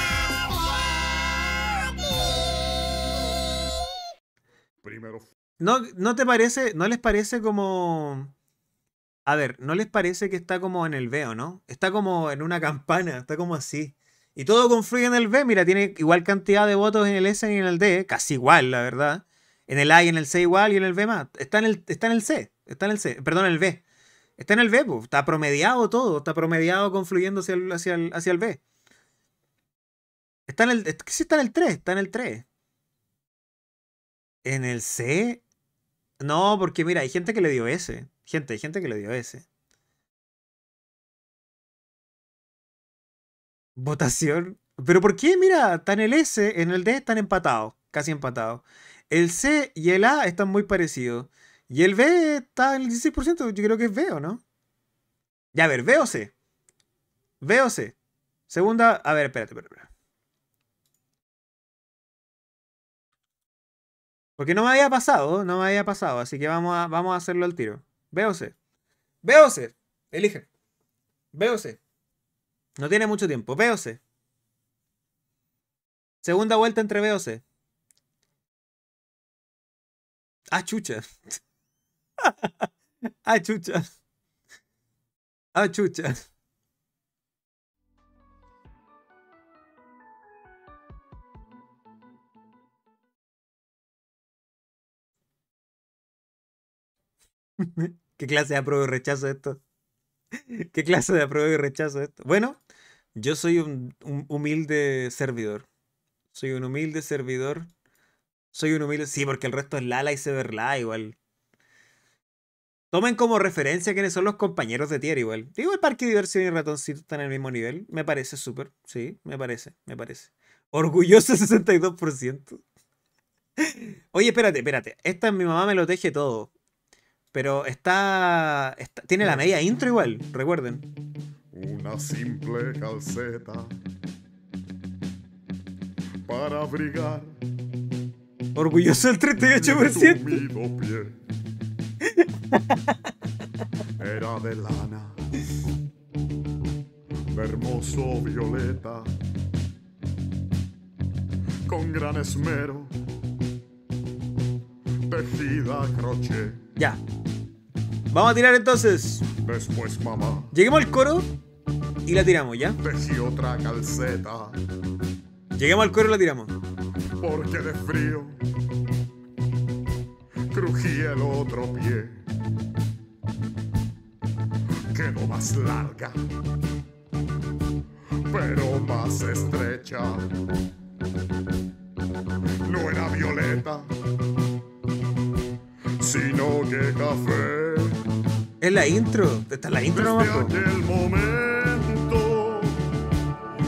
Speaker 18: Primero.
Speaker 3: ¿No te parece, no les parece como... A ver, ¿no les parece que está como en el B, o no? Está como en una campana, está como así. Y todo confluye en el B, mira, tiene igual cantidad de votos en el S y en el D, casi igual, la verdad. En el A y en el C igual y en el B más. Está en el C, perdón, en el B. Está en el B, pues, está promediado todo, está promediado confluyendo hacia el B. Está en el, sí está en el 3, está en el 3. En el C... No, porque mira, hay gente que le dio S. Hay gente que le dio S. Votación. ¿Pero por qué? Mira, está en el S, en el D están empatados, casi empatados. El C y el A están muy parecidos. Y el B está en el 16%, yo creo que es B, ¿o no? Ya, a ver, B o C. B o C. Segunda, a ver, espérate. Porque no me había pasado, así que vamos a hacerlo al tiro. B o C. B o C. Eligen. B o C. No tiene mucho tiempo. B o C. Segunda vuelta entre B o C. Ah, chucha. Ah, chucha. Ah, chucha. ¿Qué clase de apruebo y rechazo esto? ¿Qué clase de apruebo y rechazo esto? Bueno, yo soy un humilde servidor. Soy un humilde servidor. Sí, porque el resto es Lala y Severla igual. Tomen como referencia quiénes son los compañeros de tier igual. Digo, el Parque de Diversión y Ratoncito están en el mismo nivel. Me parece súper. Sí, me parece. Orgulloso 62%. Oye, espérate. Esta mi mamá me lo teje todo. Pero tiene la media intro igual, recuerden.
Speaker 18: Una simple calceta para abrigar.
Speaker 3: Orgulloso el 38%.
Speaker 18: Tumido pie. Era de lana, de hermoso violeta, con gran esmero, tejida a crochet.
Speaker 3: Ya. Vamos a tirar entonces.
Speaker 18: Después, mamá,
Speaker 3: Lleguemos al coro y la tiramos, ¿ya?
Speaker 18: tejí otra calceta,
Speaker 3: Lleguemos al coro y la tiramos.
Speaker 18: porque de frío crují el otro pie. Quedó más larga, pero más estrecha. No era violeta, sino que café.
Speaker 3: Es la intro. Esta es la intro nomás.
Speaker 18: Desde aquel momento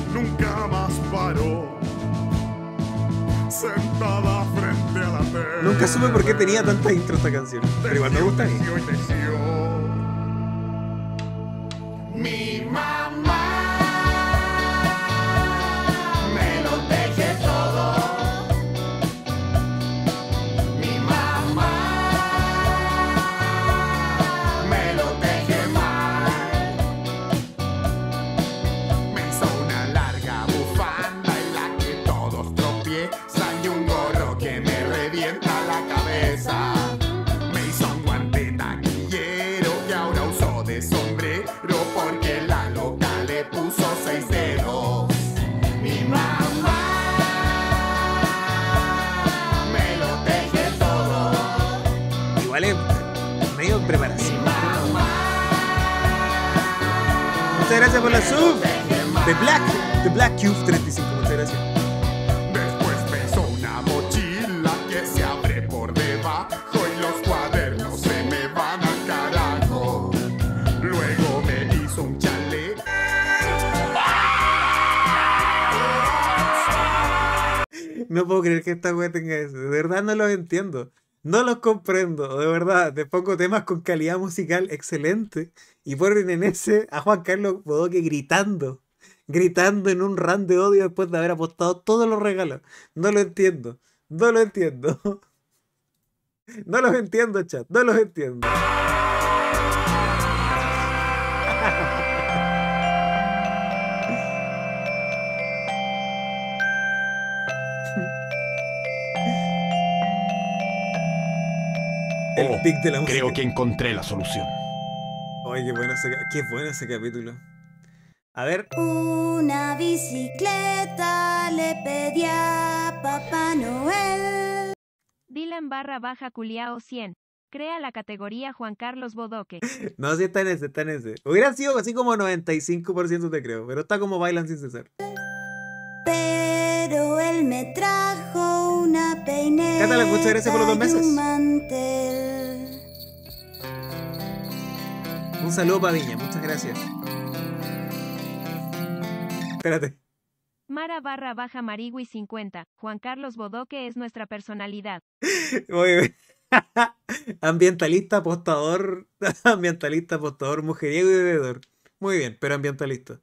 Speaker 3: Nunca supe por qué tenía tanta intro esta canción. Pero igual me gusta a mí.
Speaker 18: Mi mamá me lo teje todo. Mi mamá me lo teje mal. Me hizo una larga bufanda en la que todos tropiezan y un gorro que me revienta la cabeza. Me hizo un guante taquillero que ahora uso de sombrero porque la loca le puso 6 dedos. Mi mamá me lo teje todo.
Speaker 3: Igual es medio preparación. Muchas gracias por la sub. The Black Cube 35. Muchas gracias.
Speaker 18: Después me hizo una mochila que se abre por debajo y los cuadernos se me van al carajo. Luego me hizo un chaleco.
Speaker 3: No puedo creer que esta wea tenga eso. De verdad no los entiendo. No los comprendo. De verdad. Te pongo temas con calidad musical excelente. Y ponen en ese a Juan Carlos Bodoque gritando. Gritando en un rant de odio después de haber apostado todos los regalos. No lo entiendo. No lo entiendo. No los entiendo, chat. No los entiendo. El pic de la música.
Speaker 5: Creo que encontré la solución.
Speaker 3: Oye, qué bueno ese capítulo. A ver.
Speaker 2: Una bicicleta le pedí a Papá Noel.
Speaker 8: Dylan _ Culiao 100. Crea la categoría Juan Carlos Bodoque.
Speaker 3: No, sí está en ese, está en ese. Hubiera sido así como 95% te creo, pero está como Bailan sin cesar.
Speaker 2: Pero él me trajo una peineta.
Speaker 3: Cátala, muchas gracias por los 2 meses.
Speaker 2: Y un mantel.
Speaker 3: Un saludo para Viña, muchas gracias. Espérate.
Speaker 8: Mara _ Marigui 50. Juan Carlos Bodoque es nuestra personalidad.
Speaker 3: Muy bien. Ambientalista, apostador, mujeriego y bebedor. Muy bien, pero ambientalista.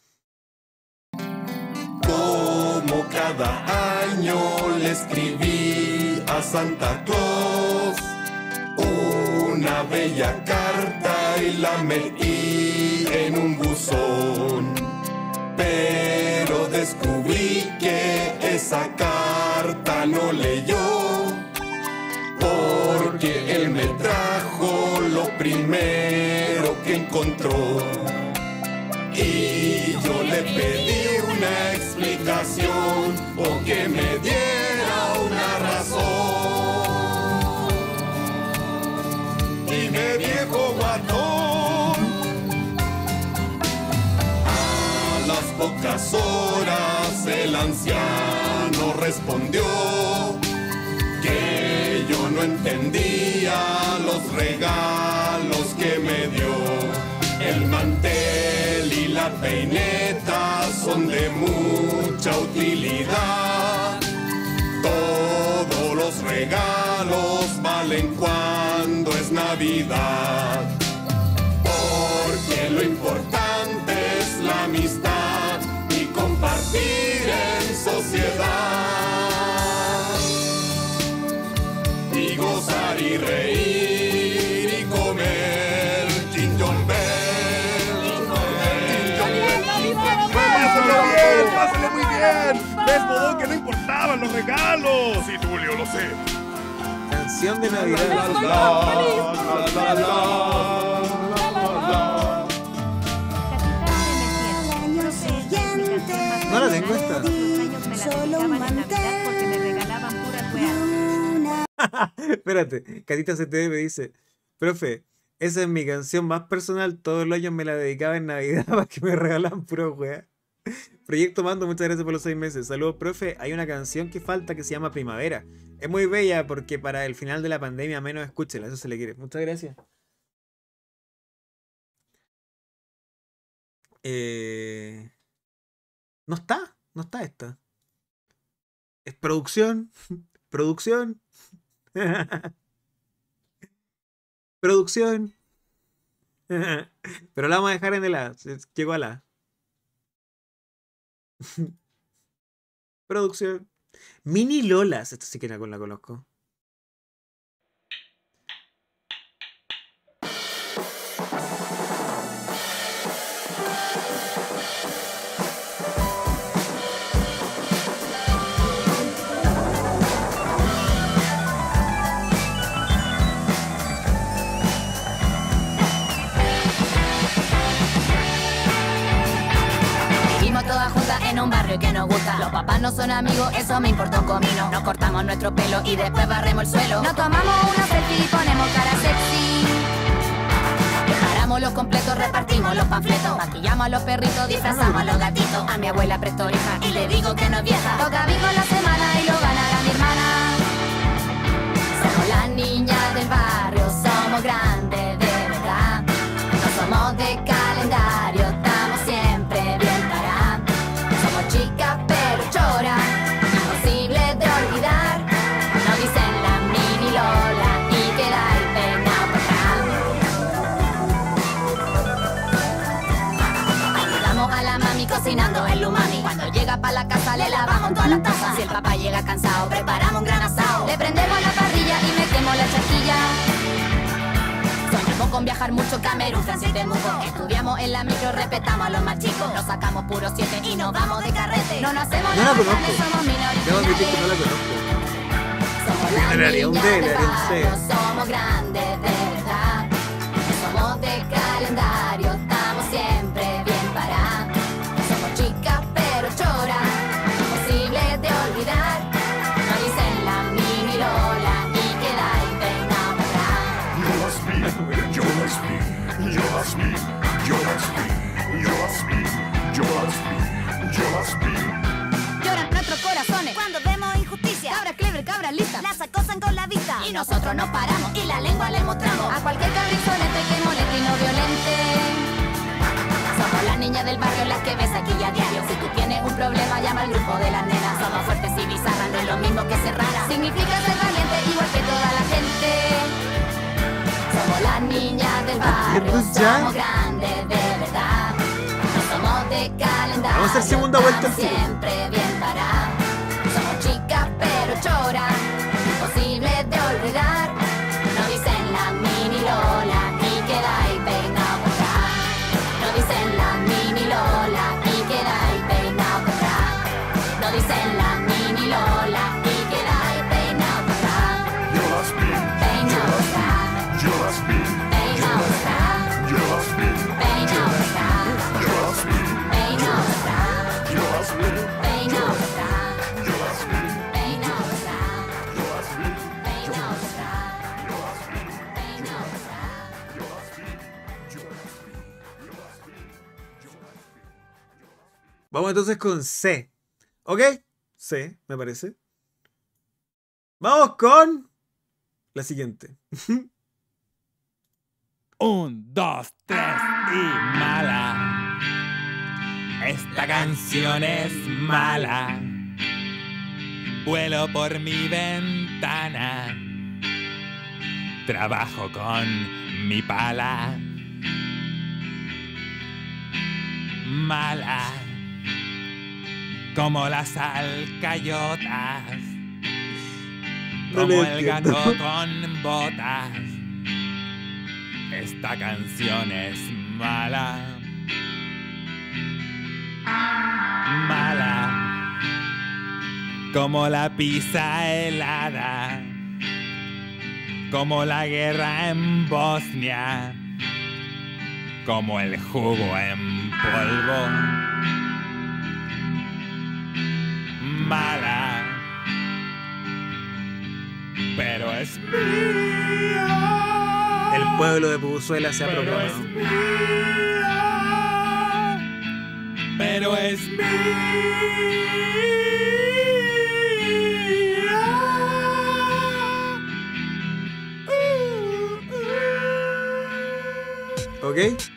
Speaker 18: Como cada año le escribí a Santa Claus una bella carta y la metí en un buzón. Pero descubrí que esa carta no leyó, porque él me trajo lo primero que encontró. Y yo le pedí una explicación o que me diera una razón. Dime, viejo guatón. A las pocas horas el anciano respondió que yo no entendía los regalos que me dio. El mantel y la peineta son de mucha utilidad. Todos los regalos valen cuando es Navidad. Porque lo importante es la amistad y compartir en sociedad. Y gozar y reír y comer Jingle Bell.
Speaker 14: ¡Pásale muy bien! ¡Ves, Bodón, que no importaban los regalos!
Speaker 18: Sí, Tulio, lo sé.
Speaker 3: Canción de Navidad. No la tengo esta.
Speaker 8: Solo un mantel porque me regalaban puras weas.
Speaker 3: Espérate, Catita CTV me dice: profe, esa es mi canción más personal. Todos los años me la dedicaba en Navidad para que me regalaban puras weas. Proyecto Mando, muchas gracias por los 6 meses. Saludos, profe. Hay una canción que falta que se llama Primavera. Es muy bella porque para el final de la pandemia menos escúchela, eso se le quiere. Muchas gracias. No está esta. Es producción. Producción. Producción. Pero la vamos a dejar en el A. Llegó al A. Producción. Mini Lolas. Esta sí que la conozco.
Speaker 4: Todas juntas en un barrio que nos gusta. Los papás no son amigos, eso me importa un comino. Nos cortamos nuestro pelo y después barremos el suelo. Nos tomamos una selfie y ponemos cara sexy. Preparamos los completos, repartimos los panfletos. Maquillamos a los perritos, disfrazamos a los gatitos. A mi abuela presto oreja y le digo que no es vieja. Toca bingo la semana y lo ganará mi hermana. Somos las niñas del barrio, somos grandes de verdad. No somos de calendario, estamos siempre bien paradas. Chicas pero choras, imposible de olvidar. Nos dicen la mini Lola y queda el peinado para atrás. Ayudamos a la mami cocinando el umami. Cuando llega pa' la casa le lavamos todas las tazas. Si el papá llega cansado preparamos un gran asado. Le prendemos la parrilla y metemos la charquilla. Soñamos con viajar mucho, Camerún, Francia y Temuco. Estudiamos en la micro, respetamos a los más chicos. Nos sacamos puros 7 y nos vamos de carrete. No nos hacemos
Speaker 3: No la conozco.
Speaker 4: somos
Speaker 3: Debo admitir que no la
Speaker 4: minoritarios.
Speaker 3: conozco.
Speaker 4: Somos las
Speaker 3: Le haría un D,
Speaker 4: niñas
Speaker 3: le
Speaker 4: del
Speaker 3: haría un C.
Speaker 4: barrio, somos grandes de verdad. Somos de calendario, estamos siempre bien paradas. Somos chicas pero choras, imposible de olvidar. Nos dicen la mini Lola y queda el peinado para atrás. Lloran nuestros corazones
Speaker 2: Cuando vemos injusticia,
Speaker 4: cabras clever, cabras listas,
Speaker 2: las acosan con la vista.
Speaker 4: y nosotros nos paramos y la lengua le mostramos a cualquier cabrizonete que moleste y no violente. Somos las niñas del barrio, las que ves aquí a diario. Si tú tienes un problema, llama al grupo de las nenas. Somos fuertes y bizarras, no es lo mismo que ser rara. Significa ser valiente igual que toda la gente. Somos las niñas del barrio, somos grandes de verdad. No somos de calendario,
Speaker 3: Vamos a hacer segunda vuelta al
Speaker 4: estamos
Speaker 3: tiro.
Speaker 4: siempre bien paradas. Somos chicas pero choras, imposible de olvidar. Nos dicen la mini Lola y queda el peinado para atrás. Nos dicen la mini Lola y queda el peinado para atrás. Nos dicen la mini Lola y queda el peinado para atrás. Peinado para atrás. Peinado para atrás. Peinado para atrás. Peinado para atrás. Peinado para atrás.
Speaker 3: Vamos entonces con C. ¿Ok? C, me parece. Vamos con la siguiente.
Speaker 22: 1, 2, 3 y mala. Esta canción es mala. Vuelo por mi ventana. Trabajo con mi pala. Mala. Como las alcayotas.
Speaker 3: No
Speaker 22: Como
Speaker 3: le
Speaker 22: el gato
Speaker 3: entiendo.
Speaker 22: con botas. Esta canción es mala. Mala. Como la pizza helada. Como la guerra en Bosnia. Como el jugo en polvo. Mala. Pero es mía.
Speaker 3: El pueblo de Pubuzuela se ha
Speaker 22: Pero
Speaker 3: proclamado.
Speaker 22: es mía. Pero es
Speaker 3: ¿Ok?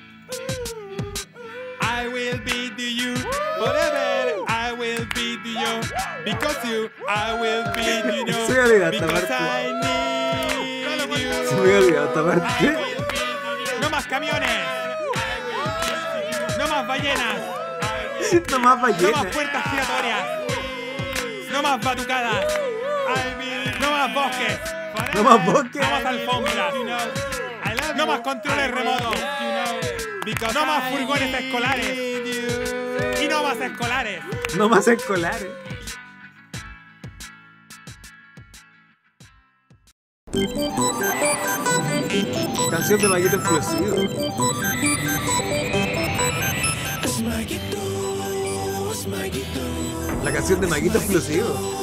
Speaker 22: I will be to you forever. I will be to you because you. I will be to you
Speaker 3: Se me olvidó esta
Speaker 22: because
Speaker 3: parte.
Speaker 22: I need
Speaker 3: Me había olvidado esta parte.
Speaker 22: ¡No más camiones! ¡No más ballenas!
Speaker 3: No más
Speaker 22: ¡No
Speaker 3: ballenas.
Speaker 22: más puertas giratorias! ¡No más batucadas! ¡No más bosques!
Speaker 3: No más bosques.
Speaker 22: ¡No más alfombras! ¡No más controles remotos! ¡No más furgones escolares! ¡Y no más escolares!
Speaker 3: No más escolares. Canción de Maguito Explosivo. La canción de Maguito Explosivo.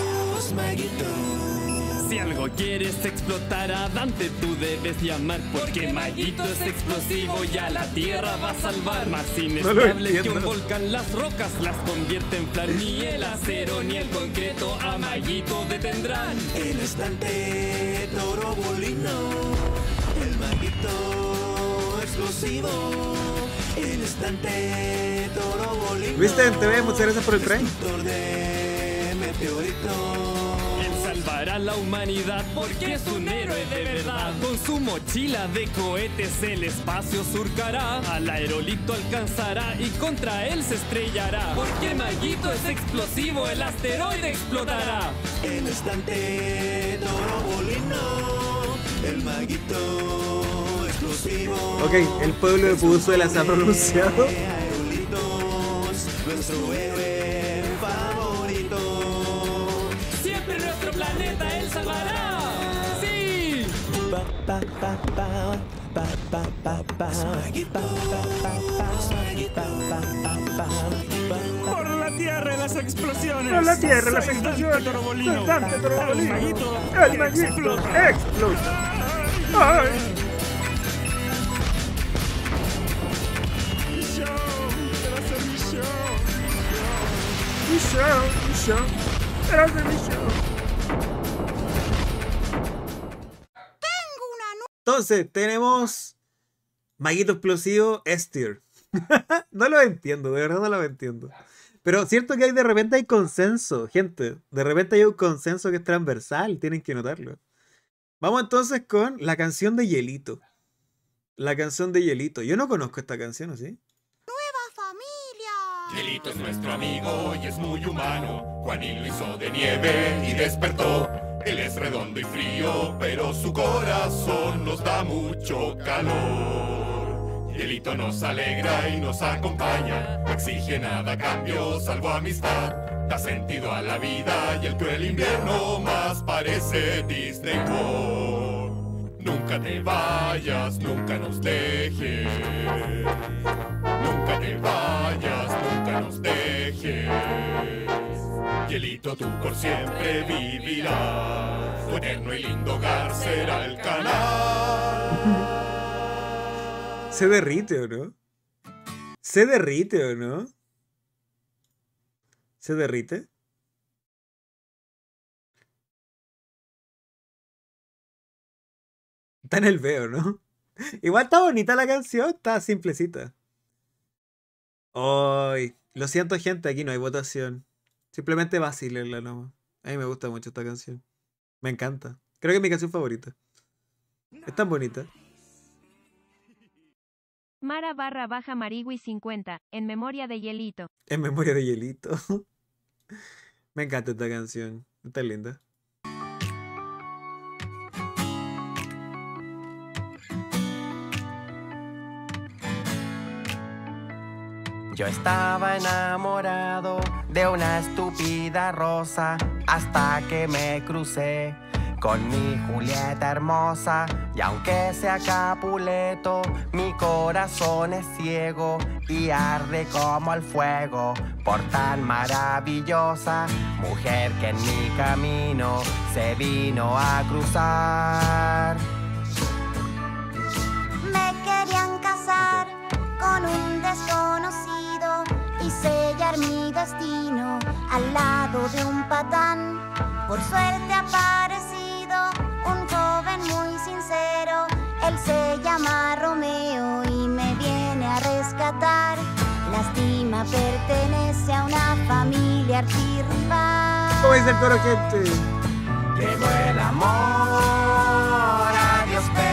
Speaker 10: Si algo quieres explotar a Dante, tú debes llamar, porque Maguito es explosivo y a la tierra va a salvar. Más inestable que un volcán, las rocas las convierte en flan. Ni el acero ni el concreto a Maguito detendrán.
Speaker 1: El estante toro bolino, el Maguito explosivo. El estante toro bolino.
Speaker 3: ¿Viste en TV? Muchas gracias por el tren.
Speaker 1: De meteorito.
Speaker 10: Salvará a la humanidad porque es un héroe de verdad. Con su mochila de cohetes el espacio surcará. Al aerolito alcanzará y contra él se estrellará. Porque Maguito es explosivo, el asteroide explotará.
Speaker 1: El estante toro bolino, el Maguito explosivo.
Speaker 3: Ok, el pueblo de Puduzuela se ha pronunciado.
Speaker 1: Aerolitos, nuestro héroe favorito.
Speaker 10: Siempre nuestro planeta él salvará. ¡Sí!
Speaker 22: Por la tierra y las explosiones.
Speaker 3: Por la tierra y las explosiones.
Speaker 22: Torobolino.
Speaker 3: Dante Torobolino.
Speaker 22: El Maguito.
Speaker 3: El Maguito explota. Ay. Mi show. Era de mi show. Entonces, tenemos Maguito Explosivo S-Tier. No lo entiendo, de verdad no lo entiendo. Pero cierto que hay de repente hay consenso, gente. De repente hay un consenso que es transversal, tienen que notarlo. Vamos entonces con la canción de Hielito. La canción de Hielito. Yo no conozco esta canción, ¿o sí?
Speaker 13: Hielito es nuestro amigo y es muy humano. Juanín lo hizo de nieve y despertó. Él es redondo y frío, pero su corazón nos da mucho calor. Hielito nos alegra y nos acompaña. No exige nada a cambio, salvo amistad. Da sentido a la vida y el cruel invierno más parece Disney World. Nunca te vayas, nunca nos dejes. Nunca te vayas, nunca nos dejes. Hielito, tú por siempre vivirás. Tu eterno y lindo hogar será el canal.
Speaker 3: ¿Se derrite o no? ¿Se derrite o no? ¿Se derrite? Está en el veo, ¿no? Igual está bonita la canción, está simplecita. Ay, lo siento, gente, aquí no hay votación. Simplemente vacílenla nomás. A mí me gusta mucho esta canción. Me encanta. Creo que es mi canción favorita. Es tan bonita.
Speaker 8: Mara_Marigui 50, en memoria de Hielito.
Speaker 3: En memoria de Hielito. Me encanta esta canción. Está linda.
Speaker 6: Yo estaba enamorado de una estúpida rosa hasta que me crucé con mi Julieta hermosa. Y aunque sea Capuleto, mi corazón es ciego y arde como el fuego por tan maravillosa mujer que en mi camino se vino a cruzar.
Speaker 17: Me querían casar con un desconocido y sellar mi destino al lado de un patán. Por suerte ha aparecido un joven muy sincero. Él se llama Romeo y me viene a rescatar. Lástima, pertenece a una familia archirrival.
Speaker 3: ¿Cómo dice el coro, gente?
Speaker 6: Llegó el amor a Dios.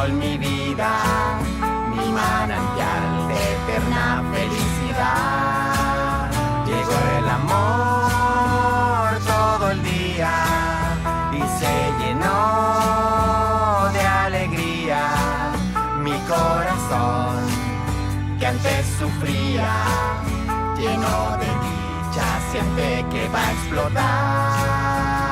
Speaker 6: sol, mi vida, mi manantial de eterna felicidad. Llegó el amor todo el día y se llenó de alegría mi corazón que antes sufría, lleno de dicha, siente que va a explotar.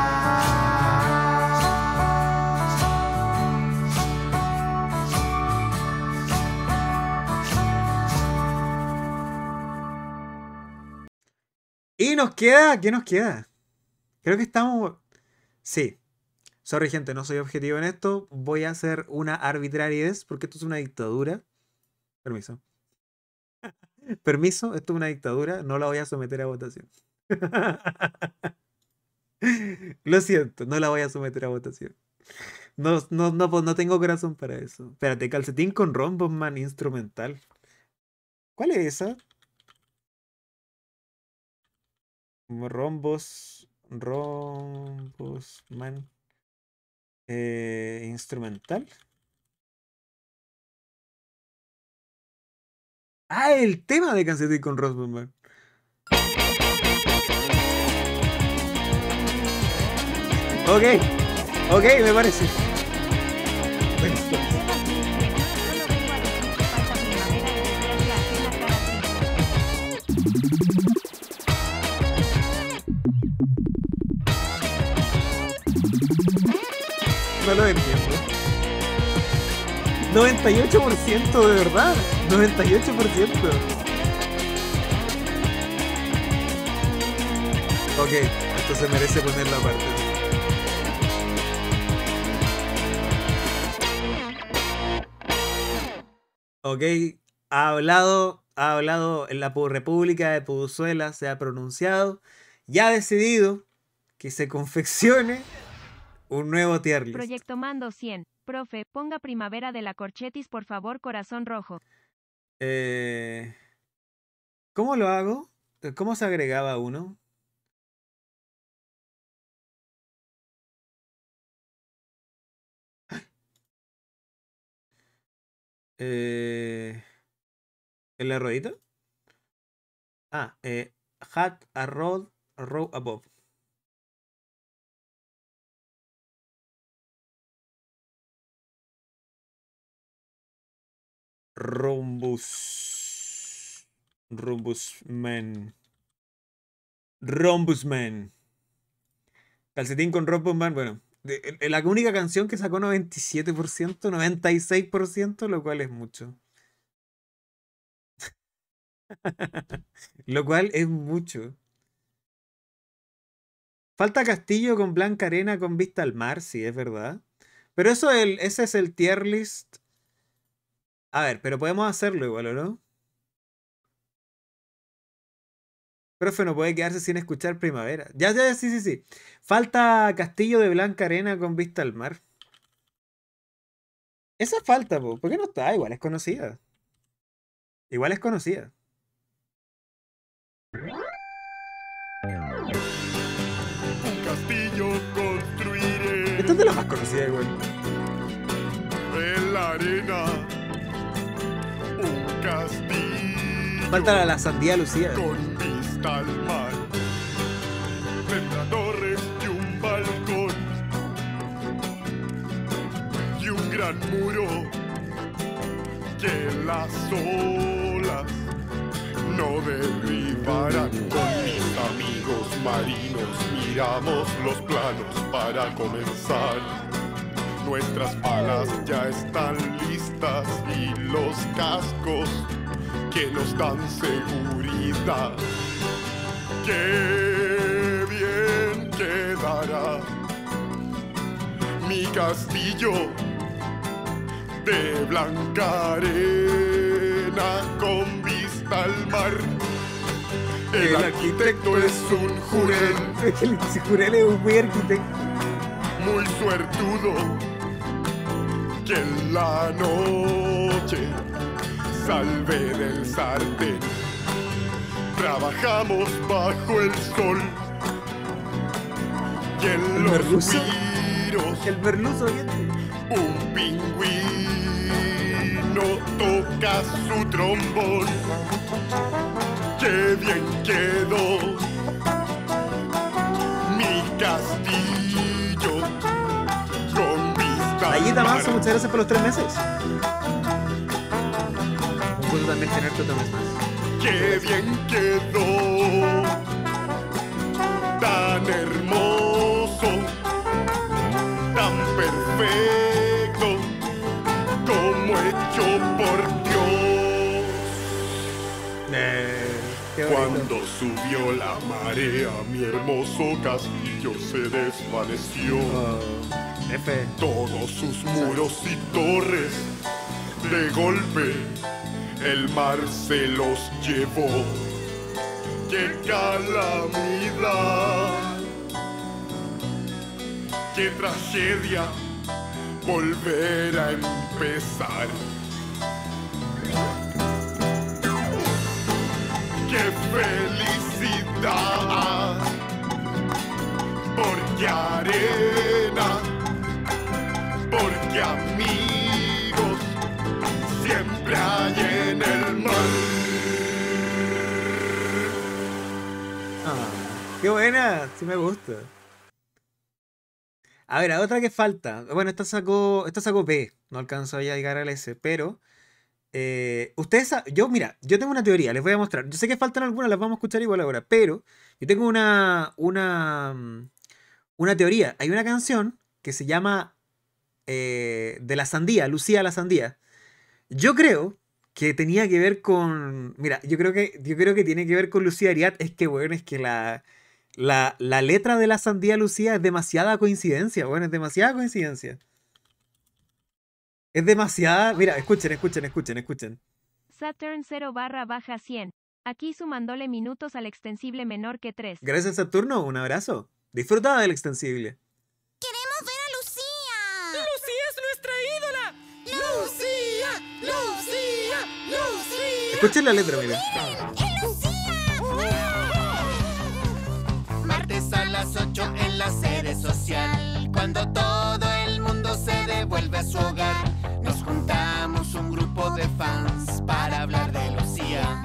Speaker 3: Y nos queda, ¿qué nos queda? Creo que estamos... Sí. Sorry, gente, no soy objetivo en esto. Voy a hacer una arbitrariedad porque esto es una dictadura. Permiso. Permiso, esto es una dictadura. No la voy a someter a votación. Lo siento, no la voy a someter a votación. No tengo corazón para eso. Espérate, calcetín con rombos, man, instrumental. ¿Cuál es esa? Rombos, man. Instrumental. Ah, el tema de Calcetín con Rombos, man. Ok, me parece. No lo entiendo. 98% de verdad. 98%. Ok, esto se merece ponerlo aparte. Ok, ha hablado en la República de Puduzuela, se ha pronunciado y ha decidido que se confeccione un nuevo tier list.
Speaker 8: Proyecto Mando 100. Profe, ponga Primavera de la Corchetis, por favor, corazón rojo.
Speaker 3: ¿Cómo lo hago? ¿Cómo se agregaba uno? ¿En la ruedita? Ah, hat a row above. Rombusman. Calcetín con Rombusman, bueno. La única canción que sacó 97%, 96%, lo cual es mucho. Lo cual es mucho. Falta Castillo con Blanca Arena con vista al mar, sí, es verdad. Pero ese es el tier list. A ver, pero podemos hacerlo igual, ¿o no? Profe, no puede quedarse sin escuchar Primavera. Ya, sí. Falta Castillo de Blanca Arena con vista al mar. Esa falta, po. ¿Por qué no está? Igual es conocida. Igual es conocida.
Speaker 18: Un castillo construiré.
Speaker 3: Esta es de las más conocidas, igual.
Speaker 18: En la arena. Un castillo.
Speaker 3: Falta la sandía Lucía.
Speaker 18: Con vista al mar. Tendrá torres y un balcón. Y un gran muro. Que las olas no derribarán. Con mis amigos marinos miramos los planos para comenzar. Nuestras palas ya están listas y los cascos que nos dan seguridad. ¡Qué bien quedará mi castillo de blanca arena con vista al mar! El arquitecto es un jurel.
Speaker 3: El jurel es un muy arquitecto.
Speaker 18: Muy suertudo, que en la noche salve del sartén. Trabajamos bajo el sol y en los
Speaker 3: merluzo.
Speaker 18: giros
Speaker 3: El merluzo,
Speaker 18: un pingüino no toca su trombón. ¡Qué bien quedó mi castillo con vista!
Speaker 3: Ayita Manso, muchas gracias por los 3 meses. Un gusto también tenerte otro mes más.
Speaker 18: ¡Qué bien quedó! Tan hermoso, tan perfecto, como hecho por Dios. Cuando subió la marea, mi hermoso castillo se desvaneció. Todos sus muros y torres, de golpe, el mar se los llevó. ¡Qué calamidad! ¡Qué tragedia! Volver a empezar. ¡Qué felicidad! Porque arena, porque amigos siempre hay en el mar.
Speaker 3: ¡Qué buena! Sí me gusta. A ver, a otra que falta. Bueno, esta sacó B. No alcanzó a llegar al S, pero... ustedes mira, yo tengo una teoría, les voy a mostrar. Yo sé que faltan algunas, las vamos a escuchar igual ahora, pero yo tengo una teoría. Hay una canción que se llama de la sandía, Lucía la sandía. Yo creo que tenía que ver con... Mira, yo creo que tiene que ver con Lucía Ariat. Es que, bueno, es que la letra de la sandía Lucía es demasiada coincidencia, bueno, es demasiada coincidencia. Es demasiada... Mira, escuchen.
Speaker 8: Saturn 0/100. Aquí sumándole minutos al extensible menor que 3.
Speaker 3: Gracias, Saturno. Un abrazo. Disfruta del extensible.
Speaker 17: ¡Queremos ver a Lucía!
Speaker 19: ¡Lucía es nuestra ídola! ¡Lucía!
Speaker 3: Escuchen la letra, mira.
Speaker 6: Martes a las 8 en la sede social, cuando todo el mundo se devuelve a su hogar, nos juntamos un grupo de fans para hablar de Lucía.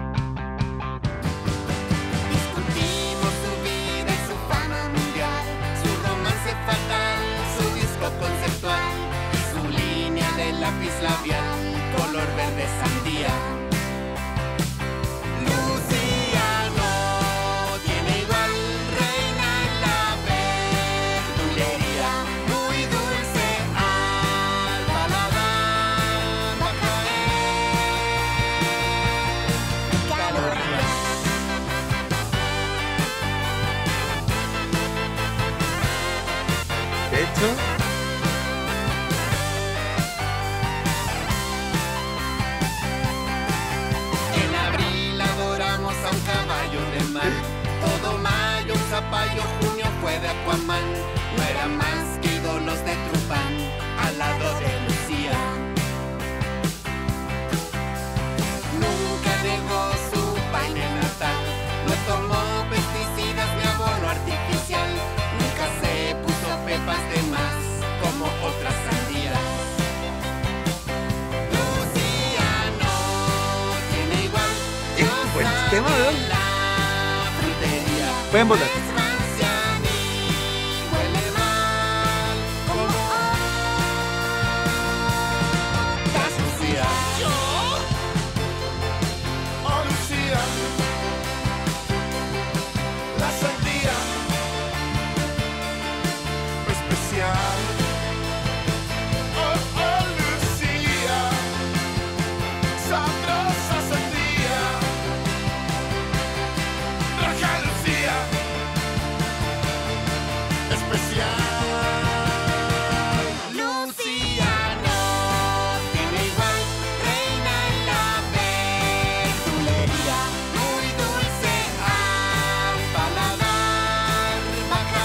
Speaker 6: Discutimos su vida y su fama mundial, su romance fatal, su disco conceptual y su línea de lápiz labial, color verde sandía. En abril adoramos a un caballo de mar. Todo mayo un zapallo, junio fue de Aquaman. No era más que ídolos de Trupán al lado de Lucía. Nunca negó su paine natal, no tomó pesticidas ni abono artificial. Nunca se puso pepas de más como otras sandías. Lucía no tiene igual.
Speaker 3: Buen tema, ¿no?
Speaker 6: La frutería.
Speaker 3: Pueden votar.
Speaker 6: Es rancia ni huele mal como otras Lucía. ¿Yo?
Speaker 18: Oh, Lucía, la sandía especial. Oh, Lucía, sabrosa sandía. Roja Lucía, especial.
Speaker 6: Lucía no tiene igual, reina en la verdulería, muy dulce al paladar, baja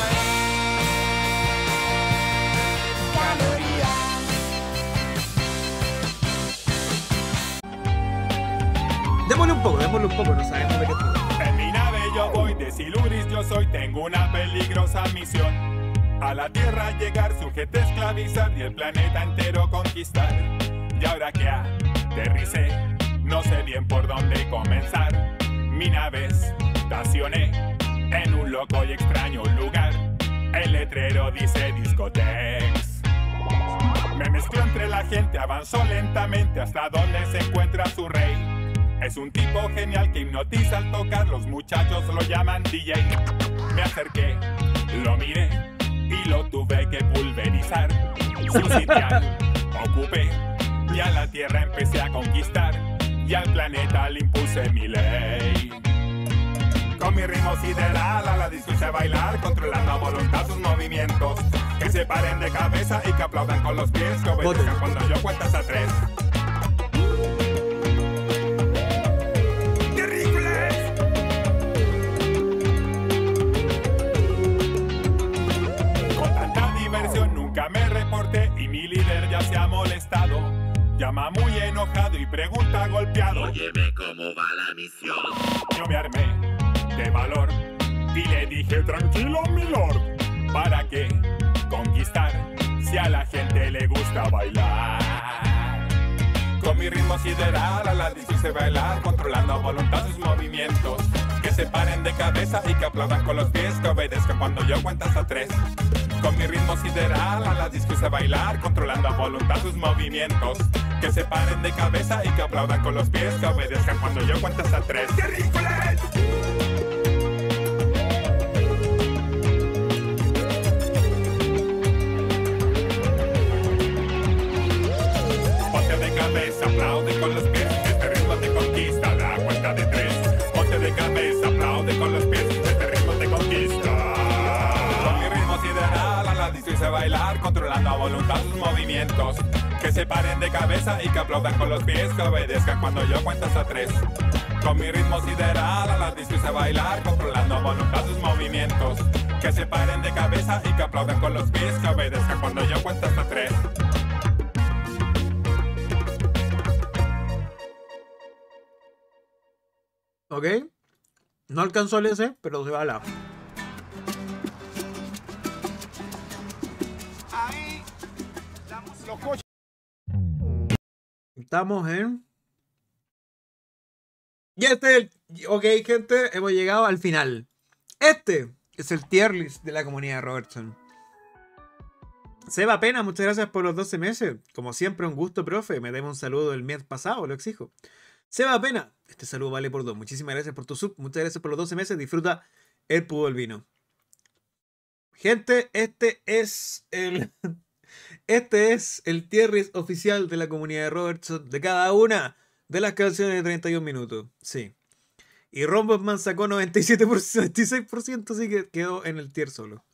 Speaker 6: en calorías.
Speaker 3: Démosle un poco, no sabemos de qué trata.
Speaker 22: En mi nave yo voy, de Siluris yo soy, tengo una peligrosa misión. A la Tierra llegar, sujeto esclavizar y el planeta entero conquistar.
Speaker 13: Y ahora que aterricé, no sé bien por dónde comenzar. Mi nave estacioné en un loco y extraño lugar. El letrero dice Discotex. Me mezcló entre la gente, avanzó lentamente hasta donde se encuentra su rey. Es un tipo genial que hipnotiza al tocar, los muchachos lo llaman DJ. Me acerqué, lo miré y lo tuve que pulverizar. Su sitial ocupé y a la tierra empecé a conquistar. Y al planeta le impuse mi ley. Con mi ritmo sideral a la disco hice bailar, controlando a voluntad sus movimientos. Que se paren de cabeza y que aplaudan con los pies, que obedezcan cuando yo cuento hasta 3. ¡Terrícolas! Con tanta diversión nunca me reporté y mi líder ya se ha molestado. Llama muy enojado y pregunta golpeado:
Speaker 15: Óyeme, ¿cómo va la misión?
Speaker 13: Yo me armé de valor y le dije: tranquilo, mi lord, ¿para qué conquistar si a la gente le gusta bailar? Con mi ritmo sideral a la disco hice bailar, controlando a voluntad sus movimientos. Que se paren de cabeza y que aplaudan con los pies, que obedezcan cuando yo cuento hasta 3. Con mi ritmo sideral a la disco hice bailar, controlando a voluntad sus movimientos. Que se paren de cabeza y que aplaudan con los pies, que obedezcan cuando yo cuento hasta 3. ¡Terrícolas! Ponte de cabeza, aplaude con los pies, este ritmo te conquista, da cuenta de 3. Ponte de cabeza, aplaude con los pies, este ritmo te conquista. Con mi ritmo sideral a la disco hice bailar, controlando a voluntad sus movimientos. Que se paren de cabeza y que aplaudan con los pies, que obedezcan cuando yo cuento hasta 3. Con mi ritmo sideral a la disco hice bailar, controlando a voluntad sus movimientos. Que se paren de cabeza y que aplaudan con los pies, que obedezcan cuando yo cuento hasta 3.
Speaker 3: ¿Ok? No alcanzó el S, pero se va a la. Estamos en... Y este es el... Ok, gente, hemos llegado al final. Este es el tier list de la comunidad de Robertson. Seba Pena, muchas gracias por los 12 meses. Como siempre, un gusto, profe. Me debe un saludo el mes pasado, lo exijo. Seba Pena, este saludo vale por 2. Muchísimas gracias por tu sub. Muchas gracias por los 12 meses. Disfruta el pudo del vino. Gente, este es el tier list oficial de la comunidad de Robertson de cada una de las canciones de 31 minutos. Sí. Y Rombosman sacó 97%, 96%, así que quedó en el tier solo.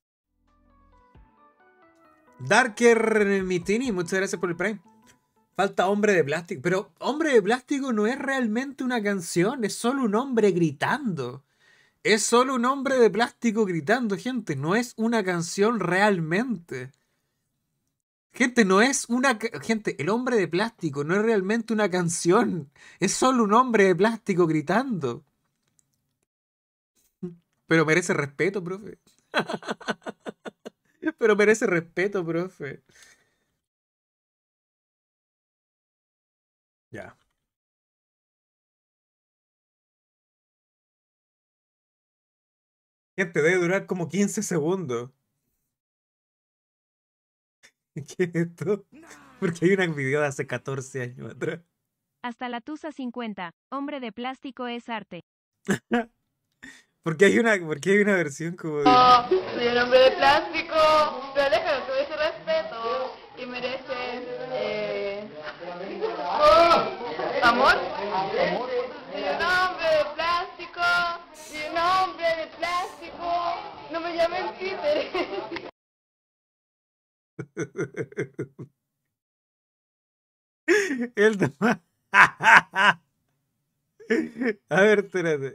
Speaker 3: Darker Mitini, muchas gracias por el Prime. Falta Hombre de Plástico. Pero Hombre de Plástico no es realmente una canción, es solo un hombre gritando. Es solo un hombre de plástico gritando, gente. No es una canción realmente. Gente, no es una... Gente, el hombre de plástico no es realmente una canción. Es solo un hombre de plástico gritando. Pero merece respeto, profe. Pero merece respeto, profe. Ya. Gente, debe durar como 15 segundos. ¿Qué es esto? Porque hay un video de hace 14 años atrás.
Speaker 8: Hasta la Tusa 50. Hombre de plástico es arte.
Speaker 3: Porque hay una versión como de...
Speaker 16: Soy un hombre de plástico, pero déjalo que merece respeto y merece amor. Soy un hombre de plástico, soy un hombre de plástico, no me llamen Peter.
Speaker 3: El toma... A ver, espérate.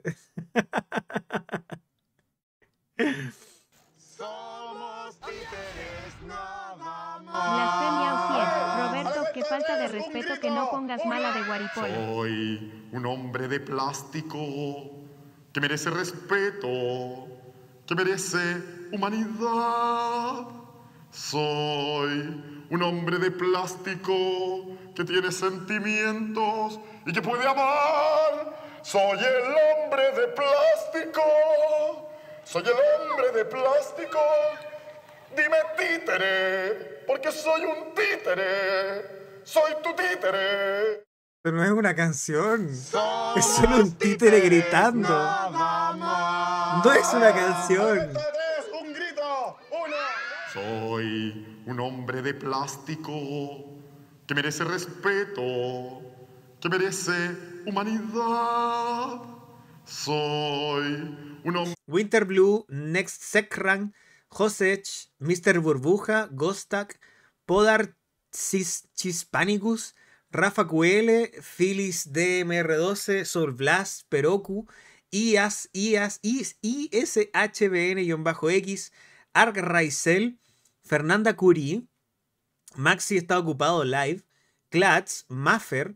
Speaker 8: Blasfemia o 100. Roberto, qué falta de respeto que no pongas mala de Guaripola.
Speaker 18: Soy un hombre de plástico que merece respeto, que merece humanidad. Soy un hombre de plástico que tiene sentimientos y que puede amar. Soy el hombre de plástico. Soy el hombre de plástico. Dime títere, porque soy un títere. Soy tu títere.
Speaker 3: Pero no es una canción. Es solo un títere gritando. No es una canción.
Speaker 18: Un grito. Uno. Soy un hombre de plástico que merece respeto, que merece humanidad. Soy un hombre...
Speaker 3: Winter Blue, Next Sekran, Josech, Mr. Burbuja, Gostak, Podar Chispanicus, Rafa QL, Phyllis DMR12, Sol Blas, Peroku, ISHBN-X, Ark Raisel, Fernanda Curie, Maxi está ocupado live, Klats, Maffer,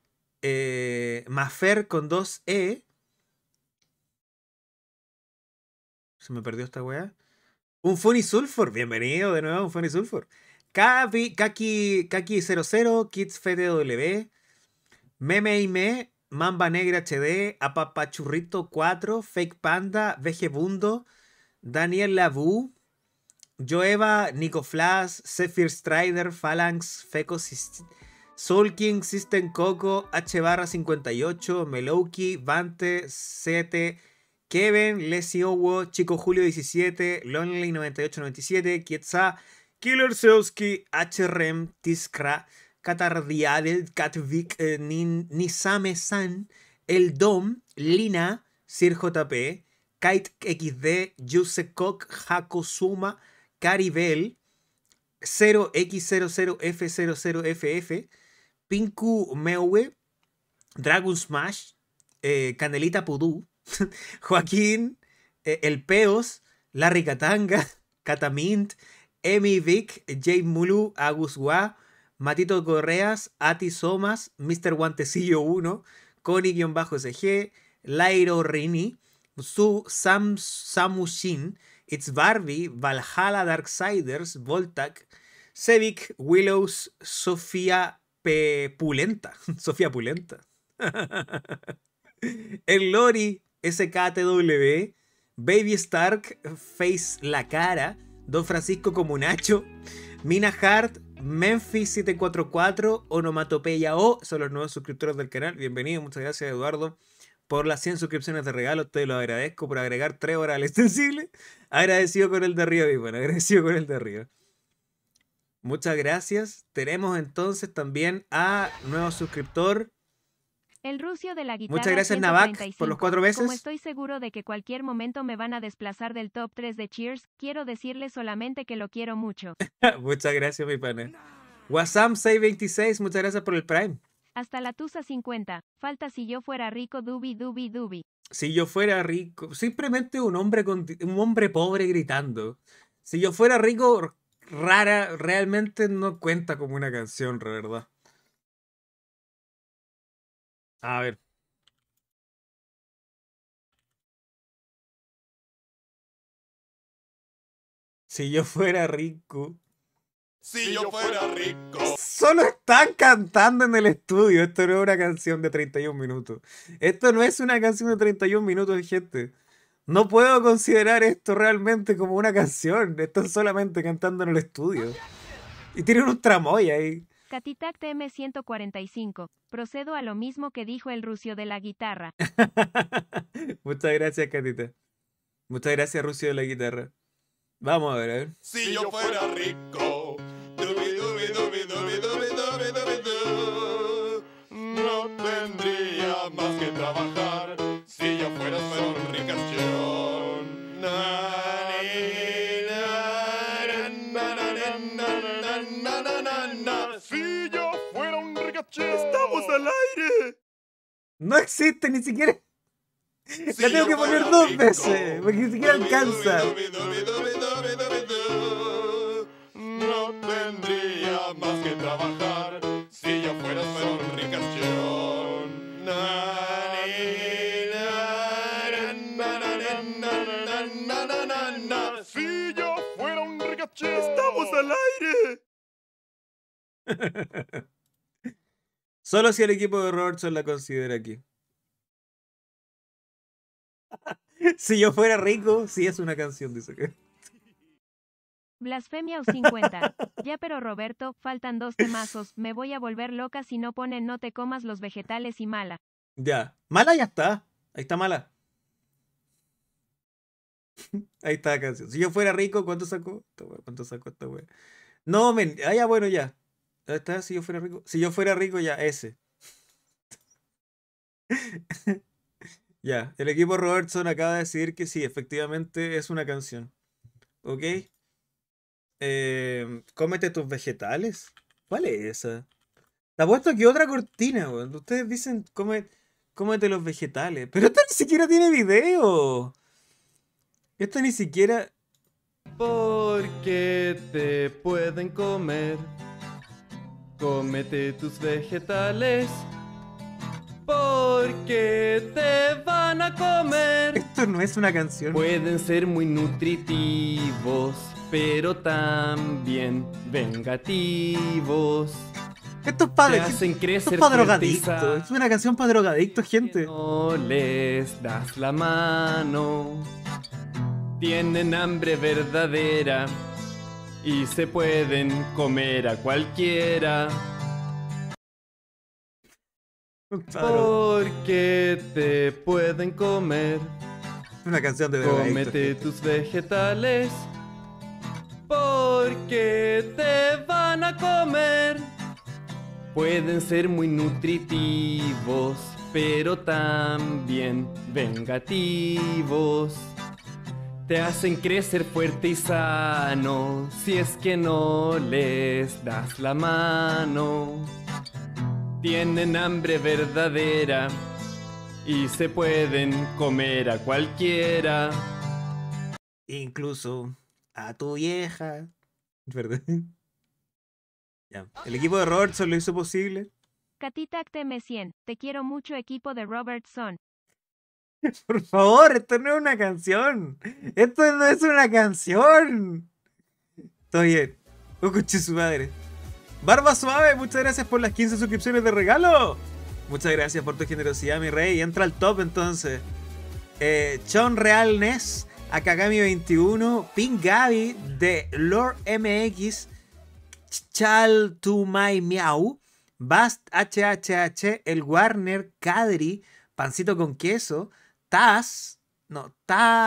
Speaker 3: Maffer con 2E. Se me perdió esta weá. Un Funny Sulfur, bienvenido de nuevo, un Funny Sulfur. Kaki00, Kids FTW, Meme y Me, Mamba Negra HD, Apapachurrito 4, Fake Panda, Vegebundo, Daniel Labu, Joeva, Nico Flash, Zephyr Strider, Phalanx, Feco, Soul King, System Coco, H/58, Melowki, Vante, CT, Kevin, Leslie Owo, Chico Julio 17, Lonely 9897, Kietza, Killer Seoski, HRM, Tiskra, Katardiadel, Katvik, Nisame-san, El Dom, Lina, Sir JP, Kite XD, Yusekok, Hakosuma, Caribel, 0x00f00ff, Pinku Mewe, Dragon Smash, Canelita Pudú, Joaquín, El Peos, Larry Katanga, Katamint, Emi Vic, Jay Mulu, Agus Wa, Matito Correas, Ati Somas, Mr. Guantecillo 1, Connie-SG, Lairo Rini, Samushin, It's Barbie, Valhalla Darksiders, Voltac, Sevic, Willows, Sofía Pulenta. Sofía Pulenta. El Lori, SKTW, Baby Stark, Face La Cara, Don Francisco Comunacho, Mina Hart, Memphis 744, Onomatopeya O, son los nuevos suscriptores del canal. Bienvenido, muchas gracias Eduardo por las 100 suscripciones de regalo. Te lo agradezco por agregar 3 horas al extensible. Agradecido con el de arriba, mi bueno, agradecido con el de arriba. Muchas gracias. Tenemos entonces también a nuevo suscriptor.
Speaker 8: El Rucio de la Guitarra.
Speaker 3: Muchas gracias, Navac, por los 4 veces.
Speaker 8: Como estoy seguro de que cualquier momento me van a desplazar del top 3 de Cheers, quiero decirle solamente que lo quiero mucho.
Speaker 3: Muchas gracias, mi pana. Wasam 626, muchas gracias por el Prime.
Speaker 8: Hasta la Tusa 50. Falta si yo fuera rico, dubi, dubi, dubi.
Speaker 3: Si yo fuera rico, simplemente un hombre pobre gritando. Si yo fuera rico, rara, realmente no cuenta como una canción, la verdad. A ver. Si yo fuera rico.
Speaker 13: Si yo fuera rico.
Speaker 3: Solo están cantando en el estudio. Esto no es una canción de 31 minutos. Esto no es una canción de 31 minutos, gente. No puedo considerar esto realmente como una canción. Están solamente cantando en el estudio. Y tienen un tramoy ahí.
Speaker 8: Catitac TM 145. Procedo a lo mismo que dijo el Rucio de la Guitarra.
Speaker 3: Muchas gracias, Catita. Muchas gracias, Rucio de la Guitarra. Vamos a ver.
Speaker 13: Si yo fuera rico. Dubi, dubi, dubi, dubi, dubi, dubi, dubi, du. No tendría más que trabajar. Si yo fuera solo un ricachón. Si yo fuera un ricachón.
Speaker 14: ¡Estamos al aire!
Speaker 3: No existe ni siquiera. La tengo que poner 2 veces, porque ni siquiera alcanza.
Speaker 13: No tendría más que trabajar si yo fuera solo un ricachón. Si yo fuera un ricachón.
Speaker 14: ¡Estamos al aire!
Speaker 3: Solo si el equipo de Robertson la considera aquí. Si yo fuera rico, sí es una canción, dice que.
Speaker 8: Blasfemia o 50. Ya pero Roberto, faltan 2 temazos, me voy a volver loca si no ponen no te comas los vegetales y mala.
Speaker 3: Ya. Mala ya está. Ahí está Mala. Ahí está la canción. Si yo fuera rico, ¿cuánto sacó? ¿Cuánto sacó esta wea? No, men. Ah, ya, bueno, ya. Ahí está, si yo fuera rico. Si yo fuera rico, ya, ese. Ya, el equipo Robertson acaba de decir que sí, efectivamente es una canción. ¿Ok? Cómete tus vegetales. ¿Cuál es esa? Te apuesto aquí otra cortina, weón. Ustedes dicen cómete los vegetales. Pero esto ni siquiera tiene video. Esto ni siquiera...
Speaker 10: Porque te pueden comer. Cómete tus vegetales. Porque te van a comer.
Speaker 3: Esto no es una canción.
Speaker 10: Pueden ser muy nutritivos, pero también vengativos.
Speaker 3: Esto es padre.
Speaker 10: Te hacen crecer
Speaker 3: Esto es para drogadictos.
Speaker 10: fuertes.
Speaker 3: Es una canción para drogadictos, gente.
Speaker 10: No les das la mano. Tienen hambre verdadera y se pueden comer a cualquiera. Porque te pueden comer.
Speaker 3: Una canción de drogadictos.
Speaker 10: Cómete tus vegetales. Porque te van a comer. Pueden ser muy nutritivos, pero también vengativos. Te hacen crecer fuerte y sano si es que no les das la mano. Tienen hambre verdadera y se pueden comer a cualquiera.
Speaker 3: Incluso a tu vieja. ¿Verdad? Ya. El equipo de Robertson lo hizo posible.
Speaker 8: Catita Acteme 100. Te quiero mucho, equipo de Robertson.
Speaker 3: Por favor, esto no es una canción. Esto no es una canción. Todo bien. Escuché su madre. Barba Suave, muchas gracias por las 15 suscripciones de regalo. Muchas gracias por tu generosidad, mi rey. Entra al top entonces. Chon Real Ness, Akagami 21, Pink Gaby de Lord MX, Chal To My Miau, Bast HHH, El Warner, Kadri, Pancito con Queso, Taz, no,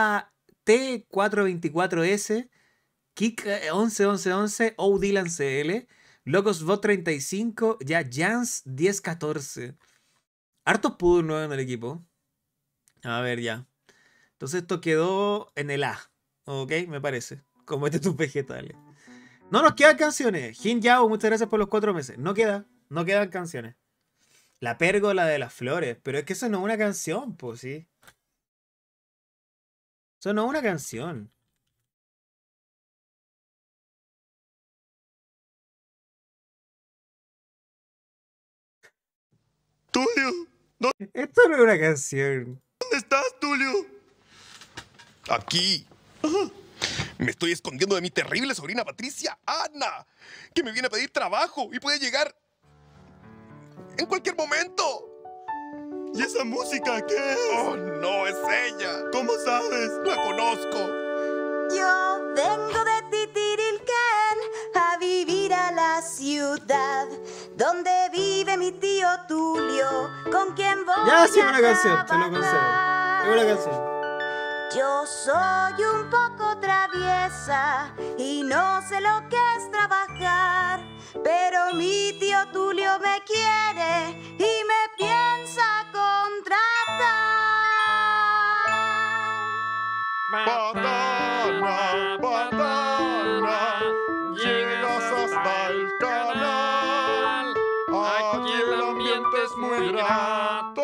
Speaker 3: T424S, Kik 111111, O Dylan CL, Locos Bot 35, ya Jans 1014. Hartos pudos nuevos en el equipo. A ver, ya. Entonces esto quedó en el A. Ok, me parece. Cómete tus vegetales. No nos quedan canciones. Jin Yao, muchas gracias por los 4 meses. No quedan canciones. La pérgola de las flores. Pero es que eso no es una canción, pues sí. Eso no es una canción.
Speaker 5: Tulio,
Speaker 3: Esto no es una canción.
Speaker 5: ¿dónde estás, Tulio? Aquí. Ajá. Me estoy escondiendo de mi terrible sobrina Patricia, Ana, que me viene a pedir trabajo y puede llegar en cualquier momento. ¿Y esa música qué es? Oh, no, es ella. ¿Cómo sabes? La conozco.
Speaker 7: Yo vengo de Titirilquén a vivir a la ciudad donde vive mi tío Tulio, con quien voy
Speaker 3: Ya, sí, es
Speaker 7: a
Speaker 3: una canción, te lo concedo. Es una canción.
Speaker 7: Yo soy un poco traviesa y no sé lo que es trabajar, pero mi tío Tulio me quiere y me piensa contratar.
Speaker 18: Patana, patana, llegas hasta el canal. Aquí el ambiente es muy grato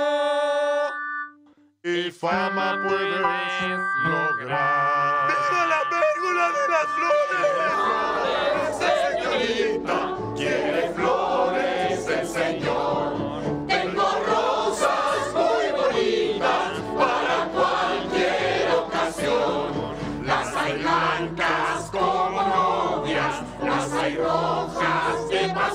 Speaker 18: y fama puedes lograr.
Speaker 5: ¡Viva la pérgola de las flores!
Speaker 18: Señorita, quiere flores el señor. Tengo rosas muy bonitas para cualquier ocasión. Las hay blancas como novias, las hay rojas de pasión.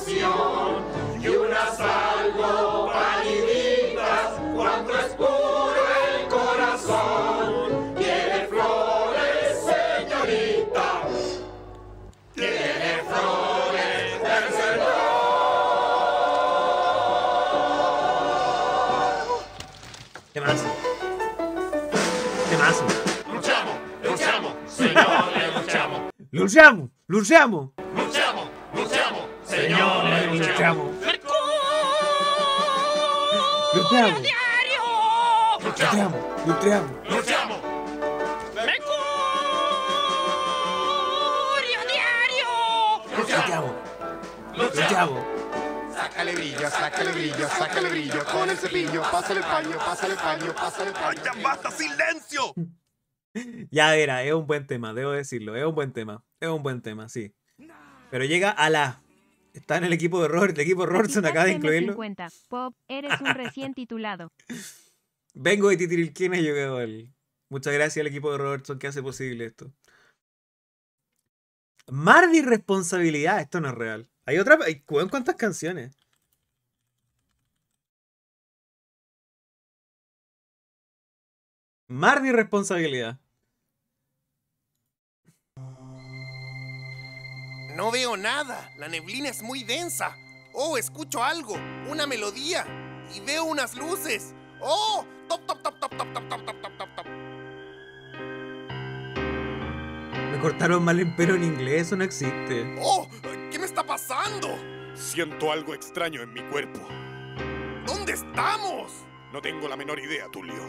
Speaker 3: Temazo.
Speaker 13: Luchamos, luchamos, señores, luchamos.
Speaker 3: Luchamos, luchamos.
Speaker 13: Luchamos, luchamos, señores, luchamos.
Speaker 3: Luchamos. Luchamos, luchamos.
Speaker 13: Luchamos.
Speaker 3: Luchamos. Luchamos.
Speaker 18: Sácale brillo, sácale brillo, sácale brillo. Con el cepillo, pásale el paño, pásale el paño, pásale el paño.
Speaker 5: ¡Ya basta, silencio!
Speaker 3: Ya era, es un buen tema, debo decirlo. Es un buen tema. Es un buen tema, sí. Pero llega a la... Está en el equipo de Robert. El equipo de Robertson acaba de incluirlo.
Speaker 8: 50. Pop, eres un recién titulado.
Speaker 3: Vengo de Titirilquina y yo quedo el... Muchas gracias al equipo de Robertson que hace posible esto. Mar de irresponsabilidad. Esto no es real. Hay otra... ¿Cuántas canciones? Mar de irresponsabilidad.
Speaker 6: No veo nada. La neblina es muy densa. Oh, escucho algo. Una melodía. Y veo unas luces. Oh, top, top, top, top, top, top, top, top, top, top, top.
Speaker 3: Me cortaron mal el pelo en inglés. Eso no existe.
Speaker 6: Oh, ¿qué me está pasando?
Speaker 18: Siento algo extraño en mi cuerpo.
Speaker 6: ¿Dónde estamos?
Speaker 18: No tengo la menor idea, Tulio.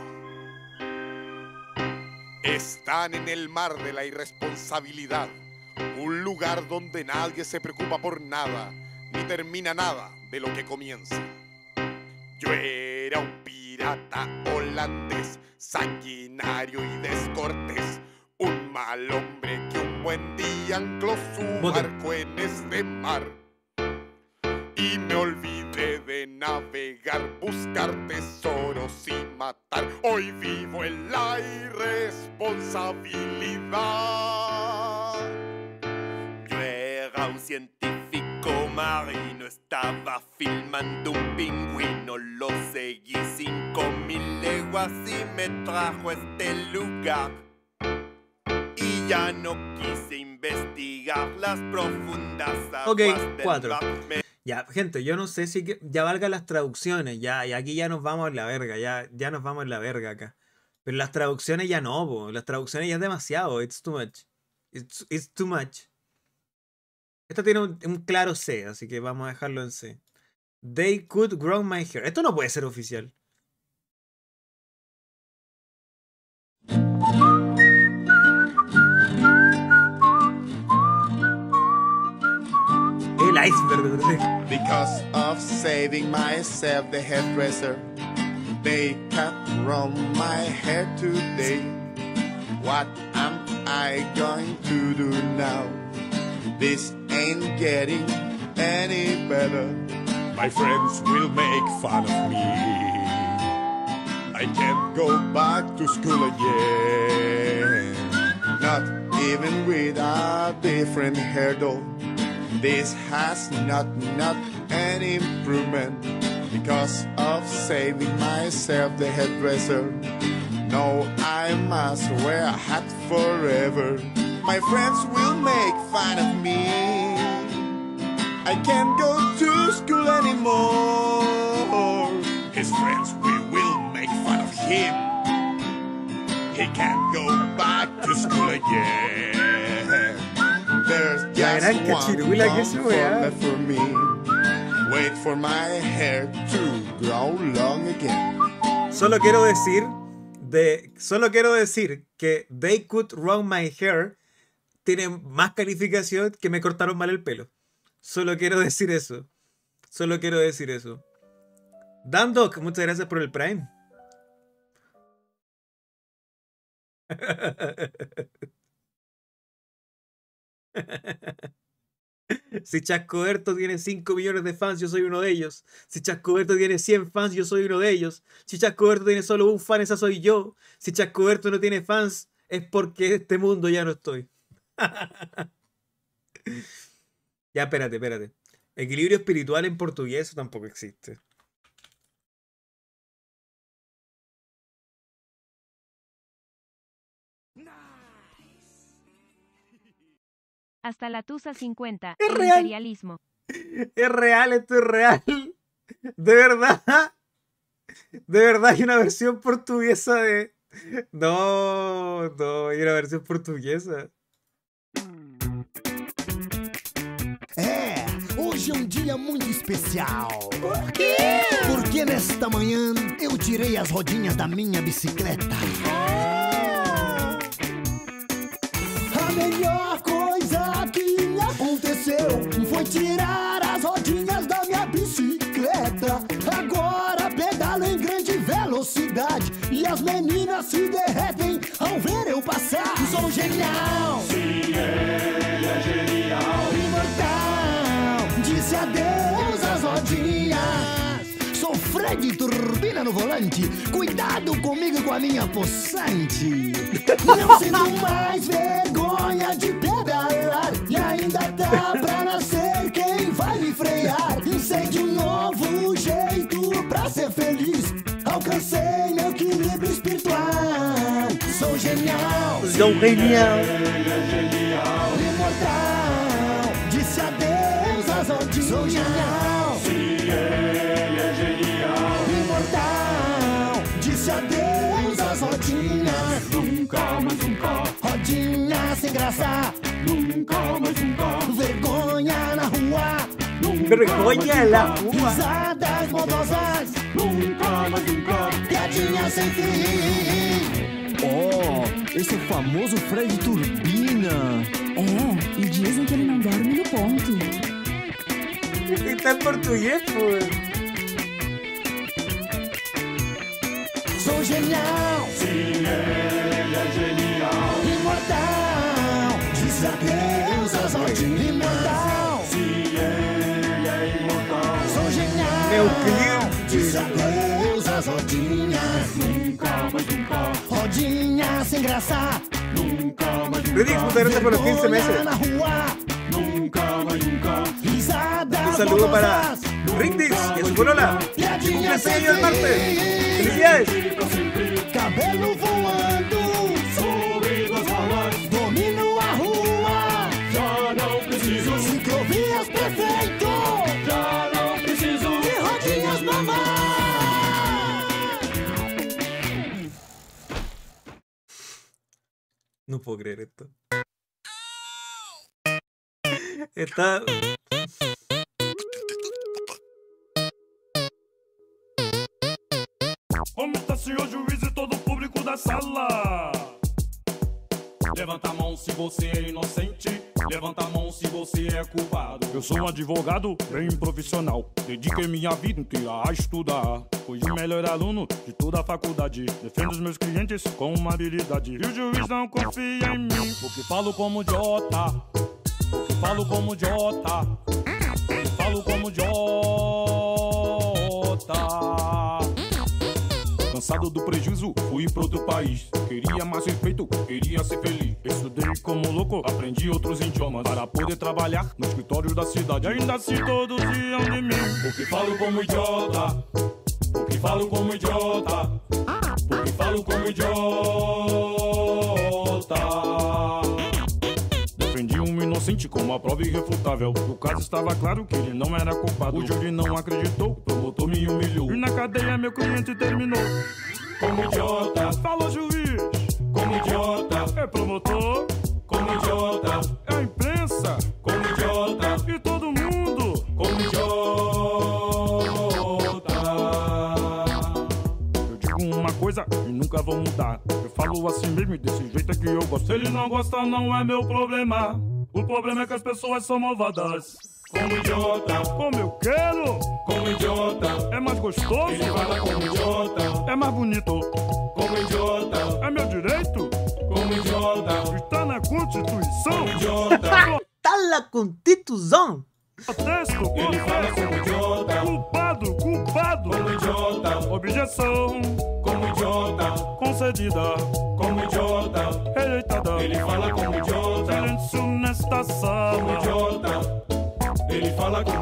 Speaker 18: Están en el mar de la irresponsabilidad. Un lugar donde nadie se preocupa por nada, ni termina nada de lo que comienza. Yo era un pirata holandés, sanguinario y descortés. Un mal hombre que un buen día ancló su barco en este mar. Y me olvidé de navegar, buscar tesoros y matar. Hoy vivo en la irresponsabilidad.
Speaker 6: Yo era un científico marino, estaba filmando un pingüino. Lo seguí 5000 leguas y me trajo a este lugar. Y ya no quise investigar las profundas aguas
Speaker 3: Ok,
Speaker 6: del
Speaker 3: 4.
Speaker 6: mar.
Speaker 3: Ya, gente, yo no sé si que ya valga las traducciones, ya, y aquí ya nos vamos en la verga, ya nos vamos en la verga acá. Pero las traducciones ya no, po. Las traducciones ya es demasiado, it's too much. It's too much. Esto tiene un claro C, así que vamos a dejarlo en C. They could grow my hair. Esto no puede ser oficial. El iceberg, ¿verdad?
Speaker 25: Because of saving myself, the hairdresser, they cut from my hair today. What am I going to do now? This ain't getting any better.
Speaker 18: My friends will make fun of me. I can't go back to school again.
Speaker 25: Not even with a different hairdo. This has not any improvement. Because of saving myself, the hairdresser. No, I must wear a hat forever. My friends will make fun of me. I can't go to school anymore.
Speaker 18: His friends will make fun of him. He can't go back to school again.
Speaker 25: There's
Speaker 3: La gran
Speaker 25: just one
Speaker 3: cachirula que es
Speaker 25: comfort
Speaker 3: weá.
Speaker 25: left for me. Wait for my hair to grow long again.
Speaker 3: Solo quiero decir que They Could Run My Hair tiene más calificación que me cortaron mal el pelo. Solo quiero decir eso. Solo quiero decir eso. Dandoc, muchas gracias por el Prime. Si Chascoberto tiene 5 millones de fans, yo soy uno de ellos. Si Chascoberto tiene 100 fans, yo soy uno de ellos. Si Chascoberto tiene solo un fan, esa soy yo. Si Chascoberto no tiene fans, es porque en este mundo ya no estoy. Ya, espérate. Equilibrio espiritual en portugués tampoco existe.
Speaker 8: Hasta la Tusa 50.
Speaker 3: Es
Speaker 8: El
Speaker 3: real.
Speaker 8: imperialismo.
Speaker 3: Es real, esto es real. De verdad. De verdad hay una versión portuguesa No, no, y una versión portuguesa.
Speaker 1: Hoje é um dia muito especial.
Speaker 9: Por quê?
Speaker 1: Porque nesta manhã eu tirei as rodinhas da minha bicicleta. A melhor coisa que me aconteceu foi tirar as rodinhas da minha bicicleta. Agora pedalo em grande velocidade e as meninas se derretem ao ver eu passar. Sou genial.
Speaker 13: Sim, ele é genial.
Speaker 1: Imortal. Disse adeus às rodinhas. Sou Fred Turbina no volante. Cuidado comigo com a minha possante. Não sinto mais vergonha de pedalar. E ainda dá pra nascer quem vai me frear. Sei de um novo jeito pra ser feliz. Alcancei meu equilíbrio espiritual. Sou genial.
Speaker 3: Sou genial.
Speaker 13: Ele é genial.
Speaker 1: Imortal. Disse adeus às rodinhas. Sou genial.
Speaker 13: Sim, ele é genial.
Speaker 1: Imortal. Disse adeus às rodinhas.
Speaker 13: Nunca mais nunca.
Speaker 1: Rodinha sem graça.
Speaker 13: Nunca mais nunca.
Speaker 1: Vergonha na rua.
Speaker 3: Vergonha na rua.
Speaker 1: Pisadas maldosas.
Speaker 13: Nunca mais nunca.
Speaker 1: Piadinha sem fim.
Speaker 20: Esse é o famoso Fred Turbina.
Speaker 12: É, e dizem que ele não dorme no ponto.
Speaker 3: Ele tá em português, pô.
Speaker 1: Sou genial.
Speaker 13: Sim, ele é genial.
Speaker 1: Imortal. Diz adeus às rodinhas. Imortal.
Speaker 13: Sim, ele é imortal.
Speaker 1: Sou genial.
Speaker 3: Meu cliente.
Speaker 1: Diz adeus às rodinhas.
Speaker 13: Nunca mais nunca.
Speaker 1: Rodinha sem graça.
Speaker 13: Nunca mais nunca.
Speaker 3: Redix, muchas gracias por los 15 meses.
Speaker 1: Na rua.
Speaker 13: Nunca más nunca.
Speaker 1: Pisadas
Speaker 3: Un saludo para
Speaker 1: maldosas.
Speaker 3: Rindis y su polola.
Speaker 1: Piadinha sem
Speaker 3: Cumpleaños el martes.
Speaker 1: fim.
Speaker 3: Felicidades.
Speaker 1: Cabelo voando.
Speaker 13: Sobre as balas.
Speaker 1: Domino a rua.
Speaker 13: Já não preciso.
Speaker 1: Ciclovias prefeito.
Speaker 13: Já não preciso.
Speaker 1: E rodinhas mamãe.
Speaker 3: No puedo creer esto. Está.
Speaker 13: Omita-se o juiz e todo o público da sala. Levanta a mão se você é inocente. Levanta a mão se você é culpado. Eu sou um advogado bem profissional. Dediquei minha vida inteira a estudar. Fui o melhor aluno de toda a faculdade. Defendo os meus clientes com uma habilidade. E o juiz não confia em mim, porque falo como idiota. Porque falo como idiota. Porque falo como idiota. Cansado do prejuízo, fui pra outro país. Queria mais respeito, queria ser feliz. Estudei como louco, aprendi outros idiomas para poder trabalhar no escritório da cidade. Ainda assim todos riam de mim, porque falo como idiota. Porque falo como idiota. Porque falo como idiota. Defendi um inocente com uma prova irrefutável. O caso estava claro que ele não era culpado. O júri não acreditou, o promotor me humilhou. E na cadeia meu cliente terminou como idiota. Falou juiz, como idiota. É promotor, como idiota. É a imprensa, como idiota. E todo mundo, como idiota. Eu digo uma coisa e nunca vou mudar. Eu falo assim mesmo e desse jeito é que eu gosto. Se ele não gosta, não é meu problema. O problema é que as pessoas são malvadas. Como idiota, como eu quero. Como idiota, é mais gostoso. Ele fala como idiota, é mais bonito. Como idiota, é meu direito. Como idiota, está na Constituição. Como idiota,
Speaker 3: Tá la Constituição.
Speaker 13: protesto. Ele fala como idiota. Culpado, culpado. Como idiota, objeção. Como idiota, concedida. Como idiota, rejeitada. Ele fala como idiota. Silêncio nesta sala. Como idiota. Ele fala como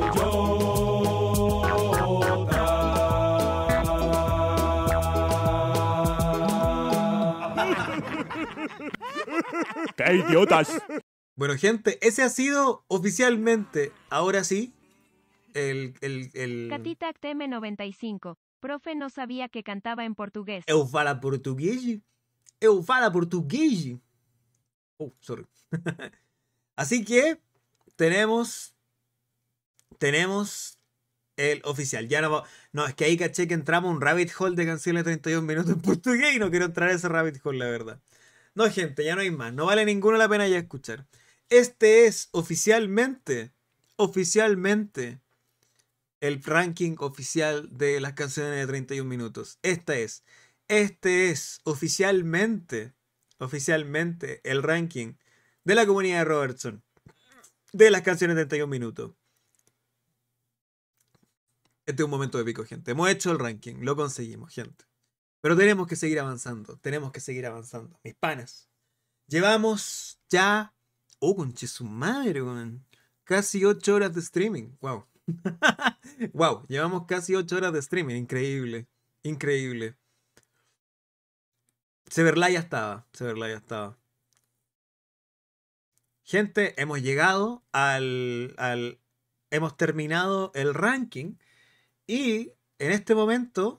Speaker 13: idiota. ¡Qué idiotas!
Speaker 3: Bueno, gente, ese ha sido oficialmente, ahora sí, el
Speaker 8: Catita TM95. Profe, no sabía que cantaba en portugués.
Speaker 3: Eu falo português. Eu falo portugués. Oh, sorry. Así que tenemos el oficial. Ya no, es que ahí caché que entramos a un rabbit hole de canciones de 31 minutos en portugués y no quiero entrar a ese rabbit hole, la verdad. No, gente, ya no hay más. No vale ninguna la pena ya escuchar. Este es oficialmente, el ranking oficial de las canciones de 31 minutos. Este es oficialmente el ranking de la comunidad de Robertson de las canciones de 31 minutos. Este es un momento épico, gente. Hemos hecho el ranking, lo conseguimos, gente. Pero tenemos que seguir avanzando, mis panas. Llevamos ya... Oh, conche su madre, man. Casi 8 horas de streaming. Wow. Wow, llevamos casi 8 horas de streaming. Increíble. Increíble. Severla ya estaba. Gente, hemos llegado hemos terminado el ranking. Y en este momento,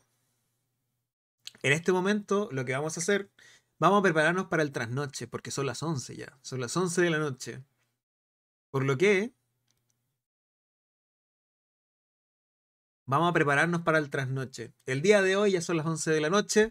Speaker 3: lo que vamos a hacer, vamos a prepararnos para el trasnoche, porque son las 11 ya. Son las 11 de la noche. Por lo que vamos a prepararnos para el trasnoche. El día de hoy ya son las 11 de la noche.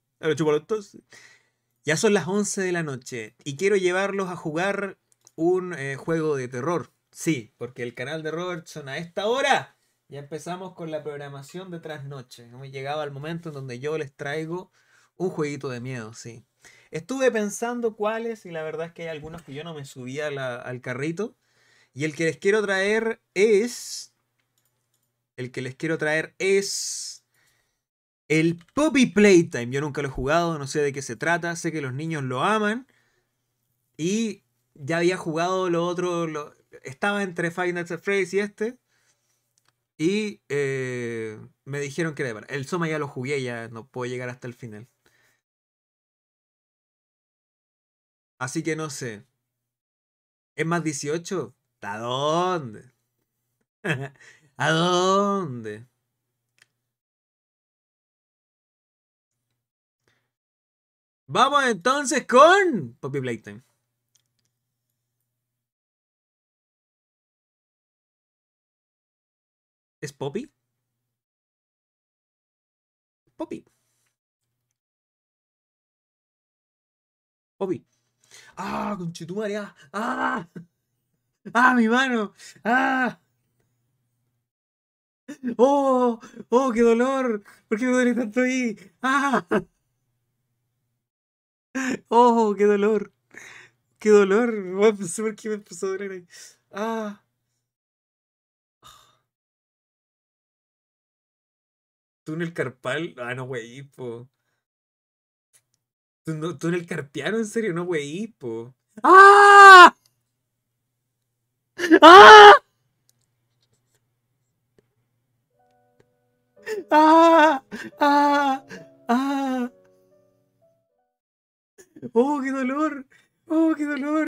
Speaker 3: Ya son las 11 de la noche. Y quiero llevarlos a jugar un juego de terror. Sí, porque el canal de Robertson a esta hora ya empezamos con la programación de trasnoche. Hemos llegado al momento en donde yo les traigo un jueguito de miedo, sí. Estuve pensando cuáles y la verdad es que hay algunos que yo no me subía al carrito. Y el que les quiero traer es... el Poppy Playtime. Yo nunca lo he jugado, no sé de qué se trata. Sé que los niños lo aman. Y ya había jugado lo otro. Estaba entre Five Nights at Freddy's y este. Y me dijeron que era de... El Soma ya lo jugué, ya no puedo llegar hasta el final. Así que no sé. ¿Es más 18? ¿A dónde? ¿A dónde? Vamos entonces con Poppy Playtime. ¿Es Poppy? Poppy. Poppy. ¡Ah, conchetumare! ¡Ah! ¡Ah! ¡Ah, mi mano! ¡Ah! ¡Oh! ¡Oh, qué dolor! ¿Por qué me duele tanto ahí? ¡Ah! ¡Oh, qué dolor! ¡Qué dolor! No sé por qué me empezó a doler ahí. ¡Ah! ¿Túnel carpal? Ah, no, wey, po. ¿Túnel carpiano? ¿En serio? No, wey, po. ¡Ah! ¡Ah! ¡Ah! ¡Ah! ¡Ah! ¡Oh, qué dolor! ¡Oh, qué dolor!